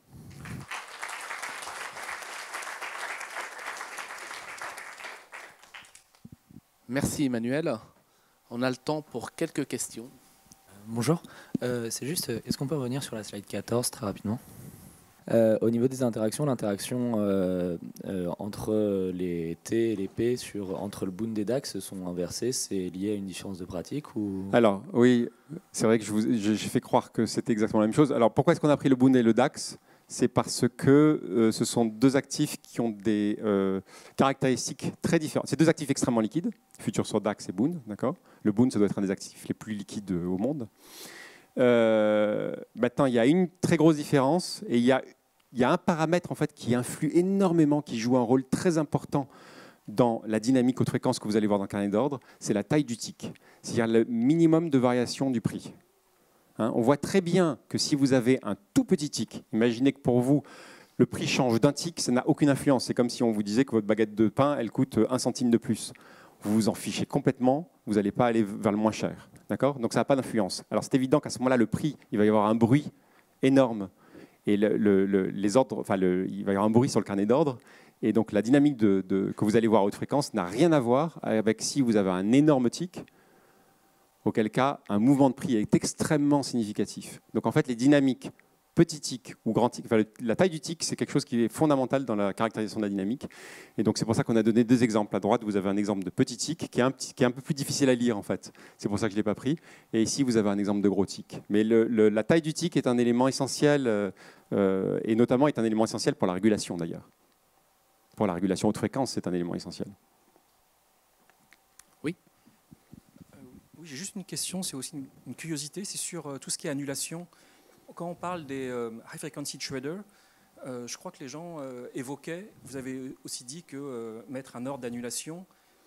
Merci Emmanuel. On a le temps pour quelques questions. Bonjour. C'est juste, est-ce qu'on peut revenir sur la slide 14 très rapidement ? Au niveau des interactions, l'interaction entre les T et les P entre le Bund et DAX sont inversées. C'est lié à une différence de pratique ou... Alors oui, c'est vrai que j'ai fait croire que c'était exactement la même chose. Alors pourquoi est-ce qu'on a pris le Bund et le DAX ? C'est parce que ce sont 2 actifs qui ont des caractéristiques très différentes. C'est 2 actifs extrêmement liquides, Futur sur DAX et Bund, d'accord ? Le Bund, ça doit être un des actifs les plus liquides au monde. Maintenant, il y a une très grosse différence et il y a un paramètre en fait, qui influe énormément, qui joue un rôle très important dans la dynamique haute fréquence que vous allez voir dans le carnet d'ordre, c'est la taille du tick, c'est-à-dire le minimum de variation du prix. On voit très bien que si vous avez un tout petit tick, imaginez que pour vous, le prix change d'un tick, ça n'a aucune influence. C'est comme si on vous disait que votre baguette de pain, elle coûte 1 centime de plus. Vous vous en fichez complètement, vous n'allez pas aller vers le moins cher. D'accord ? Donc ça n'a pas d'influence. Alors c'est évident qu'à ce moment-là, le prix, il va y avoir un bruit énorme. Et les ordres, il va y avoir un bruit sur le carnet d'ordre. Et donc la dynamique que vous allez voir à haute fréquence n'a rien à voir avec si vous avez un énorme tick, auquel cas un mouvement de prix est extrêmement significatif. Donc en fait, les dynamiques petit tic ou grand tic, enfin, la taille du tic, c'est quelque chose qui est fondamental dans la caractérisation de la dynamique. Et donc c'est pour ça qu'on a donné 2 exemples. À droite, vous avez un exemple de petit tic qui est un peu plus difficile à lire en fait. C'est pour ça que je ne l'ai pas pris. Et ici, vous avez un exemple de gros tic. Mais la taille du tic est un élément essentiel, et notamment est un élément essentiel pour la régulation d'ailleurs. Pour la régulation haute fréquence, c'est un élément essentiel. Oui. Oui, j'ai juste une question, c'est aussi une curiosité, c'est sur tout ce qui est annulation. Quand on parle des high frequency traders, je crois que les gens évoquaient, vous avez aussi dit que mettre un ordre d'annulation,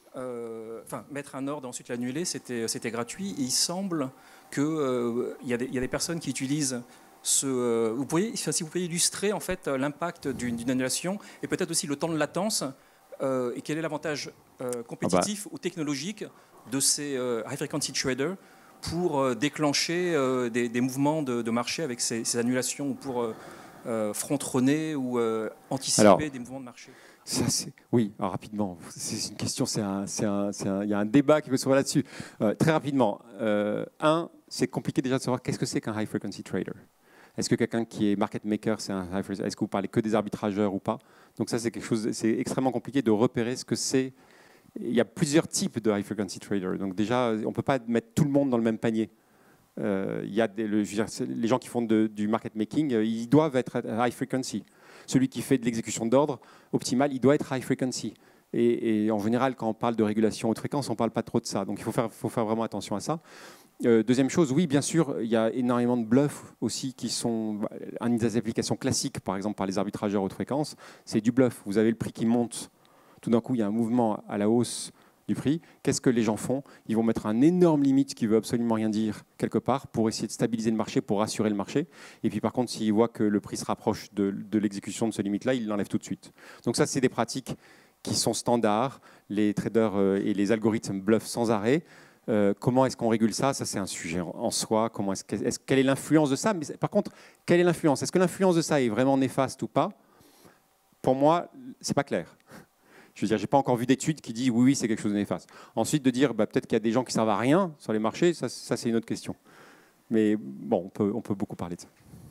mettre un ordre et ensuite l'annuler, c'était gratuit. Et il semble qu'il y a des personnes qui utilisent si vous pouvez illustrer en fait l'impact d'une annulation et peut-être aussi le temps de latence et quel est l'avantage compétitif ou technologique de ces high frequency traders pour déclencher des mouvements de marché avec ces annulations ou pour front-runner ou anticiper des mouvements de marché. Oui, alors rapidement, c'est une question, il y a un débat qui peut se faire là-dessus. Très rapidement, c'est compliqué déjà de savoir qu'est-ce que c'est qu'un high frequency trader. Est-ce que quelqu'un qui est market maker, c'est un high frequency? Est-ce que vous parlez que des arbitrageurs ou pas? Donc ça, c'est extrêmement compliqué de repérer ce que c'est. Il y a plusieurs types de high frequency traders. Donc déjà, on ne peut pas mettre tout le monde dans le même panier. Il y a les gens qui font du market making, ils doivent être high frequency. Celui qui fait de l'exécution d'ordre optimale, il doit être high frequency. Et en général, quand on parle de régulation haute fréquence, on ne parle pas trop de ça. Donc il faut faire vraiment attention à ça. Deuxième chose, oui, bien sûr, il y a énormément de bluffs aussi qui sont une des applications classiques, par exemple par les arbitrageurs haute fréquence, c'est du bluff. Vous avez le prix qui monte, tout d'un coup, il y a un mouvement à la hausse du prix. Qu'est-ce que les gens font? Ils vont mettre un énorme limite qui ne veut absolument rien dire quelque part pour essayer de stabiliser le marché, pour rassurer le marché. Et puis par contre, s'ils voient que le prix se rapproche de l'exécution de ce limite-là, ils l'enlèvent tout de suite. Donc ça, c'est des pratiques qui sont standards. Les traders et les algorithmes bluffent sans arrêt. Comment est-ce qu'on régule ça? Ça, c'est un sujet en soi. Quelle est l'influence de ça? Mais par contre, quelle est l'influence? Est-ce que l'influence de ça est vraiment néfaste ou pas? Pour moi, ce n'est pas clair. Je veux dire, je n'ai pas encore vu d'études qui disent oui, c'est quelque chose de néfaste. Ensuite, de dire peut-être qu'il y a des gens qui ne servent à rien sur les marchés, ça c'est une autre question. Mais bon, on peut beaucoup parler de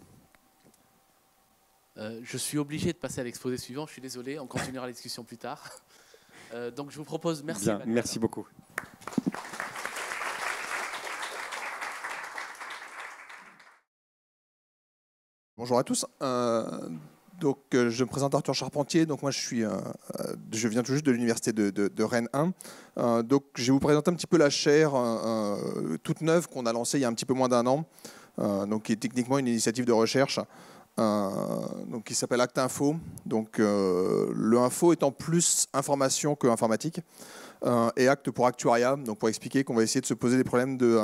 ça. Je suis obligé de passer à l'exposé suivant, je suis désolé, on continuera la discussion plus tard. Donc je vous propose, merci. Bien, merci beaucoup. Bonjour à tous. Donc, je me présente Arthur Charpentier. Donc, moi, je viens tout juste de l'université de Rennes 1. Donc, je vais vous présenter un petit peu la chaire toute neuve qu'on a lancée il y a un petit peu moins d'1 an. Donc, qui est techniquement une initiative de recherche. Donc, qui s'appelle Acte Info. Donc, le info étant plus information que informatique. Et acte pour actuariat. Donc, pour expliquer qu'on va essayer de se poser des problèmes de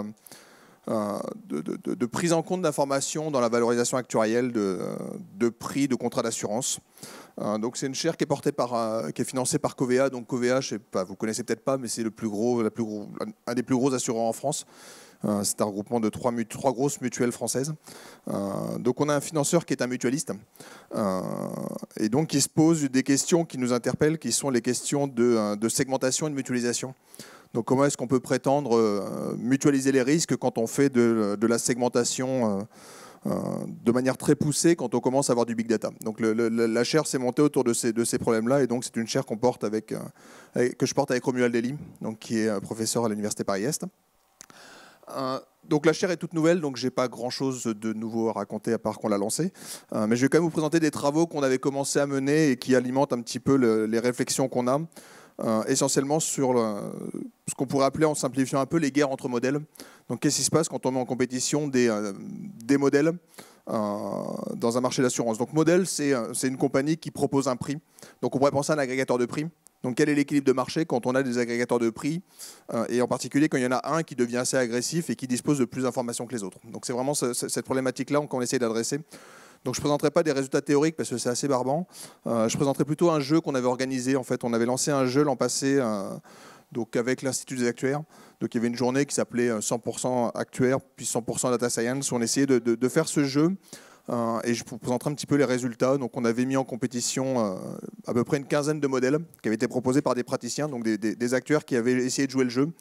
prise en compte d'informations dans la valorisation actuarielle de prix de contrats d'assurance. Donc c'est une chaire qui est portée qui est financée par Covea. Donc Covea, je sais pas, vous connaissez peut-être pas, mais c'est un des plus gros assureurs en France. C'est un regroupement de trois grosses mutuelles françaises. Donc on a un financeur qui est un mutualiste et donc qui se pose des questions qui nous interpellent, qui sont les questions de segmentation et de mutualisation. Donc comment est-ce qu'on peut prétendre mutualiser les risques quand on fait de la segmentation de manière très poussée, quand on commence à avoir du big data. Donc la chaire s'est montée autour de ces problèmes-là, et donc c'est une chaire que je porte avec Romuald Dely, donc qui est professeur à l'université Paris-Est. Donc la chaire est toute nouvelle, donc j'ai pas grand-chose de nouveau à raconter à part qu'on l'a lancée. Mais je vais quand même vous présenter des travaux qu'on avait commencé à mener et qui alimentent un petit peu les réflexions qu'on a. Essentiellement sur ce qu'on pourrait appeler, en simplifiant un peu, les guerres entre modèles. Donc qu'est-ce qui se passe quand on met en compétition des modèles dans un marché d'assurance? Donc modèle, c'est une compagnie qui propose un prix. Donc on pourrait penser à un agrégateur de prix. Donc quel est l'équilibre de marché quand on a des agrégateurs de prix, et en particulier quand il y en a un qui devient assez agressif et qui dispose de plus d'informations que les autres. Donc c'est vraiment cette problématique-là qu'on essaie d'adresser. Donc je ne présenterai pas des résultats théoriques parce que c'est assez barbant. Je présenterai plutôt un jeu qu'on avait organisé. En fait, on avait lancé un jeu l'an passé donc avec l'Institut des actuaires. Donc il y avait une journée qui s'appelait 100% actuaires puis 100% data science. On essayait de faire ce jeu et je vous présenterai un petit peu les résultats. Donc on avait mis en compétition à peu près une quinzaine de modèles qui avaient été proposés par des praticiens, donc des actuaires qui avaient essayé de jouer le jeu.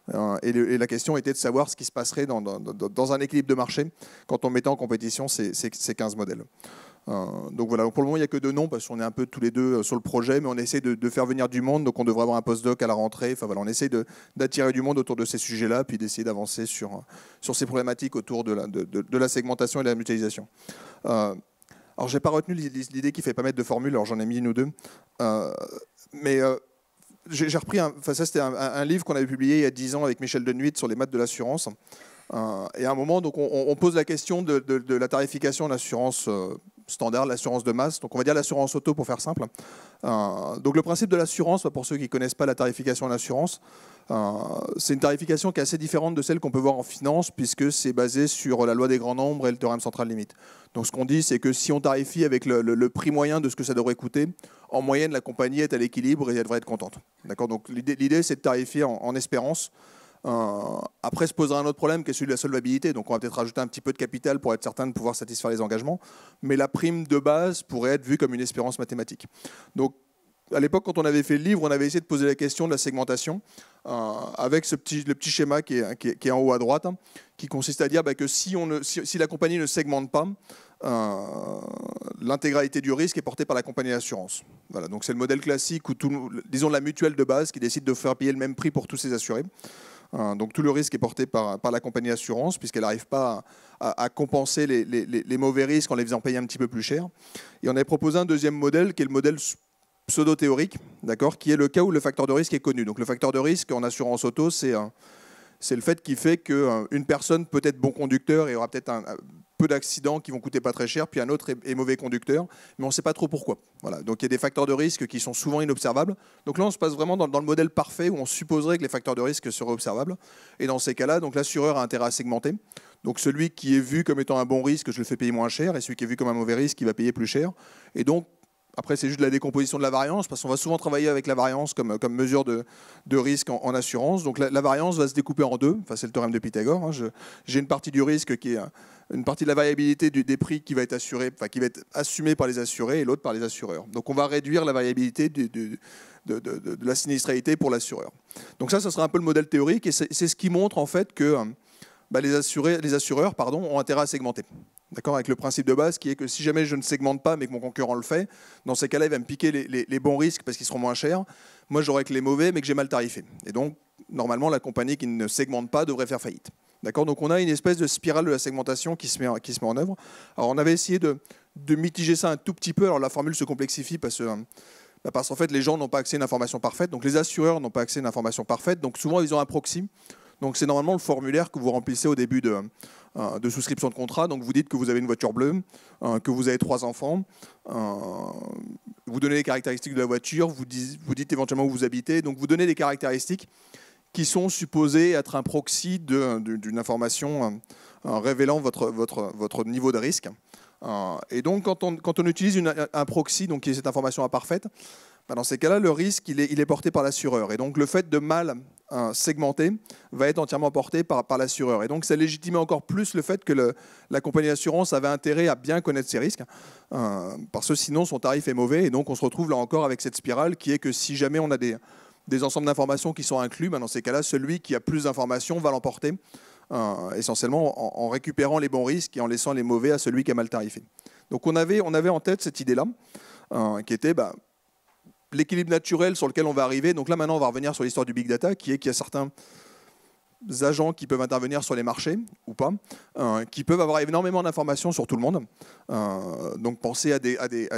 Et la question était de savoir ce qui se passerait dans un équilibre de marché quand on mettait en compétition ces 15 modèles. Donc voilà, pour le moment il n'y a que 2 noms parce qu'on est un peu tous les deux sur le projet, mais on essaie de faire venir du monde, donc on devrait avoir un postdoc à la rentrée. Enfin voilà, on essaie d'attirer du monde autour de ces sujets-là, puis d'essayer d'avancer sur ces problématiques autour de la segmentation et de la mutualisation. Alors j'ai pas retenu l'idée qu'il ne fallait pas mettre de formule, alors j'en ai mis 1 ou 2, mais j'ai repris, ça c'était un livre qu'on avait publié il y a 10 ans avec Michel Denuit sur les maths de l'assurance. Et à un moment, donc, on pose la question de la tarification de l'assurance standard, l'assurance de masse, donc on va dire l'assurance auto pour faire simple. Donc le principe de l'assurance, pour ceux qui ne connaissent pas la tarification de l'assurance, c'est une tarification qui est assez différente de celle qu'on peut voir en finance, puisque c'est basé sur la loi des grands nombres et le théorème central limite. Donc ce qu'on dit, c'est que si on tarifie avec le prix moyen de ce que ça devrait coûter, en moyenne, la compagnie est à l'équilibre et elle devrait être contente. Donc l'idée, c'est de tarifier en espérance. Après se posera un autre problème qui est celui de la solvabilité, donc on va peut-être rajouter un petit peu de capital pour être certain de pouvoir satisfaire les engagements, mais la prime de base pourrait être vue comme une espérance mathématique. Donc à l'époque, quand on avait fait le livre, on avait essayé de poser la question de la segmentation avec le petit schéma qui est en haut à droite, qui consiste à dire que si la compagnie ne segmente pas, l'intégralité du risque est portée par la compagnie d'assurance. Voilà, donc c'est le modèle classique où disons la mutuelle de base qui décide de faire payer le même prix pour tous ses assurés. Donc tout le risque est porté par la compagnie d'assurance puisqu'elle n'arrive pas à compenser les mauvais risques en les faisant payer un petit peu plus cher. Et on avait proposé un deuxième modèle qui est le modèle pseudo-théorique, qui est le cas où le facteur de risque est connu. Donc le facteur de risque en assurance auto, c'est le fait qui fait qu'une personne peut être bon conducteur et aura peut-être peu d'accidents qui vont coûter pas très cher, puis un autre est mauvais conducteur, mais on ne sait pas trop pourquoi. Voilà. Donc il y a des facteurs de risque qui sont souvent inobservables. Donc là, on se passe vraiment dans le modèle parfait où on supposerait que les facteurs de risque seraient observables. Et dans ces cas-là, donc l'assureur a intérêt à segmenter. Donc celui qui est vu comme étant un bon risque, je le fais payer moins cher, et celui qui est vu comme un mauvais risque, il va payer plus cher. Et donc, après, c'est juste de la décomposition de la variance, parce qu'on va souvent travailler avec la variance comme mesure de risque en assurance. Donc la variance va se découper en 2. Enfin, c'est le théorème de Pythagore. J'ai une partie du risque qui est une partie de la variabilité des prix qui va être qui va être assumée par les assurés et l'autre par les assureurs. Donc on va réduire la variabilité de la sinistralité pour l'assureur. Donc ça sera un peu le modèle théorique, et c'est ce qui montre en fait que les assureurs ont intérêt à segmenter. D'accord, avec le principe de base qui est que si jamais je ne segmente pas mais que mon concurrent le fait, dans ces cas-là, il va me piquer les bons risques parce qu'ils seront moins chers. Moi, j'aurai que les mauvais mais que j'ai mal tarifé. Et donc, normalement, la compagnie qui ne segmente pas devrait faire faillite. D'accord, donc on a une espèce de spirale de la segmentation qui se met en œuvre. Alors, on avait essayé de mitiger ça un tout petit peu. Alors, la formule se complexifie parce qu'en fait, les gens n'ont pas accès à une information parfaite. Donc, les assureurs n'ont pas accès à une information parfaite. Donc, souvent, ils ont un proxy. Donc, c'est normalement le formulaire que vous remplissez au début de souscription de contrat. Donc vous dites que vous avez une voiture bleue, que vous avez 3 enfants, vous donnez les caractéristiques de la voiture, vous dites éventuellement où vous habitez, donc vous donnez des caractéristiques qui sont supposées être un proxy d'une information révélant votre niveau de risque. Et donc quand on utilise un proxy, donc qui est cette information imparfaite, dans ces cas-là, le risque il est porté par l'assureur. Et donc le fait de mal segmenter va être entièrement porté par l'assureur. Et donc ça légitimait encore plus le fait que la compagnie d'assurance avait intérêt à bien connaître ses risques, parce que sinon son tarif est mauvais. Et donc on se retrouve là encore avec cette spirale qui est que si jamais on a des ensembles d'informations qui sont inclus, dans ces cas-là, celui qui a plus d'informations va l'emporter, essentiellement en récupérant les bons risques et en laissant les mauvais à celui qui a mal tarifé. Donc on avait en tête cette idée-là, qui était l'équilibre naturel sur lequel on va arriver. Donc là, maintenant, on va revenir sur l'histoire du big data, qui est qu'il y a certains agents qui peuvent intervenir sur les marchés, ou pas, qui peuvent avoir énormément d'informations sur tout le monde. Donc pensez à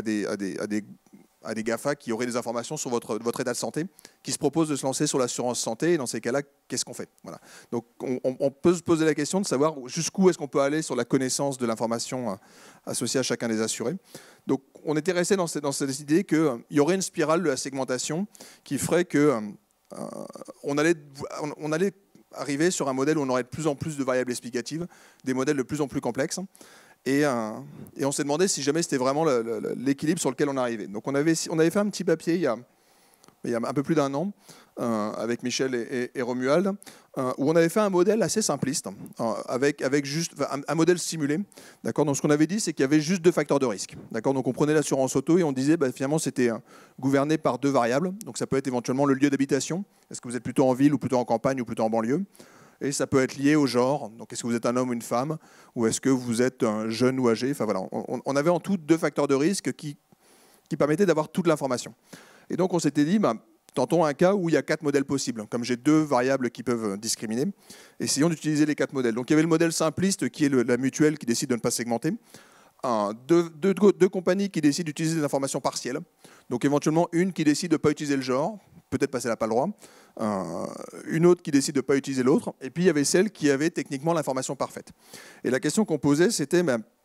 des GAFA qui auraient des informations sur votre état de santé, qui se proposent de se lancer sur l'assurance santé, et dans ces cas-là, qu'est-ce qu'on fait? Voilà. Donc on peut se poser la question de savoir jusqu'où est-ce qu'on peut aller sur la connaissance de l'information associée à chacun des assurés. Donc on était resté dans cette idée qu'il y aurait une spirale de la segmentation qui ferait qu'on allait arriver sur un modèle où on aurait de plus en plus de variables explicatives, des modèles de plus en plus complexes. Et on s'est demandé si jamais c'était vraiment l'équilibre sur lequel on arrivait. Donc on avait fait un petit papier il y a il y a un peu plus d'un an, avec Michel et Romuald, où on avait fait un modèle assez simpliste, avec juste un modèle simulé. D'accord. Donc ce qu'on avait dit, c'est qu'il y avait juste 2 facteurs de risque. D'accord. Donc on prenait l'assurance auto et on disait finalement c'était gouverné par 2 variables. Donc ça peut être éventuellement le lieu d'habitation. Est-ce que vous êtes plutôt en ville ou plutôt en campagne ou plutôt en banlieue? Et ça peut être lié au genre. Donc est-ce que vous êtes un homme ou une femme, ou est-ce que vous êtes un jeune ou âgé? Enfin voilà, on avait en tout 2 facteurs de risque qui permettaient d'avoir toute l'information. Et donc on s'était dit, tentons un cas où il y a 4 modèles possibles. Comme j'ai 2 variables qui peuvent discriminer, essayons d'utiliser les 4 modèles. Donc il y avait le modèle simpliste qui est la mutuelle qui décide de ne pas segmenter. Deux compagnies qui décident d'utiliser des informations partielles. Donc éventuellement une qui décide de ne pas utiliser le genre, peut-être parce qu'elle n'a pas le droit. Une autre qui décide de ne pas utiliser l'autre. Et puis il y avait celle qui avait techniquement l'information parfaite. Et la question qu'on posait, c'était...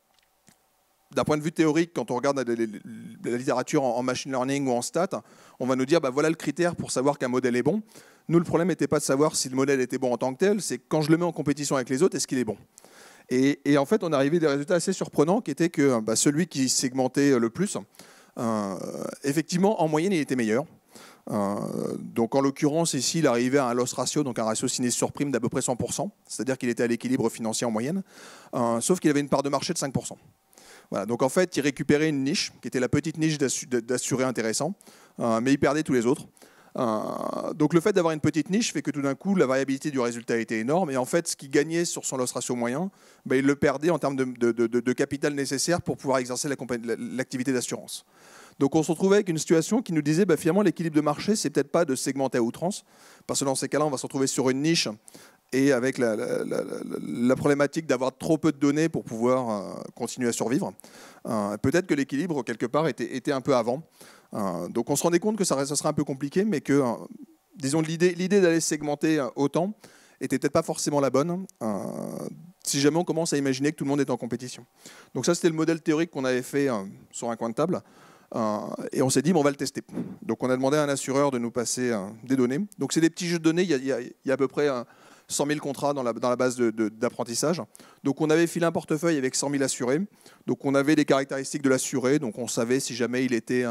d'un point de vue théorique, quand on regarde la littérature en machine learning ou en stats, on va nous dire voilà le critère pour savoir qu'un modèle est bon. Nous, le problème n'était pas de savoir si le modèle était bon en tant que tel, c'est quand je le mets en compétition avec les autres, est-ce qu'il est bon? Et en fait, on est arrivé à des résultats assez surprenants qui étaient que celui qui segmentait le plus, effectivement, en moyenne, il était meilleur. Donc en l'occurrence, ici, il arrivait à un loss ratio, donc un ratio sinistre sur prime d'à peu près 100%, c'est-à-dire qu'il était à l'équilibre financier en moyenne, sauf qu'il avait une part de marché de 5%. Voilà, donc en fait, il récupérait une niche, qui était la petite niche d'assurés intéressants, mais il perdait tous les autres. Donc le fait d'avoir une petite niche fait que tout d'un coup, la variabilité du résultat était énorme, et en fait, ce qu'il gagnait sur son loss ratio moyen, il le perdait en termes de capital nécessaire pour pouvoir exercer l'activité d'assurance. Donc on se retrouvait avec une situation qui nous disait finalement l'équilibre de marché, c'est peut-être pas de segmenter à outrance, parce que dans ces cas-là, on va se retrouver sur une niche et avec la problématique d'avoir trop peu de données pour pouvoir continuer à survivre. Peut-être que l'équilibre, quelque part, était un peu avant. Donc on se rendait compte que ça serait un peu compliqué, mais que, disons, l'idée d'aller segmenter autant était peut-être pas forcément la bonne, si jamais on commence à imaginer que tout le monde est en compétition. Donc ça, c'était le modèle théorique qu'on avait fait sur un coin de table. Et on s'est dit, on va le tester. Donc on a demandé à un assureur de nous passer des données. Donc c'est des petits jeux de données, il y a à peu près 100 000 contrats dans la base d'apprentissage. Donc on avait filé un portefeuille avec 100 000 assurés. Donc on avait les caractéristiques de l'assuré, donc on savait si jamais il était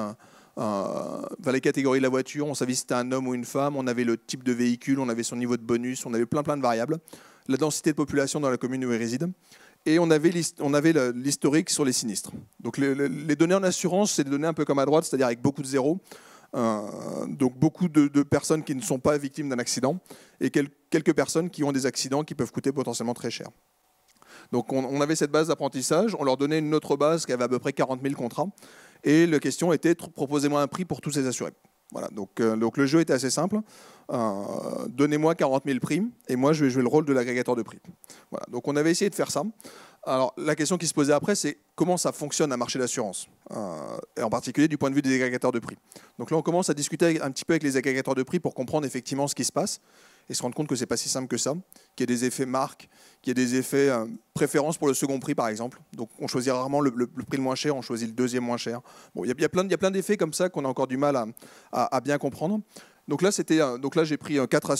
les catégories de la voiture, on savait si c'était un homme ou une femme, on avait le type de véhicule, on avait son niveau de bonus, on avait plein de variables, la densité de population dans la commune où il réside. Et on avait l'historique sur les sinistres. Donc les données en assurance, c'est des données un peu comme à droite, c'est-à-dire avec beaucoup de zéros. Donc beaucoup de personnes qui ne sont pas victimes d'un accident et quelques personnes qui ont des accidents qui peuvent coûter potentiellement très cher. Donc on avait cette base d'apprentissage, on leur donnait une autre base qui avait à peu près 40 000 contrats et la question était proposez-moi un prix pour tous ces assurés. Voilà, donc le jeu était assez simple. Donnez-moi 40 000 prix et moi je vais jouer le rôle de l'agrégateur de prix. Voilà, donc on avait essayé de faire ça. Alors la question qui se posait après, c'est comment ça fonctionne un marché d'assurance, et en particulier du point de vue des agrégateurs de prix. Donc là on commence à discuter un petit peu avec les agrégateurs de prix pour comprendre effectivement ce qui se passe et se rendre compte que c'est pas si simple que ça, qu'il y a des effets marque, qu'il y a des effets préférence pour le second prix par exemple. Donc on choisit rarement le prix le moins cher, on choisit le deuxième moins cher. Bon, il y a plein d'effets comme ça qu'on a encore du mal à bien comprendre. Donc là j'ai pris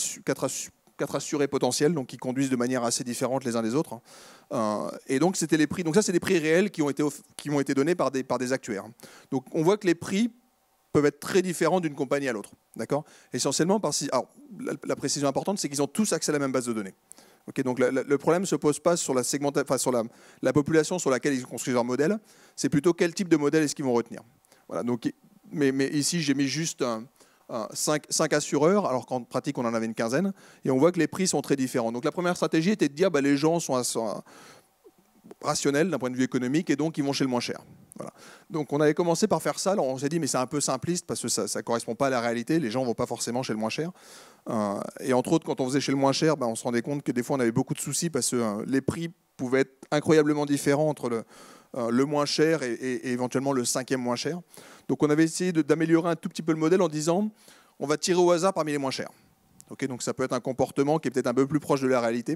4 assurés potentiels, donc qui conduisent de manière assez différente les uns des autres. Et donc c'était les prix. Donc ça c'est des prix réels qui ont été donnés par des actuaires. Donc on voit que les prix peuvent être très différents d'une compagnie à l'autre, d'accord. Essentiellement alors la précision importante, c'est qu'ils ont tous accès à la même base de données. Okay, donc le problème ne se pose pas sur sur la population sur laquelle ils construisent leur modèle, c'est plutôt quel type de modèle est-ce qu'ils vont retenir. Voilà. Donc mais ici j'ai mis juste 5 assureurs, alors qu'en pratique on en avait une quinzaine, et on voit que les prix sont très différents. Donc la première stratégie était de dire les gens sont rationnels d'un point de vue économique et donc ils vont chez le moins cher. Voilà. Donc on avait commencé par faire ça, alors on s'est dit mais c'est un peu simpliste parce que ça ne correspond pas à la réalité, les gens ne vont pas forcément chez le moins cher. Et entre autres quand on faisait chez le moins cher, on se rendait compte que des fois on avait beaucoup de soucis parce que les prix pouvaient être incroyablement différents entre le moins cher et éventuellement le 5e moins cher. Donc on avait essayé d'améliorer un tout petit peu le modèle en disant on va tirer au hasard parmi les moins chers. Okay, donc ça peut être un comportement qui est peut-être un peu plus proche de la réalité.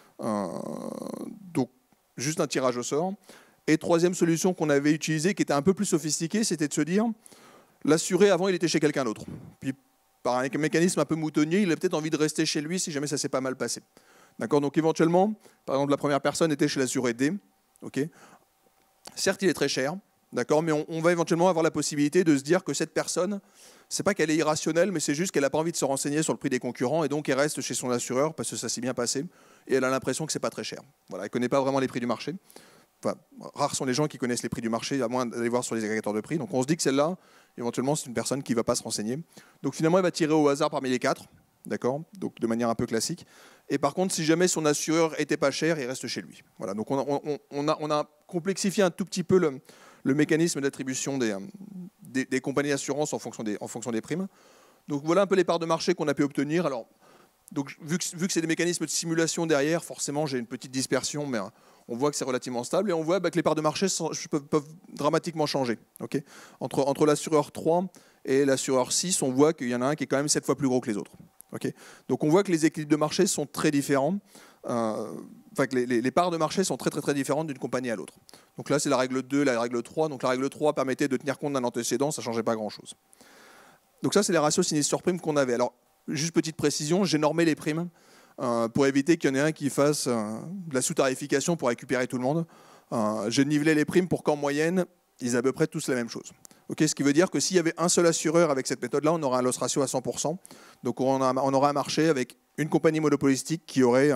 Donc juste un tirage au sort. Et troisième solution qu'on avait utilisée, qui était un peu plus sophistiquée, c'était de se dire l'assuré avant il était chez quelqu'un d'autre. Puis par un mécanisme un peu moutonnier, il a peut-être envie de rester chez lui si jamais ça s'est pas mal passé. D'accord. Donc éventuellement, par exemple la première personne était chez l'assuré D. Okay. Certes il est très cher, d'accord, mais on va éventuellement avoir la possibilité de se dire que cette personne, c'est pas qu'elle est irrationnelle, mais c'est juste qu'elle n'a pas envie de se renseigner sur le prix des concurrents et donc elle reste chez son assureur parce que ça s'est bien passé et elle a l'impression que c'est pas très cher. Voilà, elle connaît pas vraiment les prix du marché. Enfin, rares sont les gens qui connaissent les prix du marché, à moins d'aller voir sur les agrégateurs de prix. Donc on se dit que celle-là, éventuellement, c'est une personne qui ne va pas se renseigner. Donc finalement, elle va tirer au hasard parmi les 4, d'accord, donc de manière un peu classique. Et par contre, si jamais son assureur était pas cher, il reste chez lui. Voilà, donc on a complexifié un tout petit peu le mécanisme d'attribution des compagnies d'assurance en fonction des primes. Donc voilà un peu les parts de marché qu'on a pu obtenir. Alors, donc, vu que c'est des mécanismes de simulation derrière, forcément j'ai une petite dispersion, mais on voit que c'est relativement stable et on voit que les parts de marché peuvent dramatiquement changer. Okay, entre l'assureur 3 et l'assureur 6, on voit qu'il y en a un qui est quand même 7 fois plus gros que les autres. Okay, donc on voit que les équilibres de marché sont très différents. Que les parts de marché sont très différentes d'une compagnie à l'autre. Donc là, c'est la règle 2, la règle 3. Donc la règle 3 permettait de tenir compte d'un antécédent, ça ne changeait pas grand-chose. Donc ça, c'est les ratios sinistres sur prime qu'on avait. Alors, juste petite précision, j'ai normé les primes pour éviter qu'il y en ait un qui fasse de la sous-tarification pour récupérer tout le monde. J'ai nivelé les primes pour qu'en moyenne, ils aient à peu près tous la même chose. Okay, ce qui veut dire que s'il y avait un seul assureur avec cette méthode-là, on aurait un loss ratio à 100%. Donc on aurait un marché avec une compagnie monopolistique qui aurait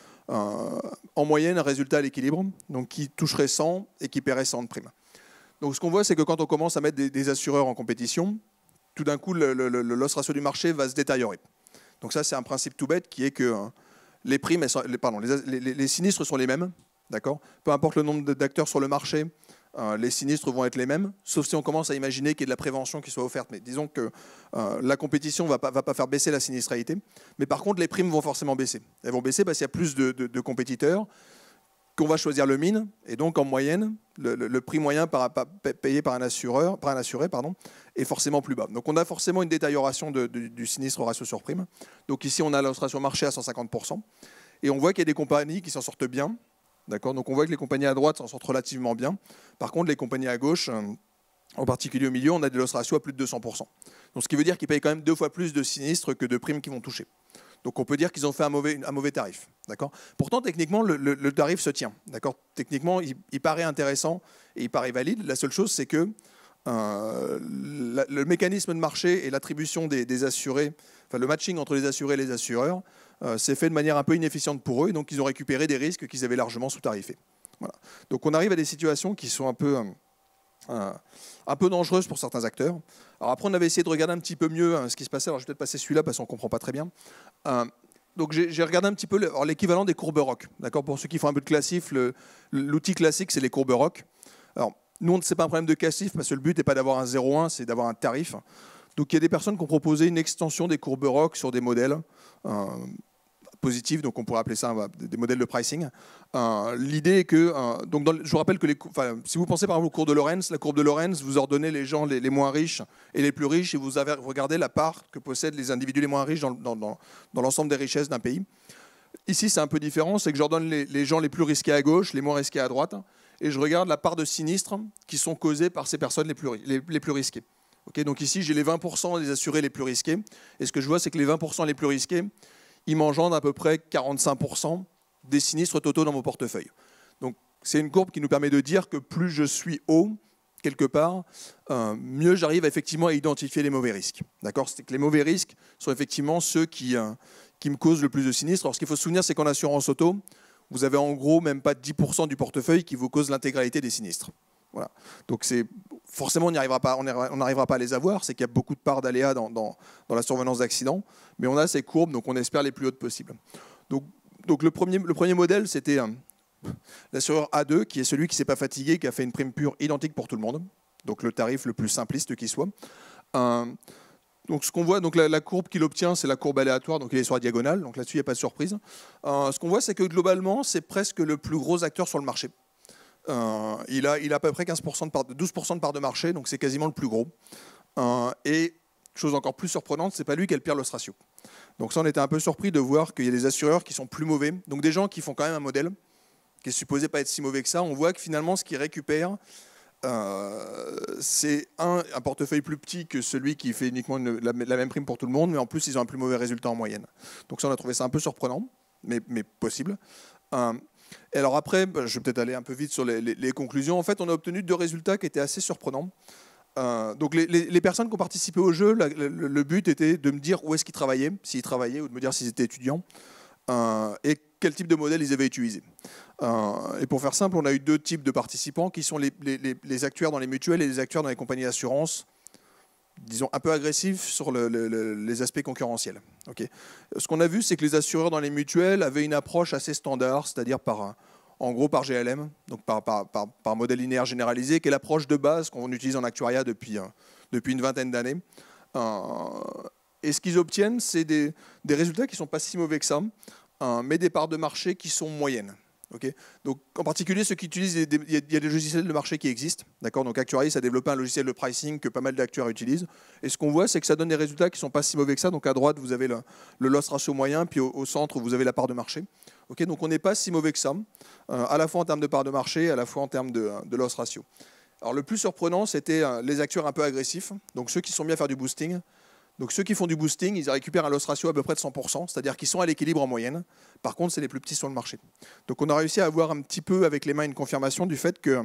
en moyenne un résultat à l'équilibre, donc qui toucherait 100 et qui paierait 100 de primes. Donc ce qu'on voit, c'est que quand on commence à mettre des assureurs en compétition, tout d'un coup, le loss ratio du marché va se détériorer. Donc ça, c'est un principe tout bête qui est que les primes, les sinistres sont les mêmes, d'accord. Peu importe le nombre d'acteurs sur le marché, les sinistres vont être les mêmes, sauf si on commence à imaginer qu'il y ait de la prévention qui soit offerte. Mais disons que la compétition ne va pas faire baisser la sinistralité. Mais par contre, les primes vont forcément baisser. Elles vont baisser parce qu'il y a plus de compétiteurs, qu'on va choisir le min, et donc en moyenne, le prix moyen payé par un assuré est forcément plus bas. Donc on a forcément une détérioration du sinistre ratio sur prime. Donc ici, on a la ratio marché à 150%, et on voit qu'il y a des compagnies qui s'en sortent bien. D'accord, donc on voit que les compagnies à droite s'en sortent relativement bien. Par contre, les compagnies à gauche, en particulier au milieu, on a des loss ratios à plus de 200%. Donc ce qui veut dire qu'ils payent quand même 2 fois plus de sinistres que de primes qu'ils vont toucher. Donc on peut dire qu'ils ont fait un mauvais tarif. D'accord. Pourtant, techniquement, le tarif se tient. D'accord. Techniquement, il paraît intéressant et il paraît valide. La seule chose, c'est que le mécanisme de marché et l'attribution des assurés, enfin le matching entre les assurés et les assureurs, s'est fait de manière un peu inefficiente pour eux, et donc ils ont récupéré des risques qu'ils avaient largement sous-tarifés. Voilà. Donc on arrive à des situations qui sont un peu dangereuses pour certains acteurs. Alors après, on avait essayé de regarder un petit peu mieux ce qui se passait. Alors je vais peut-être passer celui-là parce qu'on ne comprend pas très bien. Donc j'ai regardé un petit peu l'équivalent des courbes ROC. D'accord, pour ceux qui font un peu de classif, l'outil classique, c'est les courbes ROC. Alors nous, ce n'est pas un problème de classif parce que le but n'est pas d'avoir un 0,1, c'est d'avoir un tarif. Donc il y a des personnes qui ont proposé une extension des courbes ROC sur des modèles positifs, donc on pourrait appeler ça des modèles de pricing. L'idée est que, je vous rappelle que si vous pensez par exemple aux courbes de Lorenz, la courbe de Lorenz vous ordonnez les gens les moins riches et les plus riches, et vous regardez la part que possèdent les individus les moins riches dans l'ensemble des richesses d'un pays. Ici, c'est un peu différent, c'est que j'ordonne les gens les plus risqués à gauche, les moins risqués à droite, et je regarde la part de sinistres qui sont causés par ces personnes les plus risquées. Okay, donc ici, j'ai les 20% des assurés les plus risqués, et ce que je vois, c'est que les 20% les plus risqués, ils m'engendrent à peu près 45% des sinistres totaux dans mon portefeuille. Donc c'est une courbe qui nous permet de dire que plus je suis haut, quelque part, mieux j'arrive effectivement à identifier les mauvais risques. D'accord, c'est que les mauvais risques sont effectivement ceux qui me causent le plus de sinistres. Alors ce qu'il faut se souvenir, c'est qu'en assurance auto, vous avez en gros même pas 10% du portefeuille qui vous cause l'intégralité des sinistres. Voilà. Donc forcément, on n'arrivera pas à les avoir, c'est qu'il y a beaucoup de parts d'aléas dans la survenance d'accidents, mais on a ces courbes, donc on espère les plus hautes possibles. Donc le premier modèle, c'était l'assureur A2, qui est celui qui ne s'est pas fatigué, qui a fait une prime pure identique pour tout le monde, donc le tarif le plus simpliste qui soit. Donc ce qu'on voit, donc la courbe qu'il obtient, c'est la courbe aléatoire, donc il est sur la diagonale, donc là-dessus il n'y a pas de surprise. Ce qu'on voit, c'est que globalement, c'est presque le plus gros acteur sur le marché. Il a à peu près 12% de part de marché, donc c'est quasiment le plus gros. Et chose encore plus surprenante, c'est pas lui qui a le pire loss ratio. Donc ça, on était un peu surpris de voir qu'il y a des assureurs qui sont plus mauvais, donc des gens qui font quand même un modèle qui est supposé pas être si mauvais que ça. On voit que finalement, ce qu'ils récupèrent, c'est un portefeuille plus petit que celui qui fait uniquement la même prime pour tout le monde, mais en plus, ils ont un plus mauvais résultat en moyenne. Donc ça, on a trouvé ça un peu surprenant, mais possible. Et alors après, je vais peut-être aller un peu vite sur les conclusions. En fait, on a obtenu 2 résultats qui étaient assez surprenants. Donc les personnes qui ont participé au jeu, le but était de me dire où est-ce qu'ils travaillaient, s'ils travaillaient, ou de me dire s'ils étaient étudiants, et quel type de modèle ils avaient utilisé. Et pour faire simple, on a eu 2 types de participants qui sont les actuaires dans les mutuelles et les actuaires dans les compagnies d'assurance, disons un peu agressifs sur les aspects concurrentiels. Okay. Ce qu'on a vu, c'est que les assureurs dans les mutuelles avaient une approche assez standard, c'est-à-dire en gros par GLM, donc par modèle linéaire généralisé, qui est l'approche de base qu'on utilise en actuariat depuis une vingtaine d'années. Et ce qu'ils obtiennent, c'est des résultats qui ne sont pas si mauvais que ça, mais des parts de marché qui sont moyennes. Okay. Donc, en particulier, ceux qui utilisent, il y a des logiciels de marché qui existent. Donc Actuarius a développé un logiciel de pricing que pas mal d'actuaires utilisent. Et ce qu'on voit, c'est que ça donne des résultats qui ne sont pas si mauvais que ça. Donc à droite, vous avez le loss ratio moyen, puis au centre, vous avez la part de marché. Okay, donc on n'est pas si mauvais que ça, à la fois en termes de part de marché, à la fois en termes de loss ratio. Alors le plus surprenant, c'était les actuaires un peu agressifs, donc ceux qui sont mis à faire du boosting. Donc ceux qui font du boosting, ils récupèrent un loss ratio à peu près de 100%, c'est-à-dire qu'ils sont à l'équilibre en moyenne. Par contre, c'est les plus petits sur le marché. Donc on a réussi à avoir un petit peu avec les mains une confirmation du fait que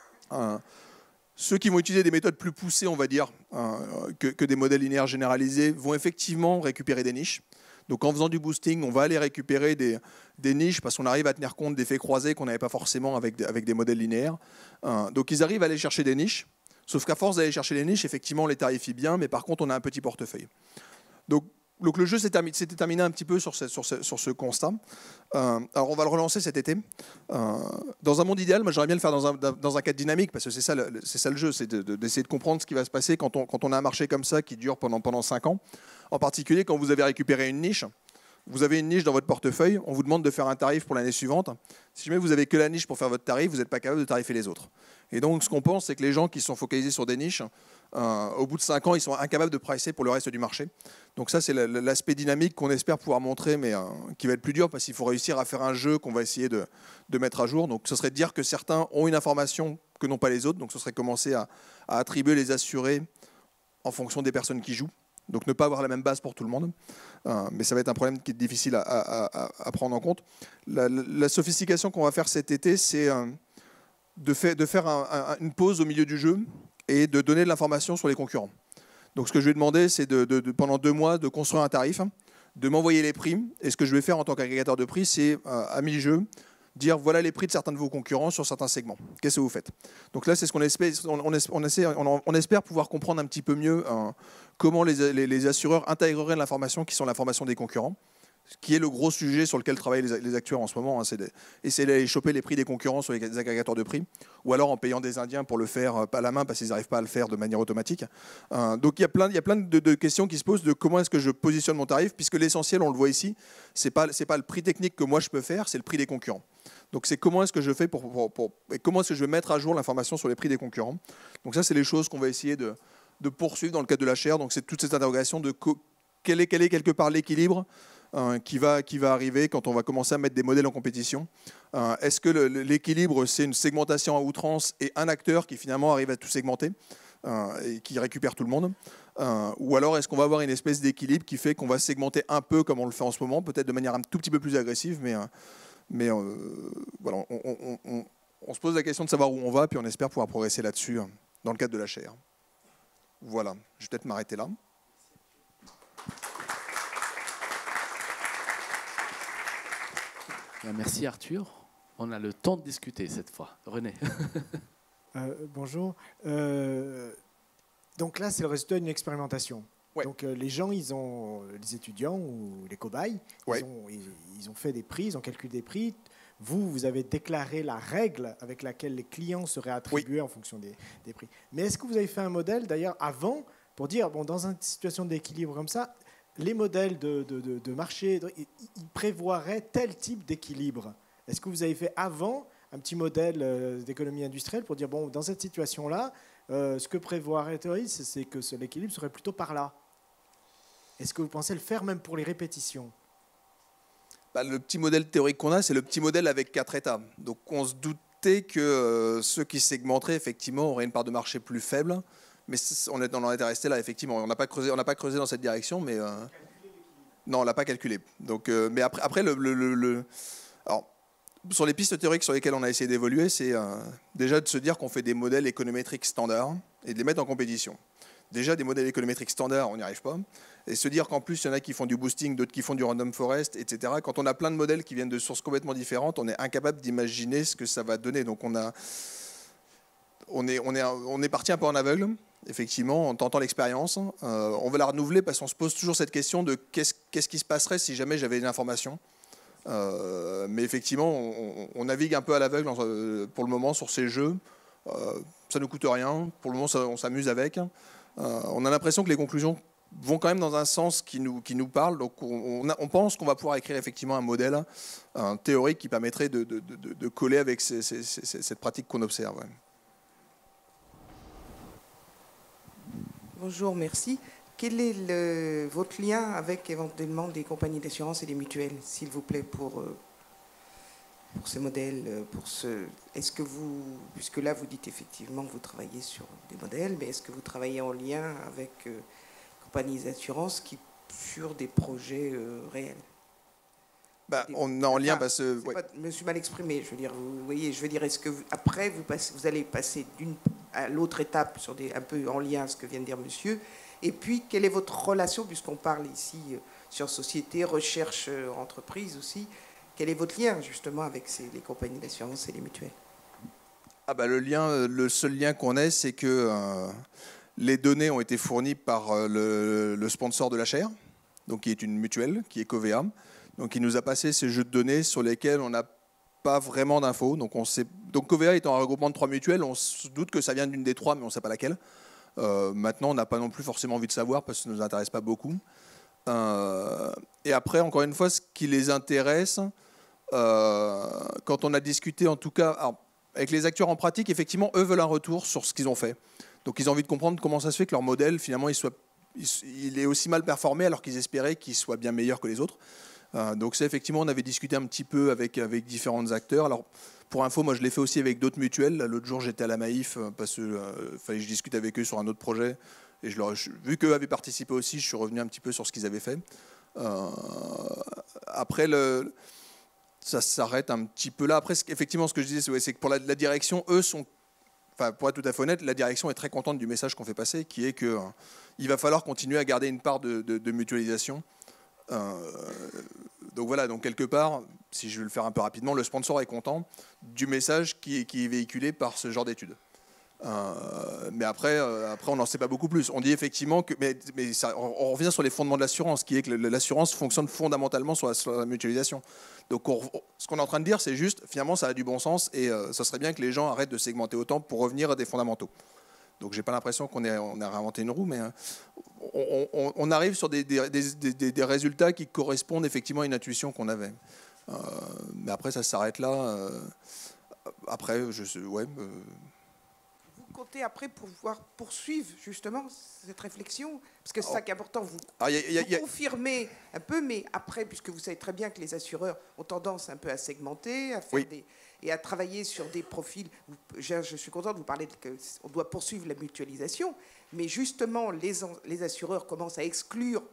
ceux qui vont utiliser des méthodes plus poussées, on va dire, que des modèles linéaires généralisés, vont effectivement récupérer des niches. Donc en faisant du boosting, on va aller récupérer des niches parce qu'on arrive à tenir compte d'effets croisés qu'on n'avait pas forcément avec des modèles linéaires. Donc ils arrivent à aller chercher des niches. Sauf qu'à force d'aller chercher les niches, effectivement, on les tarifie bien, mais par contre, on a un petit portefeuille. Donc le jeu s'est terminé un petit peu sur ce constat. Alors, on va le relancer cet été. Dans un monde idéal, moi, j'aimerais bien le faire dans un cadre dynamique, parce que c'est ça le jeu, c'est d'essayer de comprendre ce qui va se passer quand on a un marché comme ça qui dure pendant 5 ans. En particulier, quand vous avez récupéré une niche, vous avez une niche dans votre portefeuille, on vous demande de faire un tarif pour l'année suivante. Si jamais vous n'avez que la niche pour faire votre tarif, vous n'êtes pas capable de tarifer les autres. Et donc, ce qu'on pense, c'est que les gens qui sont focalisés sur des niches, au bout de 5 ans, ils sont incapables de pricer pour le reste du marché. Donc ça, c'est l'aspect dynamique qu'on espère pouvoir montrer, mais qui va être plus dur, parce qu'il faut réussir à faire un jeu qu'on va essayer de mettre à jour. Donc ce serait de dire que certains ont une information que n'ont pas les autres. Donc ce serait commencer à attribuer les assurés en fonction des personnes qui jouent. Donc ne pas avoir la même base pour tout le monde. Mais ça va être un problème qui est difficile à prendre en compte. La sophistication qu'on va faire cet été, c'est de faire une pause au milieu du jeu et de donner de l'information sur les concurrents. Donc ce que je vais demander, c'est pendant 2 mois de construire un tarif, de m'envoyer les prix. Et ce que je vais faire en tant qu'agrégateur de prix, c'est à mi-jeu, dire voilà les prix de certains de vos concurrents sur certains segments. Qu'est-ce que vous faites? Donc là, c'est ce qu'on espère. On espère pouvoir comprendre un petit peu mieux comment les assureurs intégreraient l'information qui sont l'information des concurrents, ce qui est le gros sujet sur lequel travaillent les actuaires en ce moment. C'est d'essayer d'aller choper les prix des concurrents sur les agrégateurs de prix, ou alors en payant des Indiens pour le faire à la main parce qu'ils n'arrivent pas à le faire de manière automatique. Donc il y a plein de questions qui se posent de comment est-ce que je positionne mon tarif, puisque l'essentiel, on le voit ici, c'est pas le prix technique que moi je peux faire, c'est le prix des concurrents. Donc c'est comment est-ce que je fais et comment est-ce que je vais mettre à jour l'information sur les prix des concurrents. Donc ça, c'est les choses qu'on va essayer de poursuivre dans le cadre de la chaire. Donc c'est toute cette interrogation de quel est quelque part l'équilibre qui va arriver quand on va commencer à mettre des modèles en compétition. Est-ce que l'équilibre, c'est une segmentation à outrance et un acteur qui finalement arrive à tout segmenter et qui récupère tout le monde, ou alors est-ce qu'on va avoir une espèce d'équilibre qui fait qu'on va segmenter un peu comme on le fait en ce moment, peut-être de manière un tout petit peu plus agressive, mais voilà, on se pose la question de savoir où on va, puis on espère pouvoir progresser là-dessus dans le cadre de la chaire. Voilà, je vais peut-être m'arrêter là. Merci Arthur. On a le temps de discuter cette fois. René. Bonjour. Donc là, c'est le résultat d'une expérimentation. Ouais. Donc les gens, les étudiants ou les cobayes, ouais, ils ont fait des prix, ils ont calculé des prix. Vous avez déclaré la règle avec laquelle les clients seraient attribués, oui, en fonction des prix. Mais est-ce que vous avez fait un modèle, d'ailleurs, avant, pour dire, bon, dans une situation d'équilibre comme ça, les modèles de marché, ils prévoiraient tel type d'équilibre? Est-ce que vous avez fait avant un petit modèle d'économie industrielle pour dire, bon, dans cette situation-là, ce que prévoirait la théorie, c'est que l'équilibre serait plutôt par là? Est-ce que vous pensez le faire même pour les répétitions? Le petit modèle théorique qu'on a, c'est le petit modèle avec 4 états. Donc on se doutait que ceux qui segmenteraient, effectivement, auraient une part de marché plus faible. Mais on en était resté là, effectivement. On n'a pas creusé dans cette direction, mais non, on l'a pas calculé. Donc, mais après alors, sur les pistes théoriques sur lesquelles on a essayé d'évoluer, c'est déjà de se dire qu'on fait des modèles économétriques standards et de les mettre en compétition. Déjà, des modèles économétriques standards, on n'y arrive pas. Et se dire qu'en plus, il y en a qui font du boosting, d'autres qui font du random forest, etc. Quand on a plein de modèles qui viennent de sources complètement différentes, on est incapable d'imaginer ce que ça va donner. Donc on est parti un peu en aveugle, effectivement, en tentant l'expérience. On va la renouveler parce qu'on se pose toujours cette question de qu'est-ce qui se passerait si jamais j'avais une information. Mais effectivement, on navigue un peu à l'aveugle pour le moment sur ces jeux. Ça ne coûte rien. Pour le moment, on s'amuse avec. On a l'impression que les conclusions vont quand même dans un sens qui nous parle. Donc on pense qu'on va pouvoir écrire effectivement un modèle théorique qui permettrait de coller avec cette pratique qu'on observe. Ouais. Bonjour, merci. Quel est votre lien avec éventuellement des compagnies d'assurance et des mutuelles, s'il vous plaît, pour ces modèles, est-ce que vous, puisque là vous dites effectivement que vous travaillez sur des modèles, mais est-ce que vous travaillez en lien avec compagnies d'assurance sur des projets réels? On est en lien parce que... Ouais. Je me suis mal exprimé, je veux dire, vous voyez, je veux dire, est-ce que après vous allez passer d'une à l'autre étape sur un peu en lien avec ce que vient de dire monsieur, et puis quelle est votre relation, puisqu'on parle ici sur société, recherche, entreprise aussi, quel est votre lien justement avec les compagnies d'assurance et les mutuelles? Le seul lien qu'on ait, c'est que les données ont été fournies par le sponsor de la chaire, donc qui est une mutuelle, qui est Covea. Donc il nous a passé ces jeux de données sur lesquels on n'a pas vraiment d'infos. Donc Covea étant un regroupement de 3 mutuelles, on se doute que ça vient d'une des 3, mais on ne sait pas laquelle. Maintenant, on n'a pas non plus forcément envie de savoir parce que ça ne nous intéresse pas beaucoup. Et après, encore une fois, ce qui les intéresse, quand on a discuté, en tout cas, avec les acteurs en pratique, effectivement, eux veulent un retour sur ce qu'ils ont fait. Donc ils ont envie de comprendre comment ça se fait que leur modèle, finalement, il est aussi mal performé alors qu'ils espéraient qu'il soit bien meilleur que les autres. Donc ça, effectivement, on avait discuté un petit peu avec différents acteurs. Alors, pour info, moi, je l'ai fait aussi avec d'autres mutuelles. L'autre jour, j'étais à la Maïf parce qu'il fallait que je discute avec eux sur un autre projet. Et vu qu'eux avaient participé aussi, je suis revenu un petit peu sur ce qu'ils avaient fait. Après, ça s'arrête un petit peu là. Après, effectivement, ce que je disais, c'est que pour la direction, eux sont... Enfin, pour être tout à fait honnête, la direction est très contente du message qu'on fait passer, qui est qu'il va falloir continuer à garder une part de mutualisation. Donc voilà, donc quelque part, si je veux le faire un peu rapidement, le sponsor est content du message qui est véhiculé par ce genre d'études. Mais après, on n'en sait pas beaucoup plus. On dit effectivement que, mais on revient sur les fondements de l'assurance, qui est que l'assurance fonctionne fondamentalement sur la mutualisation. Donc ce qu'on est en train de dire, c'est juste, finalement, ça a du bon sens et ça serait bien que les gens arrêtent de segmenter autant pour revenir à des fondamentaux. Donc j'ai pas l'impression qu'on a réinventé une roue, mais on arrive sur des résultats qui correspondent effectivement à une intuition qu'on avait. Mais après, ça s'arrête là. Après, ouais. Vous comptez après pour pouvoir poursuivre justement cette réflexion, parce que c'est ça qui est important. Vous confirmez un peu, mais après, puisque vous savez très bien que les assureurs ont tendance un peu à segmenter, à faire et à travailler sur des profils. Je suis content de vous parler qu'on doit poursuivre la mutualisation, mais justement, les assureurs commencent à exclure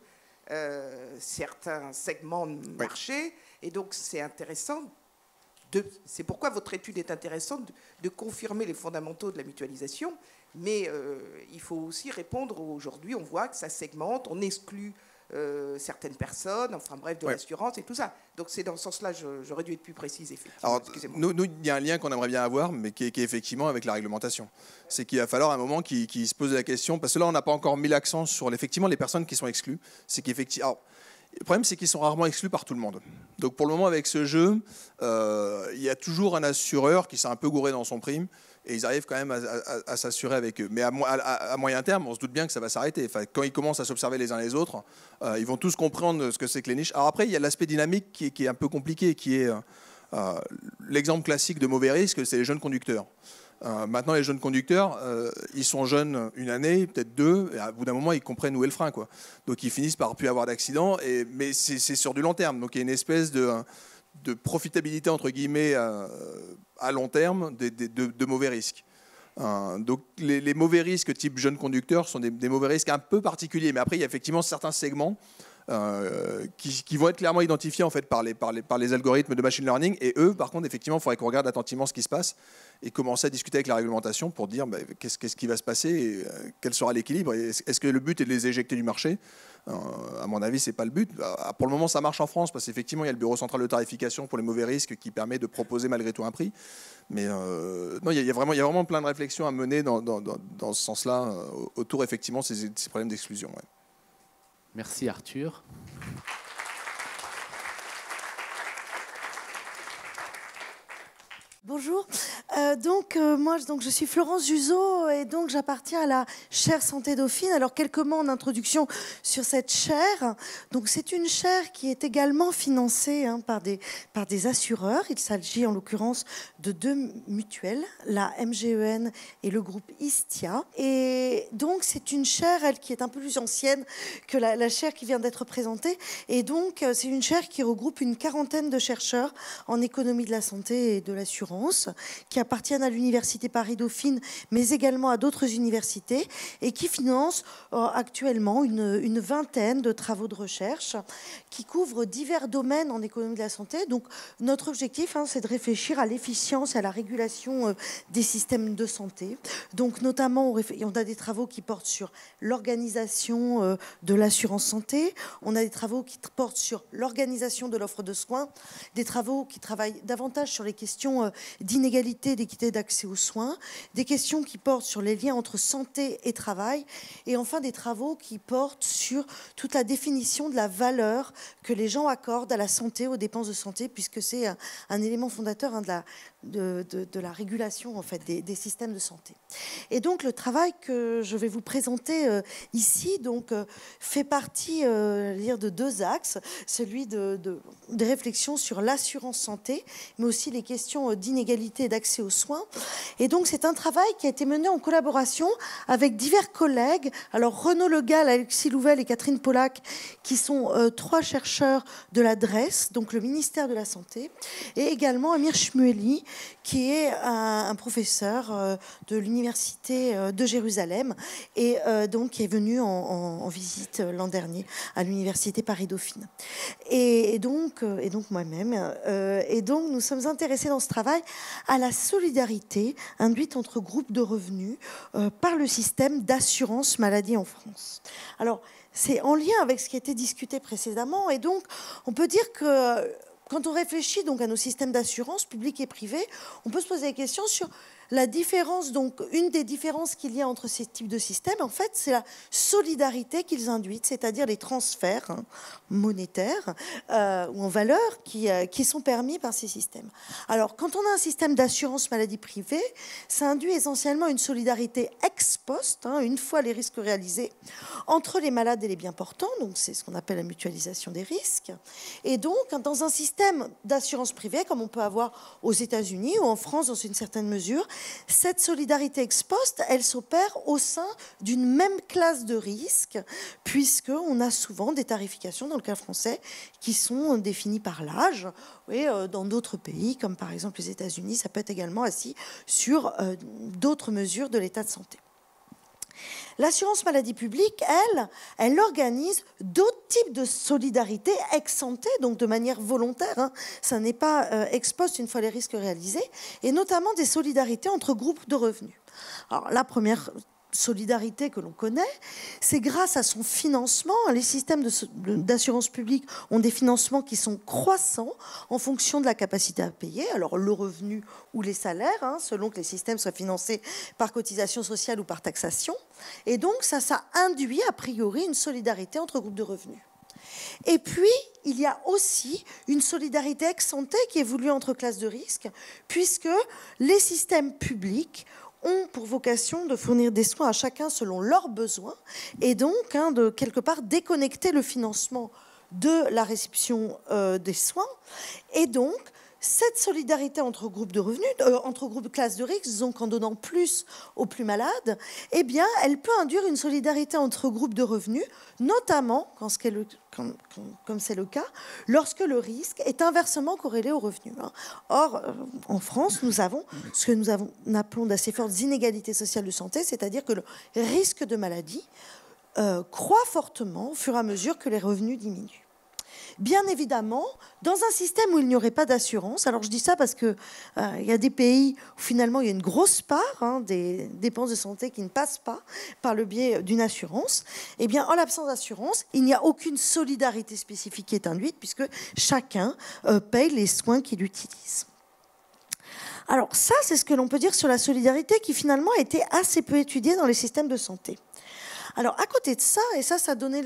certains segments de marché, et donc c'est intéressant. C'est pourquoi votre étude est intéressante de confirmer les fondamentaux de la mutualisation, mais il faut aussi répondre aujourd'hui, on voit que ça segmente, on exclut certaines personnes, enfin bref, de l'assurance et tout ça. Donc c'est dans ce sens-là, j'aurais dû être plus précise, effectivement. Alors, nous, il y a un lien qu'on aimerait bien avoir, mais qui est effectivement avec la réglementation. C'est qu'il va falloir un moment qui se pose la question, parce que là, on n'a pas encore mis l'accent sur effectivement les personnes qui sont exclues. C'est qu'effectivement... Le problème, c'est qu'ils sont rarement exclus par tout le monde. Donc pour le moment, avec ce jeu, il y a toujours un assureur qui s'est un peu gouré dans son prime, et ils arrivent quand même à s'assurer avec eux. Mais à moyen terme, on se doute bien que ça va s'arrêter. Enfin, quand ils commencent à s'observer les uns les autres, ils vont tous comprendre ce que c'est que les niches. Alors après, il y a l'aspect dynamique qui est un peu compliqué, qui est l'exemple classique de mauvais risque, c'est les jeunes conducteurs. Maintenant, les jeunes conducteurs, ils sont jeunes une année, peut-être 2, et à bout d'un moment, ils comprennent où est le frein, quoi. Donc, ils finissent par plus avoir d'accident, mais c'est sur du long terme. Donc, il y a une espèce de profitabilité, entre guillemets, à long terme de mauvais risques. Donc, les mauvais risques type jeunes conducteurs sont des mauvais risques un peu particuliers. Mais après, il y a effectivement certains segments qui vont être clairement identifiés en fait, par les algorithmes de machine learning. Et eux, par contre, effectivement, il faudrait qu'on regarde attentivement ce qui se passe et commencer à discuter avec la réglementation pour dire qu'est-ce qui va se passer et quel sera l'équilibre. Est-ce que le but est de les éjecter du marché? À mon avis, ce n'est pas le but. Pour le moment, ça marche en France parce qu'effectivement, il y a le Bureau central de tarification pour les mauvais risques qui permet de proposer malgré tout un prix. Mais non, il y a vraiment plein de réflexions à mener dans ce sens-là autour, effectivement, de ces problèmes d'exclusion. Ouais. Merci Arthur. Bonjour, moi je suis Florence Juzeau et donc j'appartiens à la chaire Santé Dauphine. Alors quelques mots en introduction sur cette chaire. Donc c'est une chaire qui est également financée par des assureurs. Il s'agit en l'occurrence de 2 mutuelles, la MGEN et le groupe Istia. Et donc c'est une chaire, elle, qui est un peu plus ancienne que la chaire qui vient d'être présentée. Et donc c'est une chaire qui regroupe une 40aine de chercheurs en économie de la santé et de l'assurance, qui appartiennent à l'Université Paris-Dauphine, mais également à d'autres universités, et qui financent actuellement une vingtaine de travaux de recherche qui couvrent divers domaines en économie de la santé. Donc notre objectif, c'est de réfléchir à l'efficience et à la régulation des systèmes de santé. Donc notamment, on a des travaux qui portent sur l'organisation de l'assurance santé, on a des travaux qui portent sur l'organisation de l'offre de soins, des travaux qui travaillent davantage sur les questions d'inégalité, d'équité d'accès aux soins, des questions qui portent sur les liens entre santé et travail, et enfin des travaux qui portent sur toute la définition de la valeur que les gens accordent à la santé, aux dépenses de santé, puisque c'est un élément fondateur de la régulation en fait, des systèmes de santé. Et donc le travail que je vais vous présenter ici fait partie de 2 axes, celui des réflexions sur l'assurance santé, mais aussi les questions d'inégalité et d'accès aux soins. Et donc c'est un travail qui a été mené en collaboration avec divers collègues, alors Renaud Legal, Alexis Louvel et Catherine Pollack, qui sont 3 chercheurs de la DRES, donc le ministère de la Santé, et également Amir Shmueli, qui est un professeur de l'Université de Jérusalem et donc qui est venu en visite l'an dernier à l'Université Paris-Dauphine. Et donc moi-même. Et donc nous sommes intéressés dans ce travail à la solidarité induite entre groupes de revenus par le système d'assurance maladie en France. Alors, c'est en lien avec ce qui a été discuté précédemment, et donc on peut dire que quand on réfléchit donc à nos systèmes d'assurance publics et privés, on peut se poser des questions sur la différence. Donc, une des différences qu'il y a entre ces types de systèmes, en fait, c'est la solidarité qu'ils induisent, c'est-à-dire les transferts monétaires ou en valeur qui sont permis par ces systèmes. Alors, quand on a un système d'assurance maladie privée, ça induit essentiellement une solidarité ex post, une fois les risques réalisés, entre les malades et les bien portants. Donc, c'est ce qu'on appelle la mutualisation des risques. Et donc, dans un système d'assurance privée, comme on peut avoir aux États-Unis ou en France dans une certaine mesure, cette solidarité ex post, elle s'opère au sein d'une même classe de risque, puisqu'on a souvent des tarifications, dans le cas français, qui sont définies par l'âge. Et dans d'autres pays, comme par exemple les États-Unis, ça peut être également assis sur d'autres mesures de l'état de santé. L'assurance maladie publique, elle organise d'autres types de solidarité ex ante, donc de manière volontaire. Ça n'est pas ex post une fois les risques réalisés, et notamment des solidarités entre groupes de revenus. Alors la première solidarité que l'on connaît, c'est grâce à son financement. Les systèmes d'assurance publique ont des financements qui sont croissants en fonction de la capacité à payer, alors le revenu ou les salaires, selon que les systèmes soient financés par cotisation sociale ou par taxation. Et donc ça induit a priori une solidarité entre groupes de revenus. Et puis, il y a aussi une solidarité ex ante qui est voulue entre classes de risque, puisque les systèmes publics ont pour vocation de fournir des soins à chacun selon leurs besoins, et donc de quelque part déconnecter le financement de la réception des soins. Et donc, cette solidarité entre groupes de revenus, entre groupes de classes de risque, donc en donnant plus aux plus malades, eh bien, elle peut induire une solidarité entre groupes de revenus, notamment, comme c'est le cas, lorsque le risque est inversement corrélé au revenu. Or, en France, nous avons ce que nous appelons d'assez fortes inégalités sociales de santé, c'est-à-dire que le risque de maladie croît fortement au fur et à mesure que les revenus diminuent. Bien évidemment, dans un système où il n'y aurait pas d'assurance, alors je dis ça parce qu'il y a des pays où finalement il y a une grosse part des dépenses de santé qui ne passent pas par le biais d'une assurance, eh bien en l'absence d'assurance, il n'y a aucune solidarité spécifique qui est induite puisque chacun paye les soins qu'il utilise. Alors ça, c'est ce que l'on peut dire sur la solidarité qui finalement a été assez peu étudiée dans les systèmes de santé. Alors, à côté de ça, et ça a donné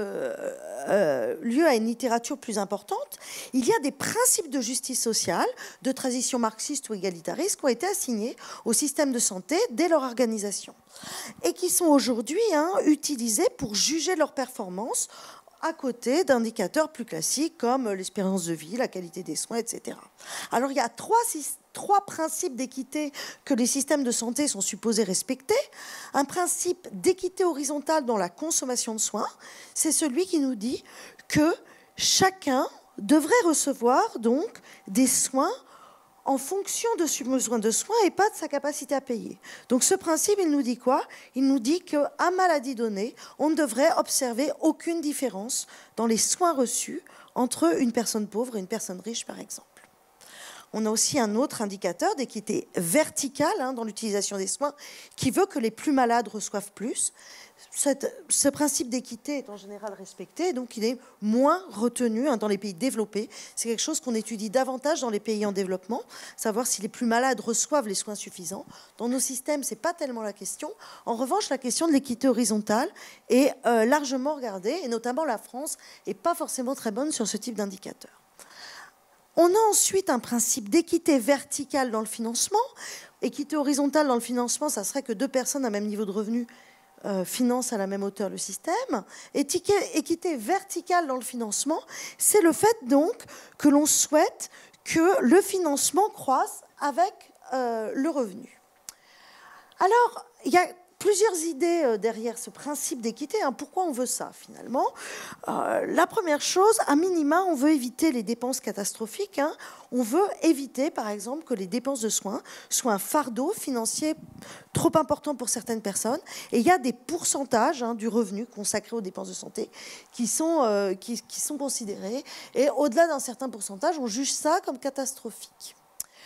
lieu à une littérature plus importante, il y a des principes de justice sociale, de tradition marxiste ou égalitariste, qui ont été assignés au système de santé dès leur organisation, et qui sont aujourd'hui utilisés pour juger leur performance à côté d'indicateurs plus classiques comme l'espérance de vie, la qualité des soins, etc. Alors, il y a trois principes d'équité que les systèmes de santé sont supposés respecter. Un principe d'équité horizontale dans la consommation de soins, c'est celui qui nous dit que chacun devrait recevoir donc des soins en fonction de ses besoins de soins et pas de sa capacité à payer. Donc ce principe, il nous dit quoi? Il nous dit qu'à maladie donnée, on ne devrait observer aucune différence dans les soins reçus entre une personne pauvre et une personne riche, par exemple. On a aussi un autre indicateur d'équité verticale dans l'utilisation des soins qui veut que les plus malades reçoivent plus. Ce principe d'équité est en général respecté, donc il est moins retenu dans les pays développés. C'est quelque chose qu'on étudie davantage dans les pays en développement, savoir si les plus malades reçoivent les soins suffisants. Dans nos systèmes, ce n'est pas tellement la question. En revanche, la question de l'équité horizontale est largement regardée, et notamment la France n'est pas forcément très bonne sur ce type d'indicateur. On a ensuite un principe d'équité verticale dans le financement. Équité horizontale dans le financement, ça serait que deux personnes à même niveau de revenu financent à la même hauteur le système. Équité verticale dans le financement, c'est le fait donc que l'on souhaite que le financement croisse avec le revenu. Alors, il y a plusieurs idées derrière ce principe d'équité. Pourquoi on veut ça, finalement? La première chose, à minima, on veut éviter les dépenses catastrophiques. On veut éviter, par exemple, que les dépenses de soins soient un fardeau financier trop important pour certaines personnes. Et il y a des pourcentages du revenu consacré aux dépenses de santé qui sont considérés. Et au-delà d'un certain pourcentage, on juge ça comme catastrophique.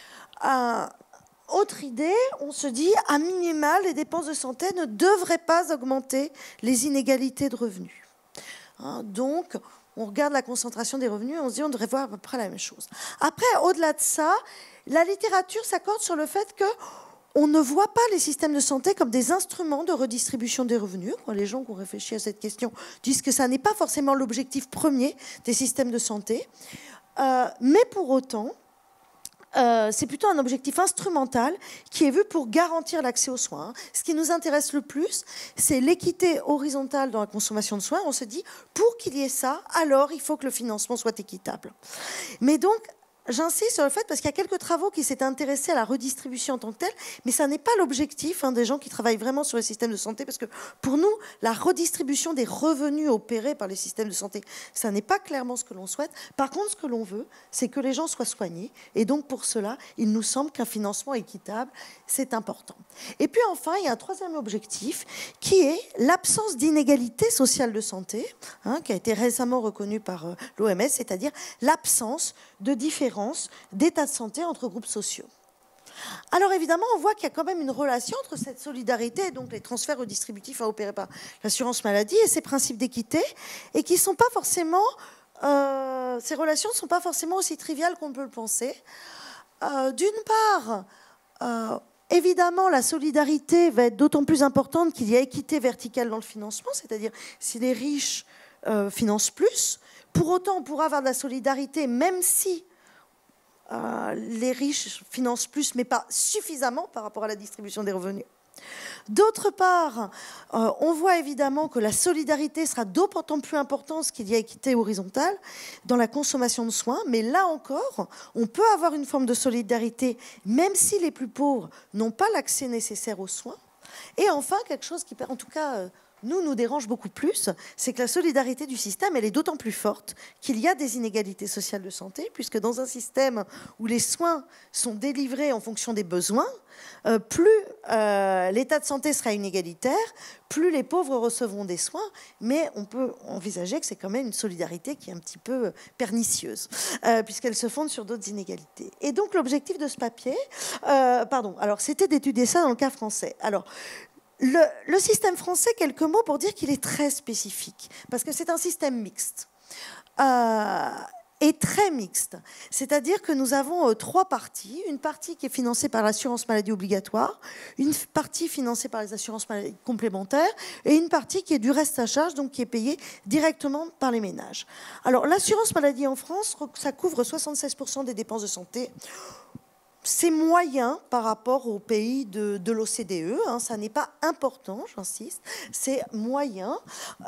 Autre idée, on se dit, à minima, les dépenses de santé ne devraient pas augmenter les inégalités de revenus. Donc, on regarde la concentration des revenus et on se dit, on devrait voir à peu près la même chose. Après, au-delà de ça, la littérature s'accorde sur le fait qu'on ne voit pas les systèmes de santé comme des instruments de redistribution des revenus. Les gens qui ont réfléchi à cette question disent que ça n'est pas forcément l'objectif premier des systèmes de santé. Mais pour autant, c'est plutôt un objectif instrumental qui est vu pour garantir l'accès aux soins. Ce qui nous intéresse le plus, c'est l'équité horizontale dans la consommation de soins. On se dit, pour qu'il y ait ça, alors il faut que le financement soit équitable. Mais donc, j'insiste sur le fait parce qu'il y a quelques travaux qui s'étaient intéressés à la redistribution en tant que telle, mais ça n'est pas l'objectif des gens qui travaillent vraiment sur les systèmes de santé, parce que pour nous, la redistribution des revenus opérés par les systèmes de santé, ça n'est pas clairement ce que l'on souhaite. Par contre, ce que l'on veut, c'est que les gens soient soignés, et donc pour cela, il nous semble qu'un financement équitable, c'est important. Et puis enfin, il y a un troisième objectif, qui est l'absence d'inégalité sociale de santé, qui a été récemment reconnue par l'OMS, c'est-à-dire l'absence de différence d'état de santé entre groupes sociaux. Alors évidemment, on voit qu'il y a quand même une relation entre cette solidarité et donc les transferts redistributifs à opérer par l'assurance maladie et ces principes d'équité, et qui sont pas forcément, ces relations ne sont pas forcément aussi triviales qu'on peut le penser. D'une part, évidemment, la solidarité va être d'autant plus importante qu'il y a équité verticale dans le financement, c'est-à-dire si les riches financent plus, pour autant on pourra avoir de la solidarité même si les riches financent plus, mais pas suffisamment par rapport à la distribution des revenus. D'autre part, on voit évidemment que la solidarité sera d'autant plus importante qu'il y a équité horizontale dans la consommation de soins, mais là encore, on peut avoir une forme de solidarité même si les plus pauvres n'ont pas l'accès nécessaire aux soins. Et enfin, quelque chose qui, en tout cas, nous dérange beaucoup plus, c'est que la solidarité du système, elle est d'autant plus forte qu'il y a des inégalités sociales de santé, puisque dans un système où les soins sont délivrés en fonction des besoins, plus l'état de santé sera inégalitaire, plus les pauvres recevront des soins, mais on peut envisager que c'est quand même une solidarité qui est un petit peu pernicieuse, puisqu'elle se fonde sur d'autres inégalités. Et donc l'objectif de ce papier, alors c'était d'étudier ça dans le cas français. Alors, le système français, quelques mots pour dire qu'il est très spécifique, parce que c'est un système mixte. Et très mixte. C'est-à-dire que nous avons 3 parties. Une partie qui est financée par l'assurance maladie obligatoire, une partie financée par les assurances maladie complémentaires, et une partie qui est du reste à charge, donc qui est payée directement par les ménages. Alors, l'assurance maladie en France, ça couvre 76% des dépenses de santé. C'est moyen par rapport aux pays de l'OCDE, hein, ça n'est pas important, j'insiste, c'est moyen.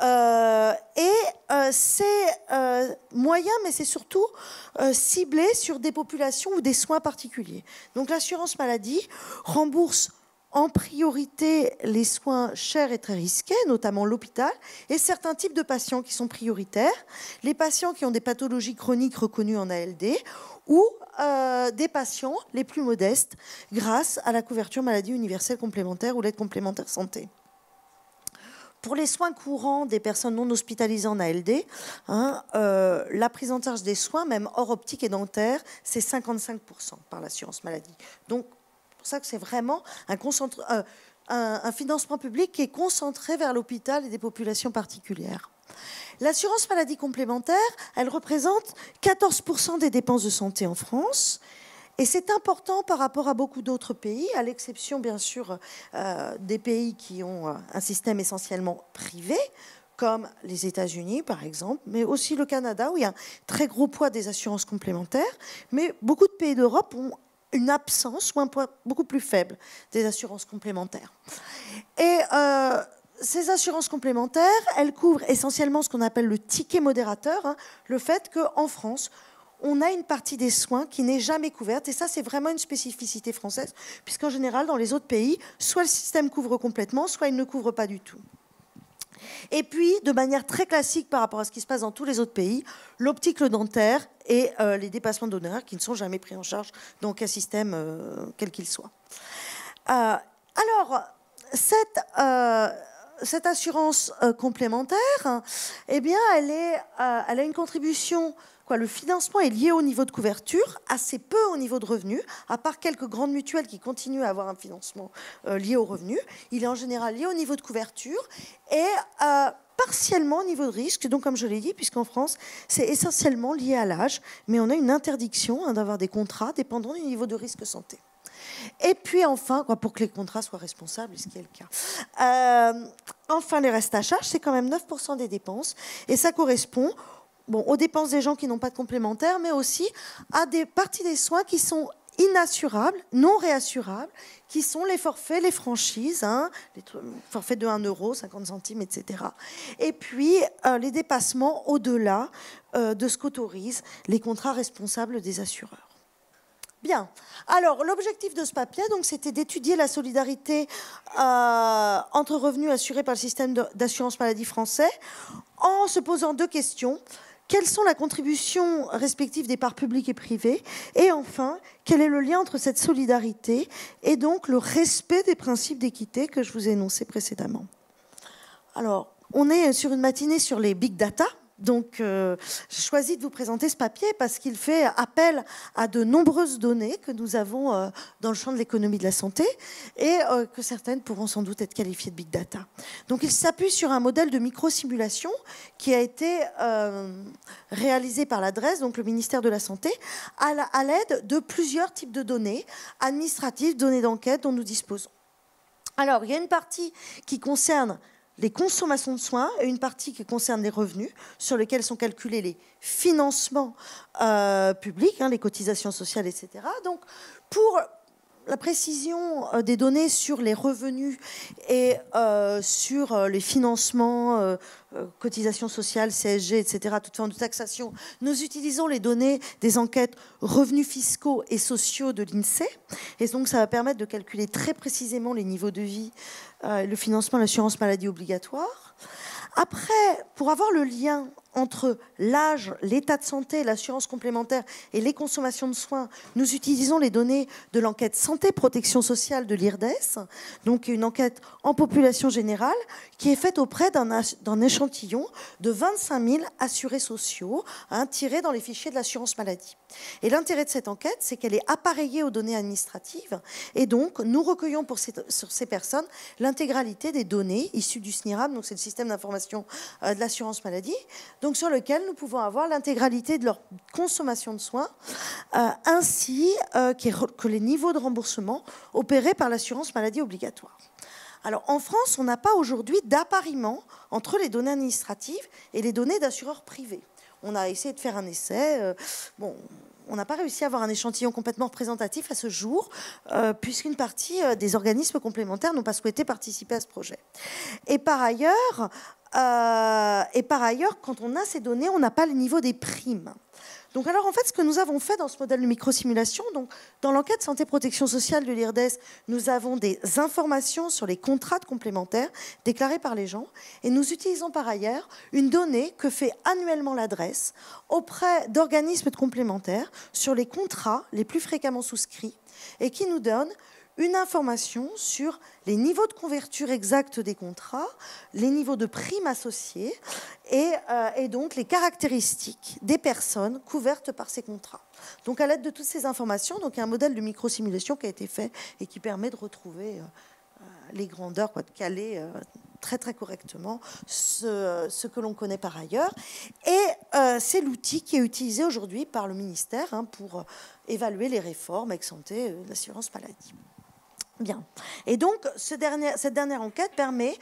C'est moyen, mais c'est surtout ciblé sur des populations ou des soins particuliers. Donc l'assurance maladie rembourse en priorité les soins chers et très risqués, notamment l'hôpital, et certains types de patients qui sont prioritaires, les patients qui ont des pathologies chroniques reconnues en ALD, ou des patients les plus modestes grâce à la couverture maladie universelle complémentaire ou l'aide complémentaire santé. Pour les soins courants des personnes non hospitalisées en ALD, la prise en charge des soins, même hors optique et dentaire, c'est 55% par l'assurance maladie. Donc, c'est pour ça que c'est vraiment un financement public qui est concentré vers l'hôpital et des populations particulières. L'assurance maladie complémentaire, elle représente 14% des dépenses de santé en France. Et c'est important par rapport à beaucoup d'autres pays, à l'exception bien sûr des pays qui ont un système essentiellement privé, comme les États-Unis par exemple, mais aussi le Canada où il y a un très gros poids des assurances complémentaires. Mais beaucoup de pays d'Europe ont une absence ou un poids beaucoup plus faible des assurances complémentaires. Et ces assurances complémentaires, elles couvrent essentiellement ce qu'on appelle le ticket modérateur, hein, le fait qu'en France, on a une partie des soins qui n'est jamais couverte. Et ça, c'est vraiment une spécificité française, puisqu'en général, dans les autres pays, soit le système couvre complètement, soit il ne couvre pas du tout. Et puis, de manière très classique par rapport à ce qui se passe dans tous les autres pays, l'optique, le dentaire et les dépassements d'honoraires qui ne sont jamais pris en charge dans un système quel qu'il soit. Alors, cette assurance complémentaire, eh bien, elle a une contribution. Le financement est lié au niveau de couverture, assez peu au niveau de revenus, à part quelques grandes mutuelles qui continuent à avoir un financement lié aux revenus. Il est en général lié au niveau de couverture et partiellement au niveau de risque. Donc, comme je l'ai dit, puisqu'en France, c'est essentiellement lié à l'âge, mais on a une interdiction d'avoir des contrats dépendant du niveau de risque santé. Et puis enfin, pour que les contrats soient responsables, ce qui est le cas. Enfin, les restes à charge, c'est quand même 9% des dépenses, et ça correspond aux dépenses des gens qui n'ont pas de complémentaire, mais aussi à des parties des soins qui sont inassurables, non réassurables, qui sont les forfaits, les franchises, les forfaits de 1 €, 50 centimes, etc. Et puis, les dépassements au-delà de ce qu'autorisent les contrats responsables des assureurs. Bien. Alors, l'objectif de ce papier, c'était d'étudier la solidarité entre revenus assurés par le système d'assurance maladie français en se posant 2 questions. Quelles sont la contribution respective des parts publiques et privées? Et enfin, quel est le lien entre cette solidarité et donc le respect des principes d'équité que je vous ai énoncés précédemment? Alors, on est sur une matinée sur les big data. Donc, j'ai choisi de vous présenter ce papier parce qu'il fait appel à de nombreuses données que nous avons dans le champ de l'économie de la santé et que certaines pourront sans doute être qualifiées de big data. Donc, il s'appuie sur un modèle de micro-simulation qui a été réalisé par l'adresse, donc le ministère de la Santé, à l'aide de plusieurs types de données administratives, données d'enquête dont nous disposons. Alors, il y a une partie qui concerne les consommations de soins et une partie qui concerne les revenus sur lesquels sont calculés les financements publics, les cotisations sociales, etc. Donc, pour la précision des données sur les revenus et sur les financements, cotisations sociales, CSG, etc., toute forme de taxation, nous utilisons les données des enquêtes revenus fiscaux et sociaux de l'INSEE. Et donc, ça va permettre de calculer très précisément les niveaux de vie, le financement de l'assurance maladie obligatoire. Après, pour avoir le lien entre l'âge, l'état de santé, l'assurance complémentaire et les consommations de soins, nous utilisons les données de l'enquête santé-protection sociale de l'IRDES, donc une enquête en population générale qui est faite auprès d'un échantillon de 25 000 assurés sociaux tirés dans les fichiers de l'assurance maladie. Et l'intérêt de cette enquête, c'est qu'elle est appareillée aux données administratives et donc nous recueillons sur ces personnes l'intégralité des données issues du SNIRAM, donc c'est le système d'information de l'assurance maladie, donc sur lequel nous pouvons avoir l'intégralité de leur consommation de soins, ainsi que les niveaux de remboursement opérés par l'assurance maladie obligatoire. Alors en France, on n'a pas aujourd'hui d'appariement entre les données administratives et les données d'assureurs privés. On a essayé de faire un essai. Bon, on n'a pas réussi à avoir un échantillon complètement représentatif à ce jour, puisqu'une partie des organismes complémentaires n'ont pas souhaité participer à ce projet. Et par ailleurs, quand on a ces données, on n'a pas le niveau des primes. Donc alors en fait, ce que nous avons fait dans ce modèle de microsimulation, donc dans l'enquête santé-protection sociale de l'IRDES, nous avons des informations sur les contrats de complémentaires déclarés par les gens, et nous utilisons par ailleurs une donnée que fait annuellement l'adresse auprès d'organismes de complémentaires sur les contrats les plus fréquemment souscrits, et qui nous donne une information sur les niveaux de couverture exacts des contrats, les niveaux de primes associées et donc les caractéristiques des personnes couvertes par ces contrats. Donc à l'aide de toutes ces informations, donc il y a un modèle de microsimulation qui a été fait et qui permet de retrouver les grandeurs, de caler très très correctement ce que l'on connaît par ailleurs. Et c'est l'outil qui est utilisé aujourd'hui par le ministère pour évaluer les réformes ex-ante de l'assurance maladie. Bien. Et donc, cette dernière enquête permet...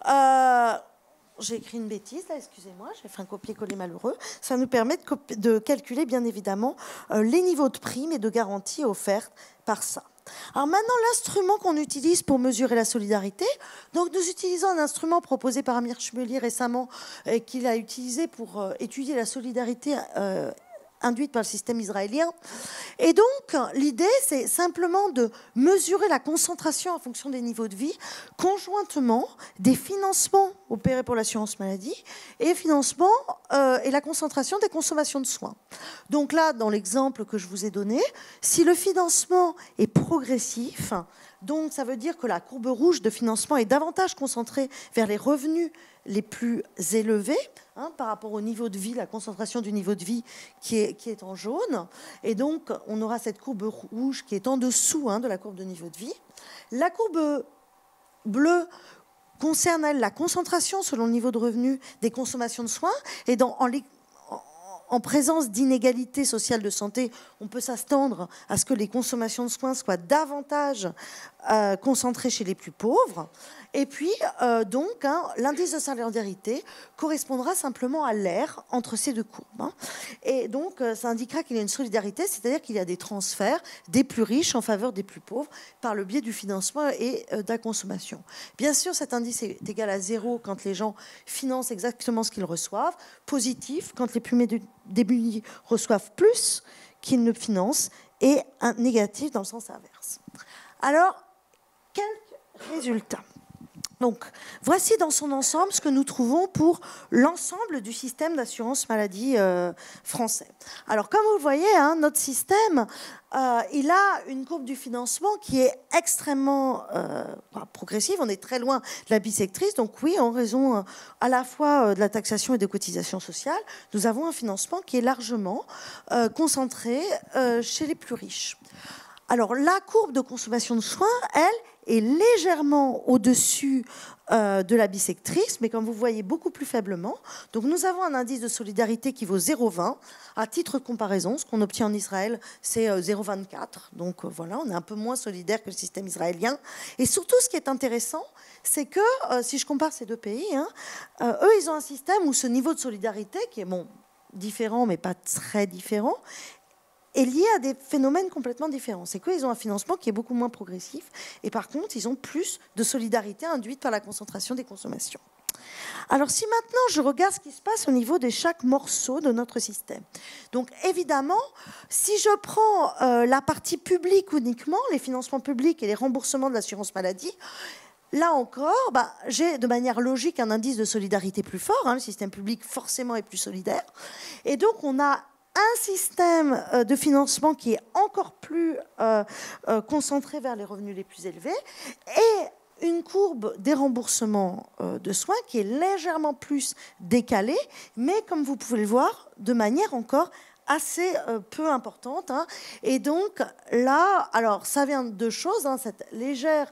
j'ai écrit une bêtise, là, excusez-moi, j'ai fait un copier-coller malheureux. Ça nous permet de calculer, bien évidemment, les niveaux de primes et de garanties offertes par ça. Alors maintenant, l'instrument qu'on utilise pour mesurer la solidarité, donc nous utilisons un instrument proposé par Amir Shmeli récemment, qu'il a utilisé pour étudier la solidarité induite par le système israélien. Et donc, l'idée, c'est simplement de mesurer la concentration en fonction des niveaux de vie, conjointement des financements opérés pour l'assurance maladie et et la concentration des consommations de soins. Donc là, dans l'exemple que je vous ai donné, si le financement est progressif, donc ça veut dire que la courbe rouge de financement est davantage concentrée vers les revenus les plus élevés, par rapport au niveau de vie, la concentration du niveau de vie qui est en jaune. Et donc, on aura cette courbe rouge qui est en dessous de la courbe de niveau de vie. La courbe bleue concerne, elle, la concentration selon le niveau de revenu des consommations de soins. Et en présence d'inégalités sociales de santé, on peut s'attendre à ce que les consommations de soins soient davantage concentrées chez les plus pauvres. Et puis, l'indice de solidarité correspondra simplement à l'aire entre ces deux courbes. Et donc, ça indiquera qu'il y a une solidarité, c'est-à-dire qu'il y a des transferts des plus riches en faveur des plus pauvres par le biais du financement et de la consommation. Bien sûr, cet indice est égal à 0 quand les gens financent exactement ce qu'ils reçoivent, positif quand les plus démunis reçoivent plus qu'ils ne financent, et un négatif dans le sens inverse. Alors, quelques résultats. Donc, voici dans son ensemble ce que nous trouvons pour l'ensemble du système d'assurance maladie français. Alors, comme vous le voyez, notre système, il a une courbe du financement qui est extrêmement progressive. On est très loin de la bisectrice. Donc oui, en raison à la fois de la taxation et des cotisations sociales, nous avons un financement qui est largement concentré chez les plus riches. Alors, la courbe de consommation de soins, elle, est légèrement au-dessus de la bisectrice, mais comme vous voyez, beaucoup plus faiblement. Donc nous avons un indice de solidarité qui vaut 0,20. À titre de comparaison, ce qu'on obtient en Israël, c'est 0,24. Donc voilà, on est un peu moins solidaire que le système israélien. Et surtout, ce qui est intéressant, c'est que, si je compare ces deux pays, eux, ils ont un système où ce niveau de solidarité, qui est différent, mais pas très différent, est lié à des phénomènes complètement différents. C'est qu'ils ont un financement qui est beaucoup moins progressif et par contre, ils ont plus de solidarité induite par la concentration des consommations. Alors si maintenant je regarde ce qui se passe au niveau de chaque morceau de notre système. Donc évidemment, si je prends la partie publique uniquement, les financements publics et les remboursements de l'assurance maladie, là encore, j'ai de manière logique un indice de solidarité plus fort. Le système public forcément est plus solidaire. Et donc on a un système de financement qui est encore plus concentré vers les revenus les plus élevés et une courbe des remboursements de soins qui est légèrement plus décalée, mais comme vous pouvez le voir, de manière encore assez peu importante. Et donc là, alors ça vient de deux choses, cette légère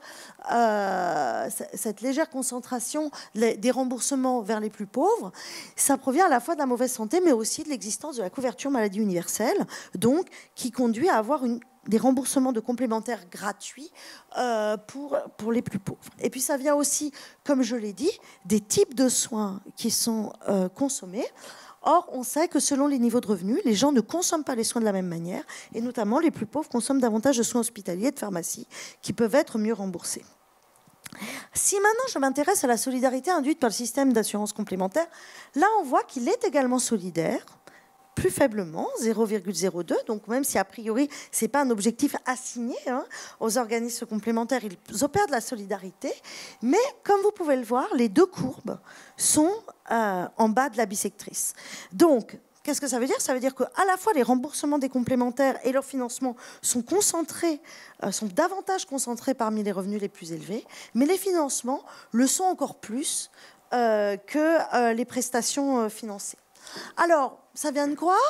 concentration des remboursements vers les plus pauvres, ça provient à la fois de la mauvaise santé, mais aussi de l'existence de la couverture maladie universelle, donc qui conduit à avoir des remboursements de complémentaires gratuits pour les plus pauvres. Et puis ça vient aussi, comme je l'ai dit, des types de soins qui sont consommés. Or, on sait que selon les niveaux de revenus, les gens ne consomment pas les soins de la même manière, et notamment les plus pauvres consomment davantage de soins hospitaliers et de pharmacie qui peuvent être mieux remboursés. Si maintenant je m'intéresse à la solidarité induite par le système d'assurance complémentaire, là on voit qu'il est également solidaire, plus faiblement, 0,02. Donc même si a priori ce n'est pas un objectif assigné aux organismes complémentaires, ils opèrent de la solidarité. Mais comme vous pouvez le voir, les deux courbes sont en bas de la bisectrice. Donc qu'est-ce que ça veut dire? Ça veut dire qu'à la fois les remboursements des complémentaires et leur financement sont concentrés, sont davantage concentrés parmi les revenus les plus élevés, mais les financements le sont encore plus que les prestations financées. Alors, ça vient de quoi?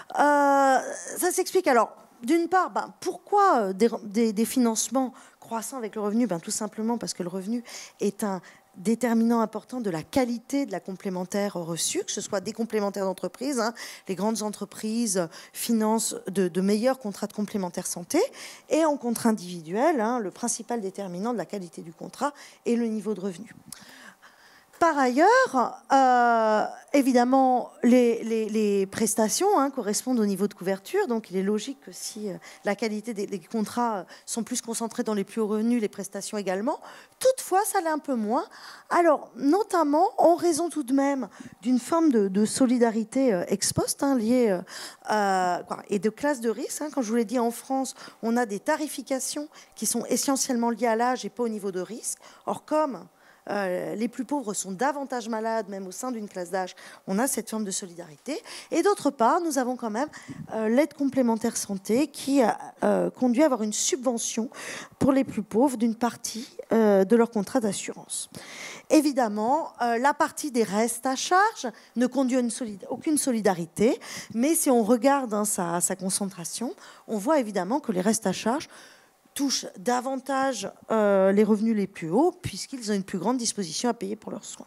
Ça s'explique. Alors, d'une part, pourquoi des financements croissants avec le revenu? Tout simplement parce que le revenu est un déterminant important de la qualité de la complémentaire reçue, que ce soit des complémentaires d'entreprise. Les grandes entreprises financent de meilleurs contrats de complémentaire santé. Et en contrat individuel, le principal déterminant de la qualité du contrat est le niveau de revenu. Par ailleurs, évidemment, les prestations correspondent au niveau de couverture. Donc, il est logique que si la qualité des contrats sont plus concentrés dans les plus hauts revenus, les prestations également. Toutefois, ça l'est un peu moins. Alors, notamment, en raison tout de même d'une forme de solidarité ex post liée et de classe de risque. Quand je vous l'ai dit, en France, on a des tarifications qui sont essentiellement liées à l'âge et pas au niveau de risque. Or, comme les plus pauvres sont davantage malades, même au sein d'une classe d'âge, on a cette forme de solidarité. Et d'autre part, nous avons quand même l'aide complémentaire santé qui conduit à avoir une subvention pour les plus pauvres d'une partie de leur contrat d'assurance. Évidemment, la partie des restes à charge ne conduit à aucune solidarité, mais si on regarde sa concentration, on voit évidemment que les restes à charge touchent davantage les revenus les plus hauts puisqu'ils ont une plus grande disposition à payer pour leurs soins.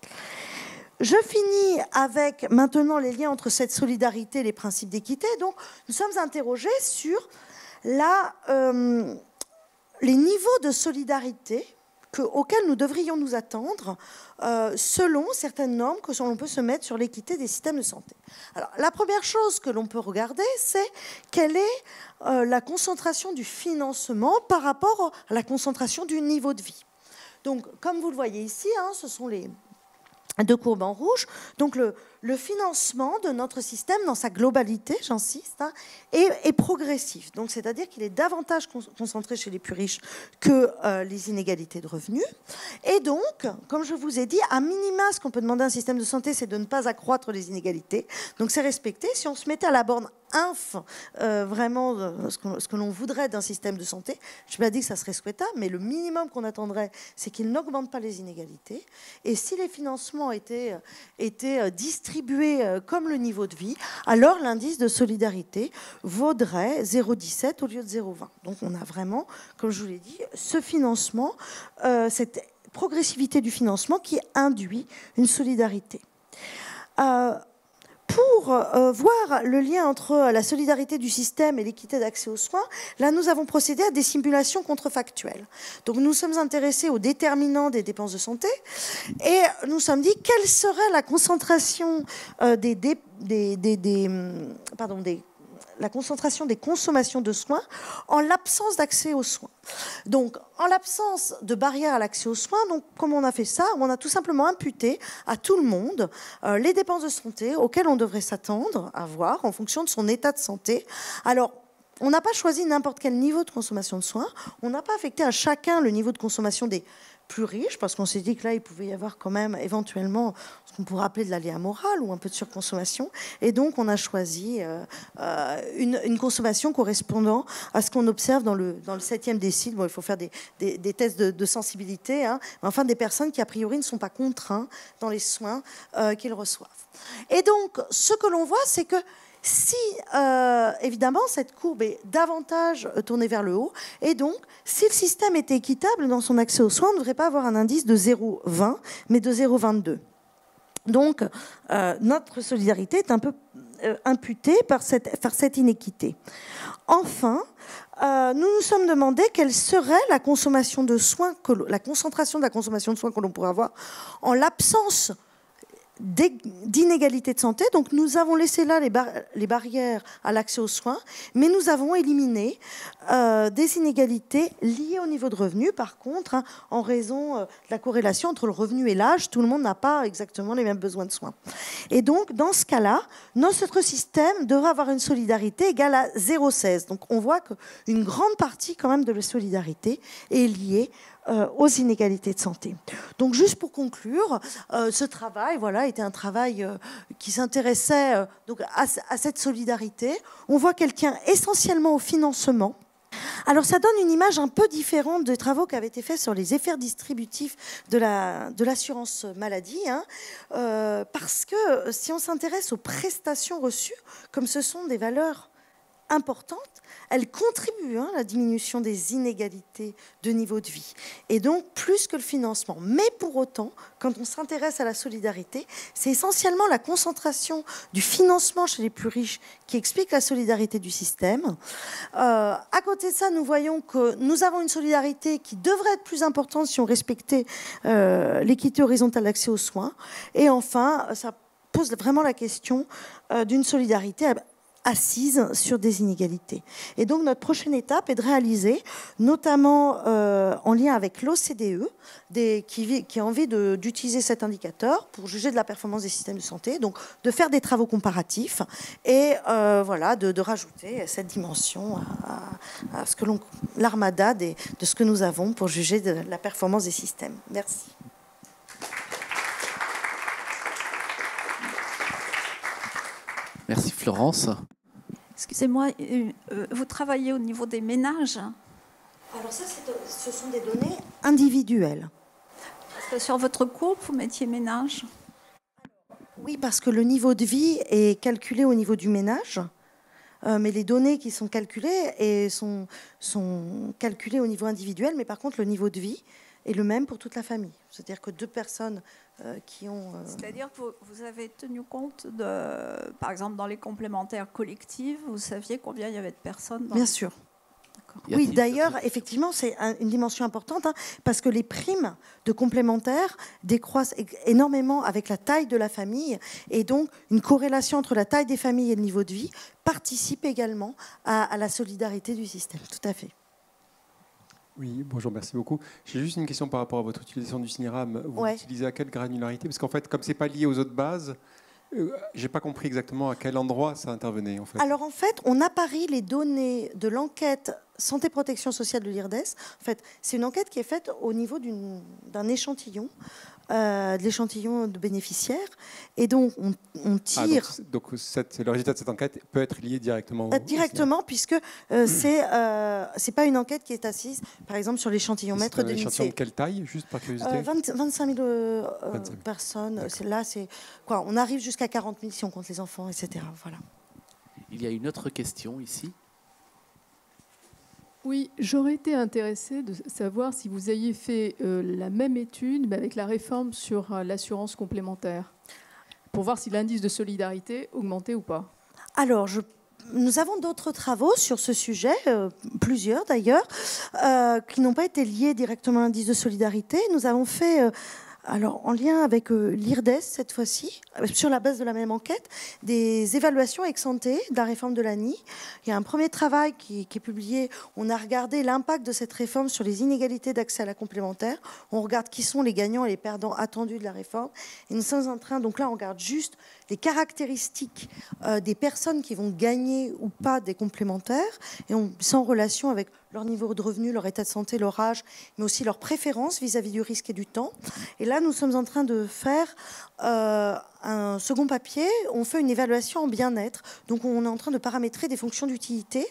Je finis avec maintenant les liens entre cette solidarité et les principes d'équité. Donc, nous sommes interrogés sur les niveaux de solidarité auxquels nous devrions nous attendre selon certaines normes que l'on peut se mettre sur l'équité des systèmes de santé. Alors, la première chose que l'on peut regarder, c'est quelle est la concentration du financement par rapport à la concentration du niveau de vie. Donc, comme vous le voyez ici, ce sont les deux courbes en rouge. Donc, le financement de notre système dans sa globalité, j'insiste, est progressif. Donc, c'est-à-dire qu'il est davantage concentré chez les plus riches que les inégalités de revenus. Et donc, comme je vous ai dit, à minima, ce qu'on peut demander à un système de santé, c'est de ne pas accroître les inégalités. Donc, c'est respecté. Si on se mettait à la borne inf, vraiment ce que l'on voudrait d'un système de santé, je n'ai pas dit que ça serait souhaitable, mais le minimum qu'on attendrait, c'est qu'il n'augmente pas les inégalités. Et si les financements étaient distribués comme le niveau de vie, alors l'indice de solidarité vaudrait 0,17 au lieu de 0,20. Donc on a vraiment, comme je vous l'ai dit, ce financement, cette progressivité du financement qui induit une solidarité. Pour voir le lien entre la solidarité du système et l'équité d'accès aux soins, là, nous avons procédé à des simulations contrefactuelles. Donc, nous sommes intéressés aux déterminants des dépenses de santé et nous sommes dit quelle serait la concentration des la concentration des consommations de soins en l'absence d'accès aux soins. Donc, en l'absence de barrière à l'accès aux soins, donc, comment on a fait ça? On a tout simplement imputé à tout le monde les dépenses de santé auxquelles on devrait s'attendre à voir en fonction de son état de santé. Alors, on n'a pas choisi n'importe quel niveau de consommation de soins. On n'a pas affecté à chacun le niveau de consommation des plus riches, parce qu'on s'est dit que là, il pouvait y avoir quand même éventuellement ce qu'on pourrait appeler de l'aléa moral ou un peu de surconsommation. Et donc, on a choisi une consommation correspondant à ce qu'on observe dans le 7e décile. Bon, il faut faire des tests de sensibilité, hein, mais enfin des personnes qui, a priori, ne sont pas contraints dans les soins qu'ils reçoivent. Et donc, ce que l'on voit, c'est que si, évidemment, cette courbe est davantage tournée vers le haut, et donc, si le système était équitable dans son accès aux soins, on ne devrait pas avoir un indice de 0,20, mais de 0,22. Donc, notre solidarité est un peu imputée par cette inéquité. Enfin, nous nous sommes demandé quelle serait la consommation de soins, la concentration de la consommation de soins que l'on pourrait avoir en l'absence d'inégalités de santé. Donc nous avons laissé là les barrières à l'accès aux soins, mais nous avons éliminé des inégalités liées au niveau de revenu. Par contre, hein, en raison de la corrélation entre le revenu et l'âge, tout le monde n'a pas exactement les mêmes besoins de soins. Et donc, dans ce cas-là, notre système devrait avoir une solidarité égale à 0,16. Donc on voit qu'une grande partie quand même de la solidarité est liée aux inégalités de santé. Donc juste pour conclure, ce travail était un travail qui s'intéressait donc à cette solidarité. On voit qu'elle tient essentiellement au financement. Alors ça donne une image un peu différente des travaux qui avaient été faits sur les effets distributifs de l'assurance maladie, hein, parce que si on s'intéresse aux prestations reçues, comme ce sont des valeurs importantes, elles contribuent à la diminution des inégalités de niveau de vie, et donc plus que le financement. Mais pour autant, quand on s'intéresse à la solidarité, c'est essentiellement la concentration du financement chez les plus riches qui explique la solidarité du système. À côté de ça, nous voyons que nous avons une solidarité qui devrait être plus importante si on respectait l'équité horizontale d'accès aux soins. Et enfin, ça pose vraiment la question d'une solidarité assise sur des inégalités. Et donc notre prochaine étape est de réaliser, notamment en lien avec l'OCDE, qui a envie d'utiliser cet indicateur pour juger de la performance des systèmes de santé, donc de faire des travaux comparatifs et de rajouter cette dimension à ce que l'armada de ce que nous avons pour juger de la performance des systèmes. Merci. Merci Florence. Excusez-moi, vous travaillez au niveau des ménages? Alors ça, ce sont des données individuelles. Parce que sur votre courbe, vous mettiez ménage. Oui, parce que le niveau de vie est calculé au niveau du ménage, mais les données qui sont calculées sont calculées au niveau individuel, mais par contre, le niveau de vie est le même pour toute la famille. C'est-à-dire que deux personnes qui ont... C'est-à-dire que vous avez tenu compte de, par exemple, dans les complémentaires collectives, vous saviez combien il y avait de personnes dans... Bien sûr. Oui, d'ailleurs, effectivement, c'est une dimension importante, hein, parce que les primes de complémentaires décroissent énormément avec la taille de la famille, et donc une corrélation entre la taille des familles et le niveau de vie participe également à la solidarité du système. Tout à fait. Oui, bonjour, merci beaucoup. J'ai juste une question par rapport à votre utilisation du CINIRAM. Vous l'utilisez à quelle granularité? Parce qu'en fait, comme ce n'est pas lié aux autres bases, je n'ai pas compris exactement à quel endroit ça intervenait. En fait. Alors en fait, on apparie les données de l'enquête santé-protection sociale de l'IRDES. En fait, c'est une enquête qui est faite au niveau d'un échantillon, de l'échantillon de bénéficiaires. Et donc, on tire... donc le résultat de cette enquête peut être lié directement directement, puisque c'est pas une enquête qui est assise, par exemple, sur l'échantillon-mètre de l'INSEE. Un échantillon de quelle taille, juste par curiosité? 25 000 personnes. Là, c'est quoi? On arrive jusqu'à 40 000 si on compte les enfants, etc. Voilà. Il y a une autre question ici. Oui, j'aurais été intéressée de savoir si vous aviez fait la même étude, mais avec la réforme sur l'assurance complémentaire, pour voir si l'indice de solidarité augmentait ou pas. Alors, nous avons d'autres travaux sur ce sujet, plusieurs d'ailleurs, qui n'ont pas été liés directement à l'indice de solidarité. Nous avons fait alors en lien avec l'IRDES cette fois-ci, sur la base de la même enquête, des évaluations ex-ante de la réforme de l'ANI. Il y a un premier travail qui est publié. On a regardé l'impact de cette réforme sur les inégalités d'accès à la complémentaire. On regarde qui sont les gagnants et les perdants attendus de la réforme. Et nous sommes en train, donc là on regarde juste les caractéristiques des personnes qui vont gagner ou pas des complémentaires, et c'est en relation avec leur niveau de revenu, leur état de santé, leur âge, mais aussi leurs préférences vis-à-vis du risque et du temps. Et là, nous sommes en train de faire un second papier. On fait une évaluation en bien-être. Donc, on est en train de paramétrer des fonctions d'utilité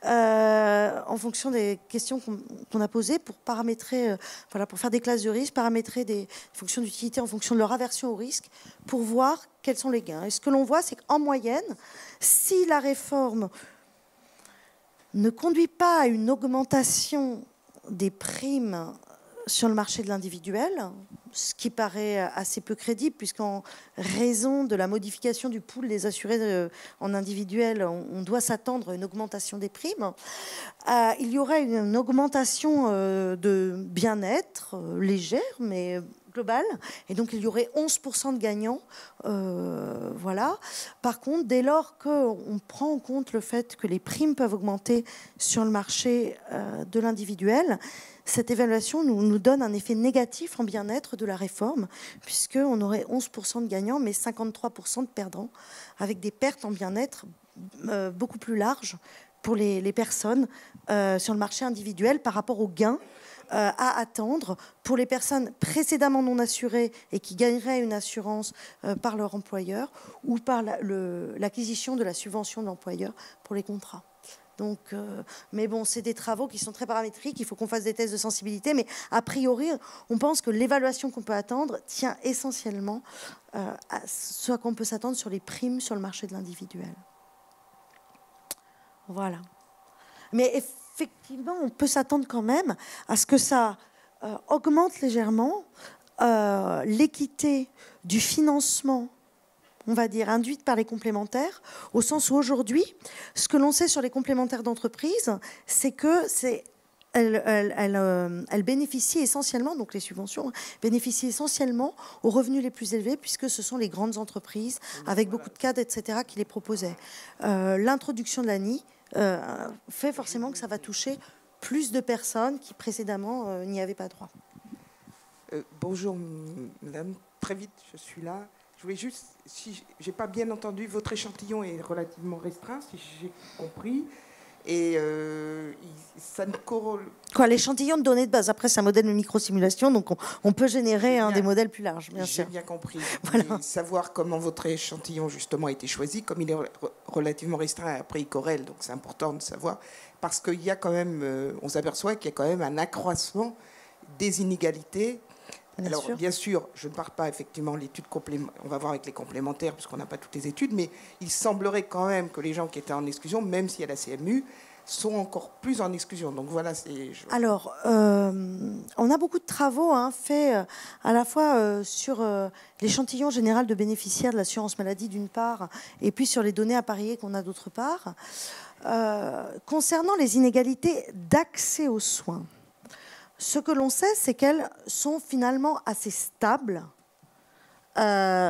en fonction des questions qu'on a posées pour paramétrer, voilà, pour faire des classes de risque, paramétrer des fonctions d'utilité en fonction de leur aversion au risque pour voir quels sont les gains. Et ce que l'on voit, c'est qu'en moyenne, si la réforme ne conduit pas à une augmentation des primes sur le marché de l'individuel, ce qui paraît assez peu crédible, puisqu'en raison de la modification du pool des assurés en individuel, on doit s'attendre à une augmentation des primes. Il y aurait une augmentation de bien-être légère, mais globale, et donc il y aurait 11% de gagnants. Voilà. Par contre, dès lors qu'on prend en compte le fait que les primes peuvent augmenter sur le marché de l'individuel, cette évaluation nous donne un effet négatif en bien-être de la réforme, puisqu'on aurait 11% de gagnants, mais 53% de perdants, avec des pertes en bien-être beaucoup plus larges pour les personnes sur le marché individuel par rapport aux gains à attendre pour les personnes précédemment non assurées et qui gagneraient une assurance par leur employeur ou par l'acquisition de la subvention de l'employeur pour les contrats. Donc, mais bon, c'est des travaux qui sont très paramétriques, il faut qu'on fasse des tests de sensibilité, mais a priori, on pense que l'évaluation qu'on peut attendre tient essentiellement à ce à quoi on peut s'attendre sur les primes sur le marché de l'individuel. Voilà. Mais effectivement, on peut s'attendre quand même à ce que ça augmente légèrement l'équité du financement, on va dire, induite par les complémentaires, au sens où aujourd'hui, ce que l'on sait sur les complémentaires d'entreprise, c'est que elles bénéficient essentiellement, donc les subventions bénéficient essentiellement aux revenus les plus élevés, puisque ce sont les grandes entreprises, avec beaucoup de cadres, etc., qui les proposaient. L'introduction de l'ANI fait forcément que ça va toucher plus de personnes qui précédemment n'y avaient pas droit. Bonjour madame, très vite je suis là. Je voulais juste, si j'ai pas bien entendu, votre échantillon est relativement restreint, si j'ai compris, et ça ne corrèle... Quoi, l'échantillon de données de base, après c'est un modèle de microsimulation, donc on peut générer des modèles plus larges, bien sûr. J'ai bien compris. Voilà. Savoir comment votre échantillon justement a été choisi, comme il est relativement restreint, après il corrèle, donc c'est important de savoir, parce qu'il y a quand même, on s'aperçoit qu'il y a quand même un accroissement des inégalités. Alors, bien sûr, je ne pars pas effectivement l'étude complémentaire, on va voir avec les complémentaires, puisqu'on n'a pas toutes les études, mais il semblerait quand même que les gens qui étaient en exclusion, même s'il y a la CMU, sont encore plus en exclusion. Donc voilà, Alors, on a beaucoup de travaux faits à la fois sur l'échantillon général de bénéficiaires de l'assurance maladie d'une part, et puis sur les données appareillées qu'on a d'autre part. Concernant les inégalités d'accès aux soins, ce que l'on sait, c'est qu'elles sont finalement assez stables. Il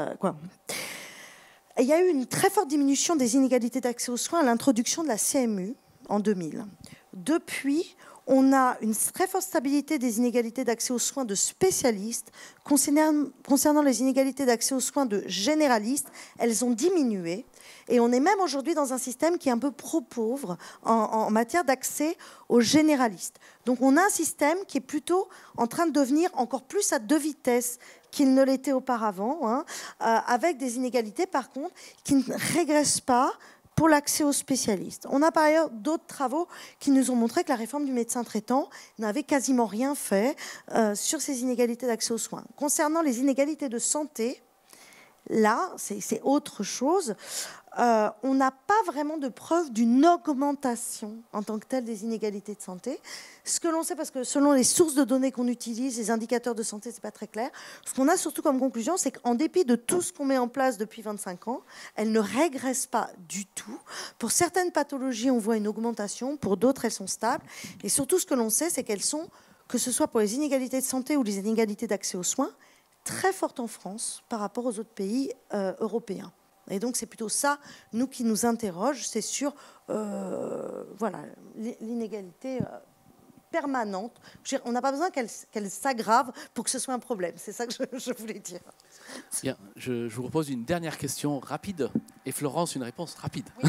y a eu une très forte diminution des inégalités d'accès aux soins à l'introduction de la CMU en 2000. Depuis, on a une très forte stabilité des inégalités d'accès aux soins de spécialistes. Concernant les inégalités d'accès aux soins de généralistes, elles ont diminué. Et on est même aujourd'hui dans un système qui est un peu pauvre en matière d'accès aux généralistes. Donc on a un système qui est plutôt en train de devenir encore plus à deux vitesses qu'il ne l'était auparavant, avec des inégalités par contre qui ne régressent pas pour l'accès aux spécialistes. On a par ailleurs d'autres travaux qui nous ont montré que la réforme du médecin traitant n'avait quasiment rien fait sur ces inégalités d'accès aux soins. Concernant les inégalités de santé, là, c'est autre chose. On n'a pas vraiment de preuve d'une augmentation en tant que telle des inégalités de santé. Ce que l'on sait, parce que selon les sources de données qu'on utilise, les indicateurs de santé, c'est pas très clair. Ce qu'on a surtout comme conclusion, c'est qu'en dépit de tout ce qu'on met en place depuis 25 ans, elles ne régressent pas du tout. Pour certaines pathologies, on voit une augmentation. Pour d'autres, elles sont stables. Et surtout, ce que l'on sait, c'est qu'elles sont, que ce soit pour les inégalités de santé ou les inégalités d'accès aux soins, très forte en France par rapport aux autres pays européens. Et donc c'est plutôt ça, nous, qui nous interroge, c'est sur voilà, l'inégalité permanente. On n'a pas besoin qu'elle s'aggrave pour que ce soit un problème. C'est ça que je voulais dire. Bien, je vous propose une dernière question rapide. Et Florence, une réponse rapide. Oui,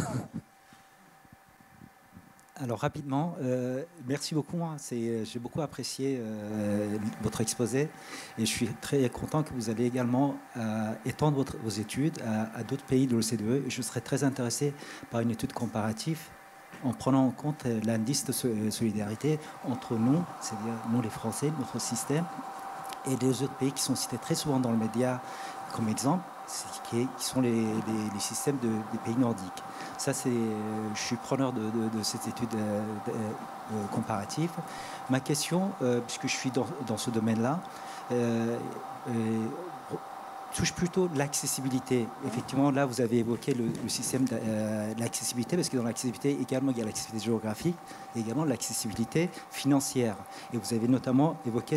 alors rapidement, merci beaucoup. J'ai beaucoup apprécié votre exposé et je suis très content que vous allez également étendre vos études à d'autres pays de l'OCDE. Je serais très intéressé par une étude comparative en prenant en compte l'indice de solidarité entre nous, c'est-à-dire nous les Français, notre système, et les autres pays qui sont cités très souvent dans le média comme exemple, qui sont les systèmes des pays nordiques. Ça, je suis preneur de cette étude comparative. Ma question, puisque je suis dans ce domaine-là, touche plutôt l'accessibilité. Effectivement, là, vous avez évoqué le système de l'accessibilité, parce que dans l'accessibilité, également, il y a l'accessibilité géographique et également l'accessibilité financière. Et vous avez notamment évoqué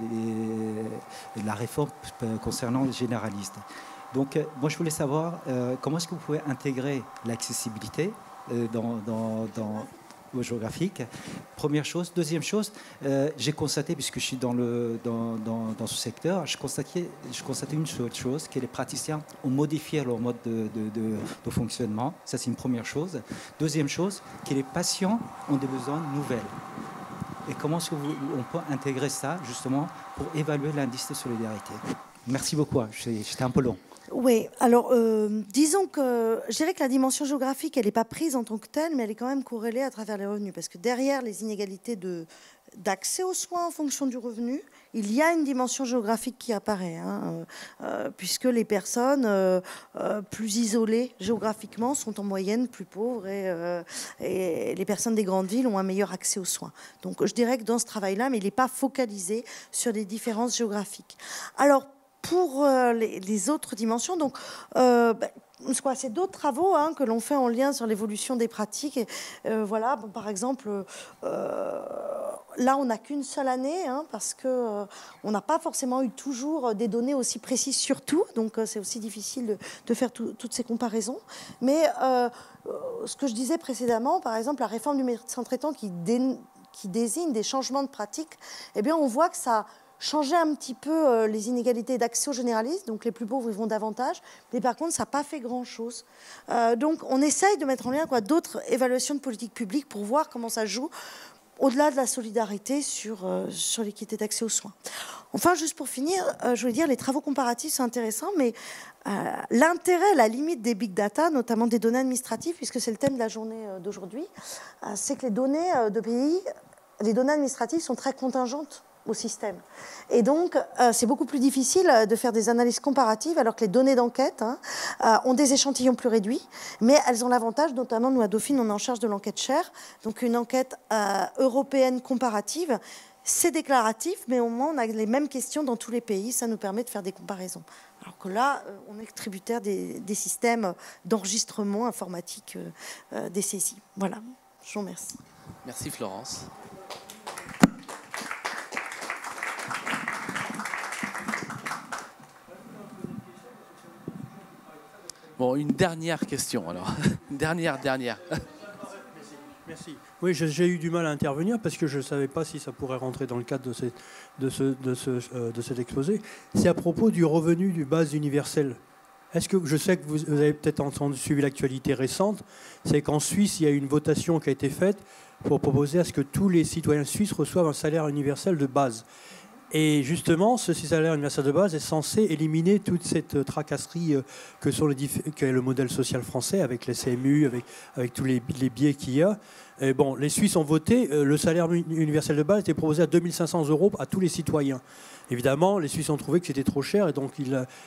la réforme concernant les généralistes. Donc, moi, je voulais savoir comment est-ce que vous pouvez intégrer l'accessibilité dans géographique. Première chose. Deuxième chose, j'ai constaté, puisque je suis dans ce secteur, je constatais une chose, que les praticiens ont modifié leur mode de fonctionnement. Ça, c'est une première chose. Deuxième chose, que les patients ont des besoins nouvelles. Et comment est-ce qu'on peut intégrer ça, justement, pour évaluer l'indice de solidarité? Merci beaucoup. J'étais un peu long. Oui, alors disons que je dirais que la dimension géographique, elle n'est pas prise en tant que telle, mais elle est quand même corrélée à travers les revenus. Parce que derrière les inégalités d'accès aux soins en fonction du revenu, il y a une dimension géographique qui apparaît, puisque les personnes plus isolées géographiquement sont en moyenne plus pauvres et les personnes des grandes villes ont un meilleur accès aux soins. Donc je dirais que dans ce travail-là, mais il n'est pas focalisé sur les différences géographiques. Alors, pour les autres dimensions, donc c'est d'autres travaux que l'on fait en lien sur l'évolution des pratiques. Et, voilà, bon, par exemple, là, on n'a qu'une seule année, parce que on n'a pas forcément eu toujours des données aussi précises sur tout, donc c'est aussi difficile de faire toutes ces comparaisons. Mais ce que je disais précédemment, par exemple, la réforme du médecin traitant qui désigne des changements de pratiques, eh bien, on voit que ça changer un petit peu les inégalités d'accès aux généralistes, donc les plus pauvres ils vont davantage, mais par contre ça n'a pas fait grand-chose. Donc on essaye de mettre en lien d'autres évaluations de politique publique pour voir comment ça joue au-delà de la solidarité sur l'équité d'accès aux soins. Enfin, juste pour finir, je voulais dire les travaux comparatifs sont intéressants, mais l'intérêt, la limite des big data, notamment des données administratives, puisque c'est le thème de la journée d'aujourd'hui, c'est que les données de pays, les données administratives sont très contingentes au système. Et donc, c'est beaucoup plus difficile de faire des analyses comparatives alors que les données d'enquête ont des échantillons plus réduits, mais elles ont l'avantage, notamment nous à Dauphine, on est en charge de l'enquête Cher, donc une enquête européenne comparative, c'est déclaratif, mais au moins on a les mêmes questions dans tous les pays, ça nous permet de faire des comparaisons. Alors que là, on est tributaire des systèmes d'enregistrement informatique des saisies. Voilà, je vous remercie. Merci Florence. Bon, une dernière question, alors. Une dernière. Merci. Oui, j'ai eu du mal à intervenir parce que je ne savais pas si ça pourrait rentrer dans le cadre de cet exposé. C'est à propos du revenu du base universel. Est-ce que je sais que vous avez peut-être suivi l'actualité récente, c'est qu'en Suisse, il y a eu une votation qui a été faite pour proposer à ce que tous les citoyens suisses reçoivent un salaire universel de base. Et justement, ce salaire universel de base est censé éliminer toute cette tracasserie qu'est le modèle social français, avec les CMU, avec tous les biais qu'il y a. Et bon, les Suisses ont voté, le salaire universel de base était proposé à 2500 € à tous les citoyens. Évidemment, les Suisses ont trouvé que c'était trop cher et donc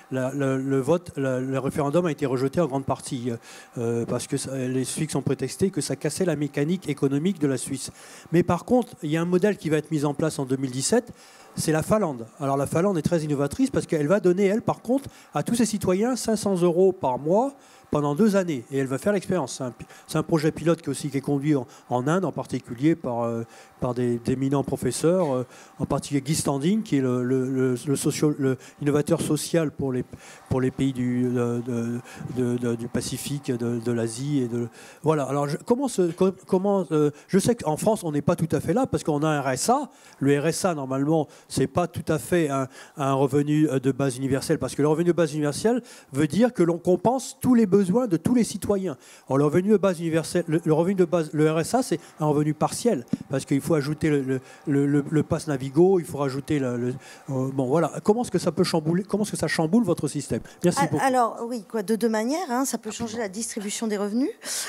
le référendum a été rejeté en grande partie parce que les Suisses ont prétexté que ça cassait la mécanique économique de la Suisse. Mais par contre, il y a un modèle qui va être mis en place en 2017, c'est la Finlande. Alors la Finlande est très innovatrice parce qu'elle va donner, elle, par contre, à tous ses citoyens 500 € par mois pendant 2 années et elle va faire l'expérience. C'est un projet pilote qui est conduit en Inde, en particulier par des éminents professeurs, en particulier Guy Standing, qui est l'innovateur social pour les pays du Pacifique, de l'Asie. Voilà. Alors, je sais qu'en France, on n'est pas tout à fait là, parce qu'on a un RSA. Le RSA, normalement, c'est pas tout à fait un revenu de base universelle, parce que le revenu de base universelle veut dire que l'on compense tous les besoins de tous les citoyens. Alors, le revenu de base universel, le RSA, c'est un revenu partiel, parce qu'il faut ajouter le pass Navigo, il faut rajouter bon, voilà. Comment est-ce que ça peut chambouler, comment est-ce que ça chamboule votre système? Merci beaucoup. Alors, oui, de 2 manières. Hein, ça peut changer la distribution des revenus.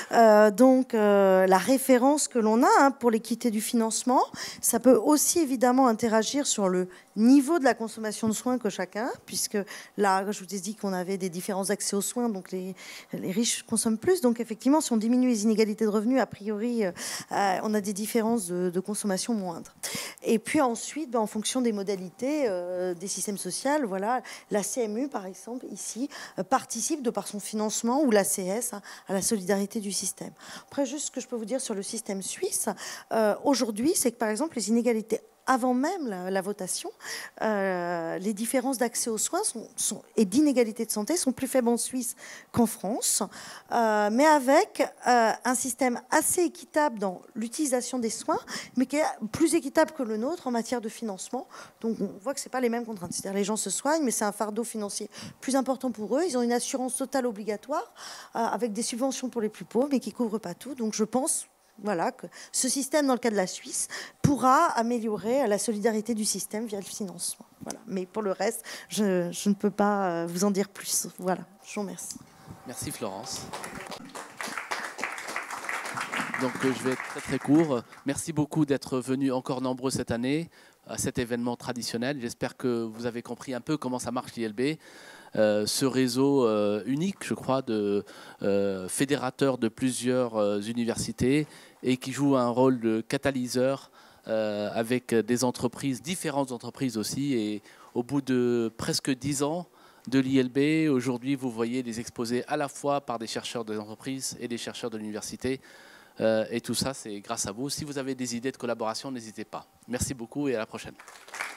La référence que l'on a pour l'équité du financement, ça peut aussi évidemment interagir sur le niveau de la consommation de soins que chacun, puisque là, je vous ai dit qu'on avait des différents accès aux soins, donc les riches consomment plus. Donc effectivement, si on diminue les inégalités de revenus, a priori, on a des différences de consommation moindres. Et puis ensuite, en fonction des modalités des systèmes sociaux, voilà, la CMU, par exemple, ici, participe de par son financement, ou la CS, à la solidarité du système. Après, juste ce que je peux vous dire sur le système suisse, aujourd'hui, c'est que par exemple, les inégalités avant même la votation, les différences d'accès aux soins et d'inégalité de santé sont plus faibles en Suisse qu'en France, mais avec un système assez équitable dans l'utilisation des soins, mais qui est plus équitable que le nôtre en matière de financement. Donc on voit que ce n'est pas les mêmes contraintes. C'est-à-dire les gens se soignent, mais c'est un fardeau financier plus important pour eux. Ils ont une assurance totale obligatoire, avec des subventions pour les plus pauvres, mais qui ne couvrent pas tout. Donc je pense... Voilà, que ce système, dans le cas de la Suisse, pourra améliorer la solidarité du système via le financement. Voilà. Mais pour le reste, je ne peux pas vous en dire plus. Voilà, je vous remercie. Merci Florence. Donc je vais être très très court. Merci beaucoup d'être venus encore nombreux cette année à cet événement traditionnel. J'espère que vous avez compris un peu comment ça marche l'ILB. Ce réseau unique, je crois, de fédérateurs de plusieurs universités et qui joue un rôle de catalyseur avec des entreprises, différentes entreprises aussi. Et au bout de presque 10 ans de l'ILB, aujourd'hui, vous voyez les exposés à la fois par des chercheurs des entreprises et des chercheurs de l'université. Et tout ça, c'est grâce à vous. Si vous avez des idées de collaboration, n'hésitez pas. Merci beaucoup et à la prochaine.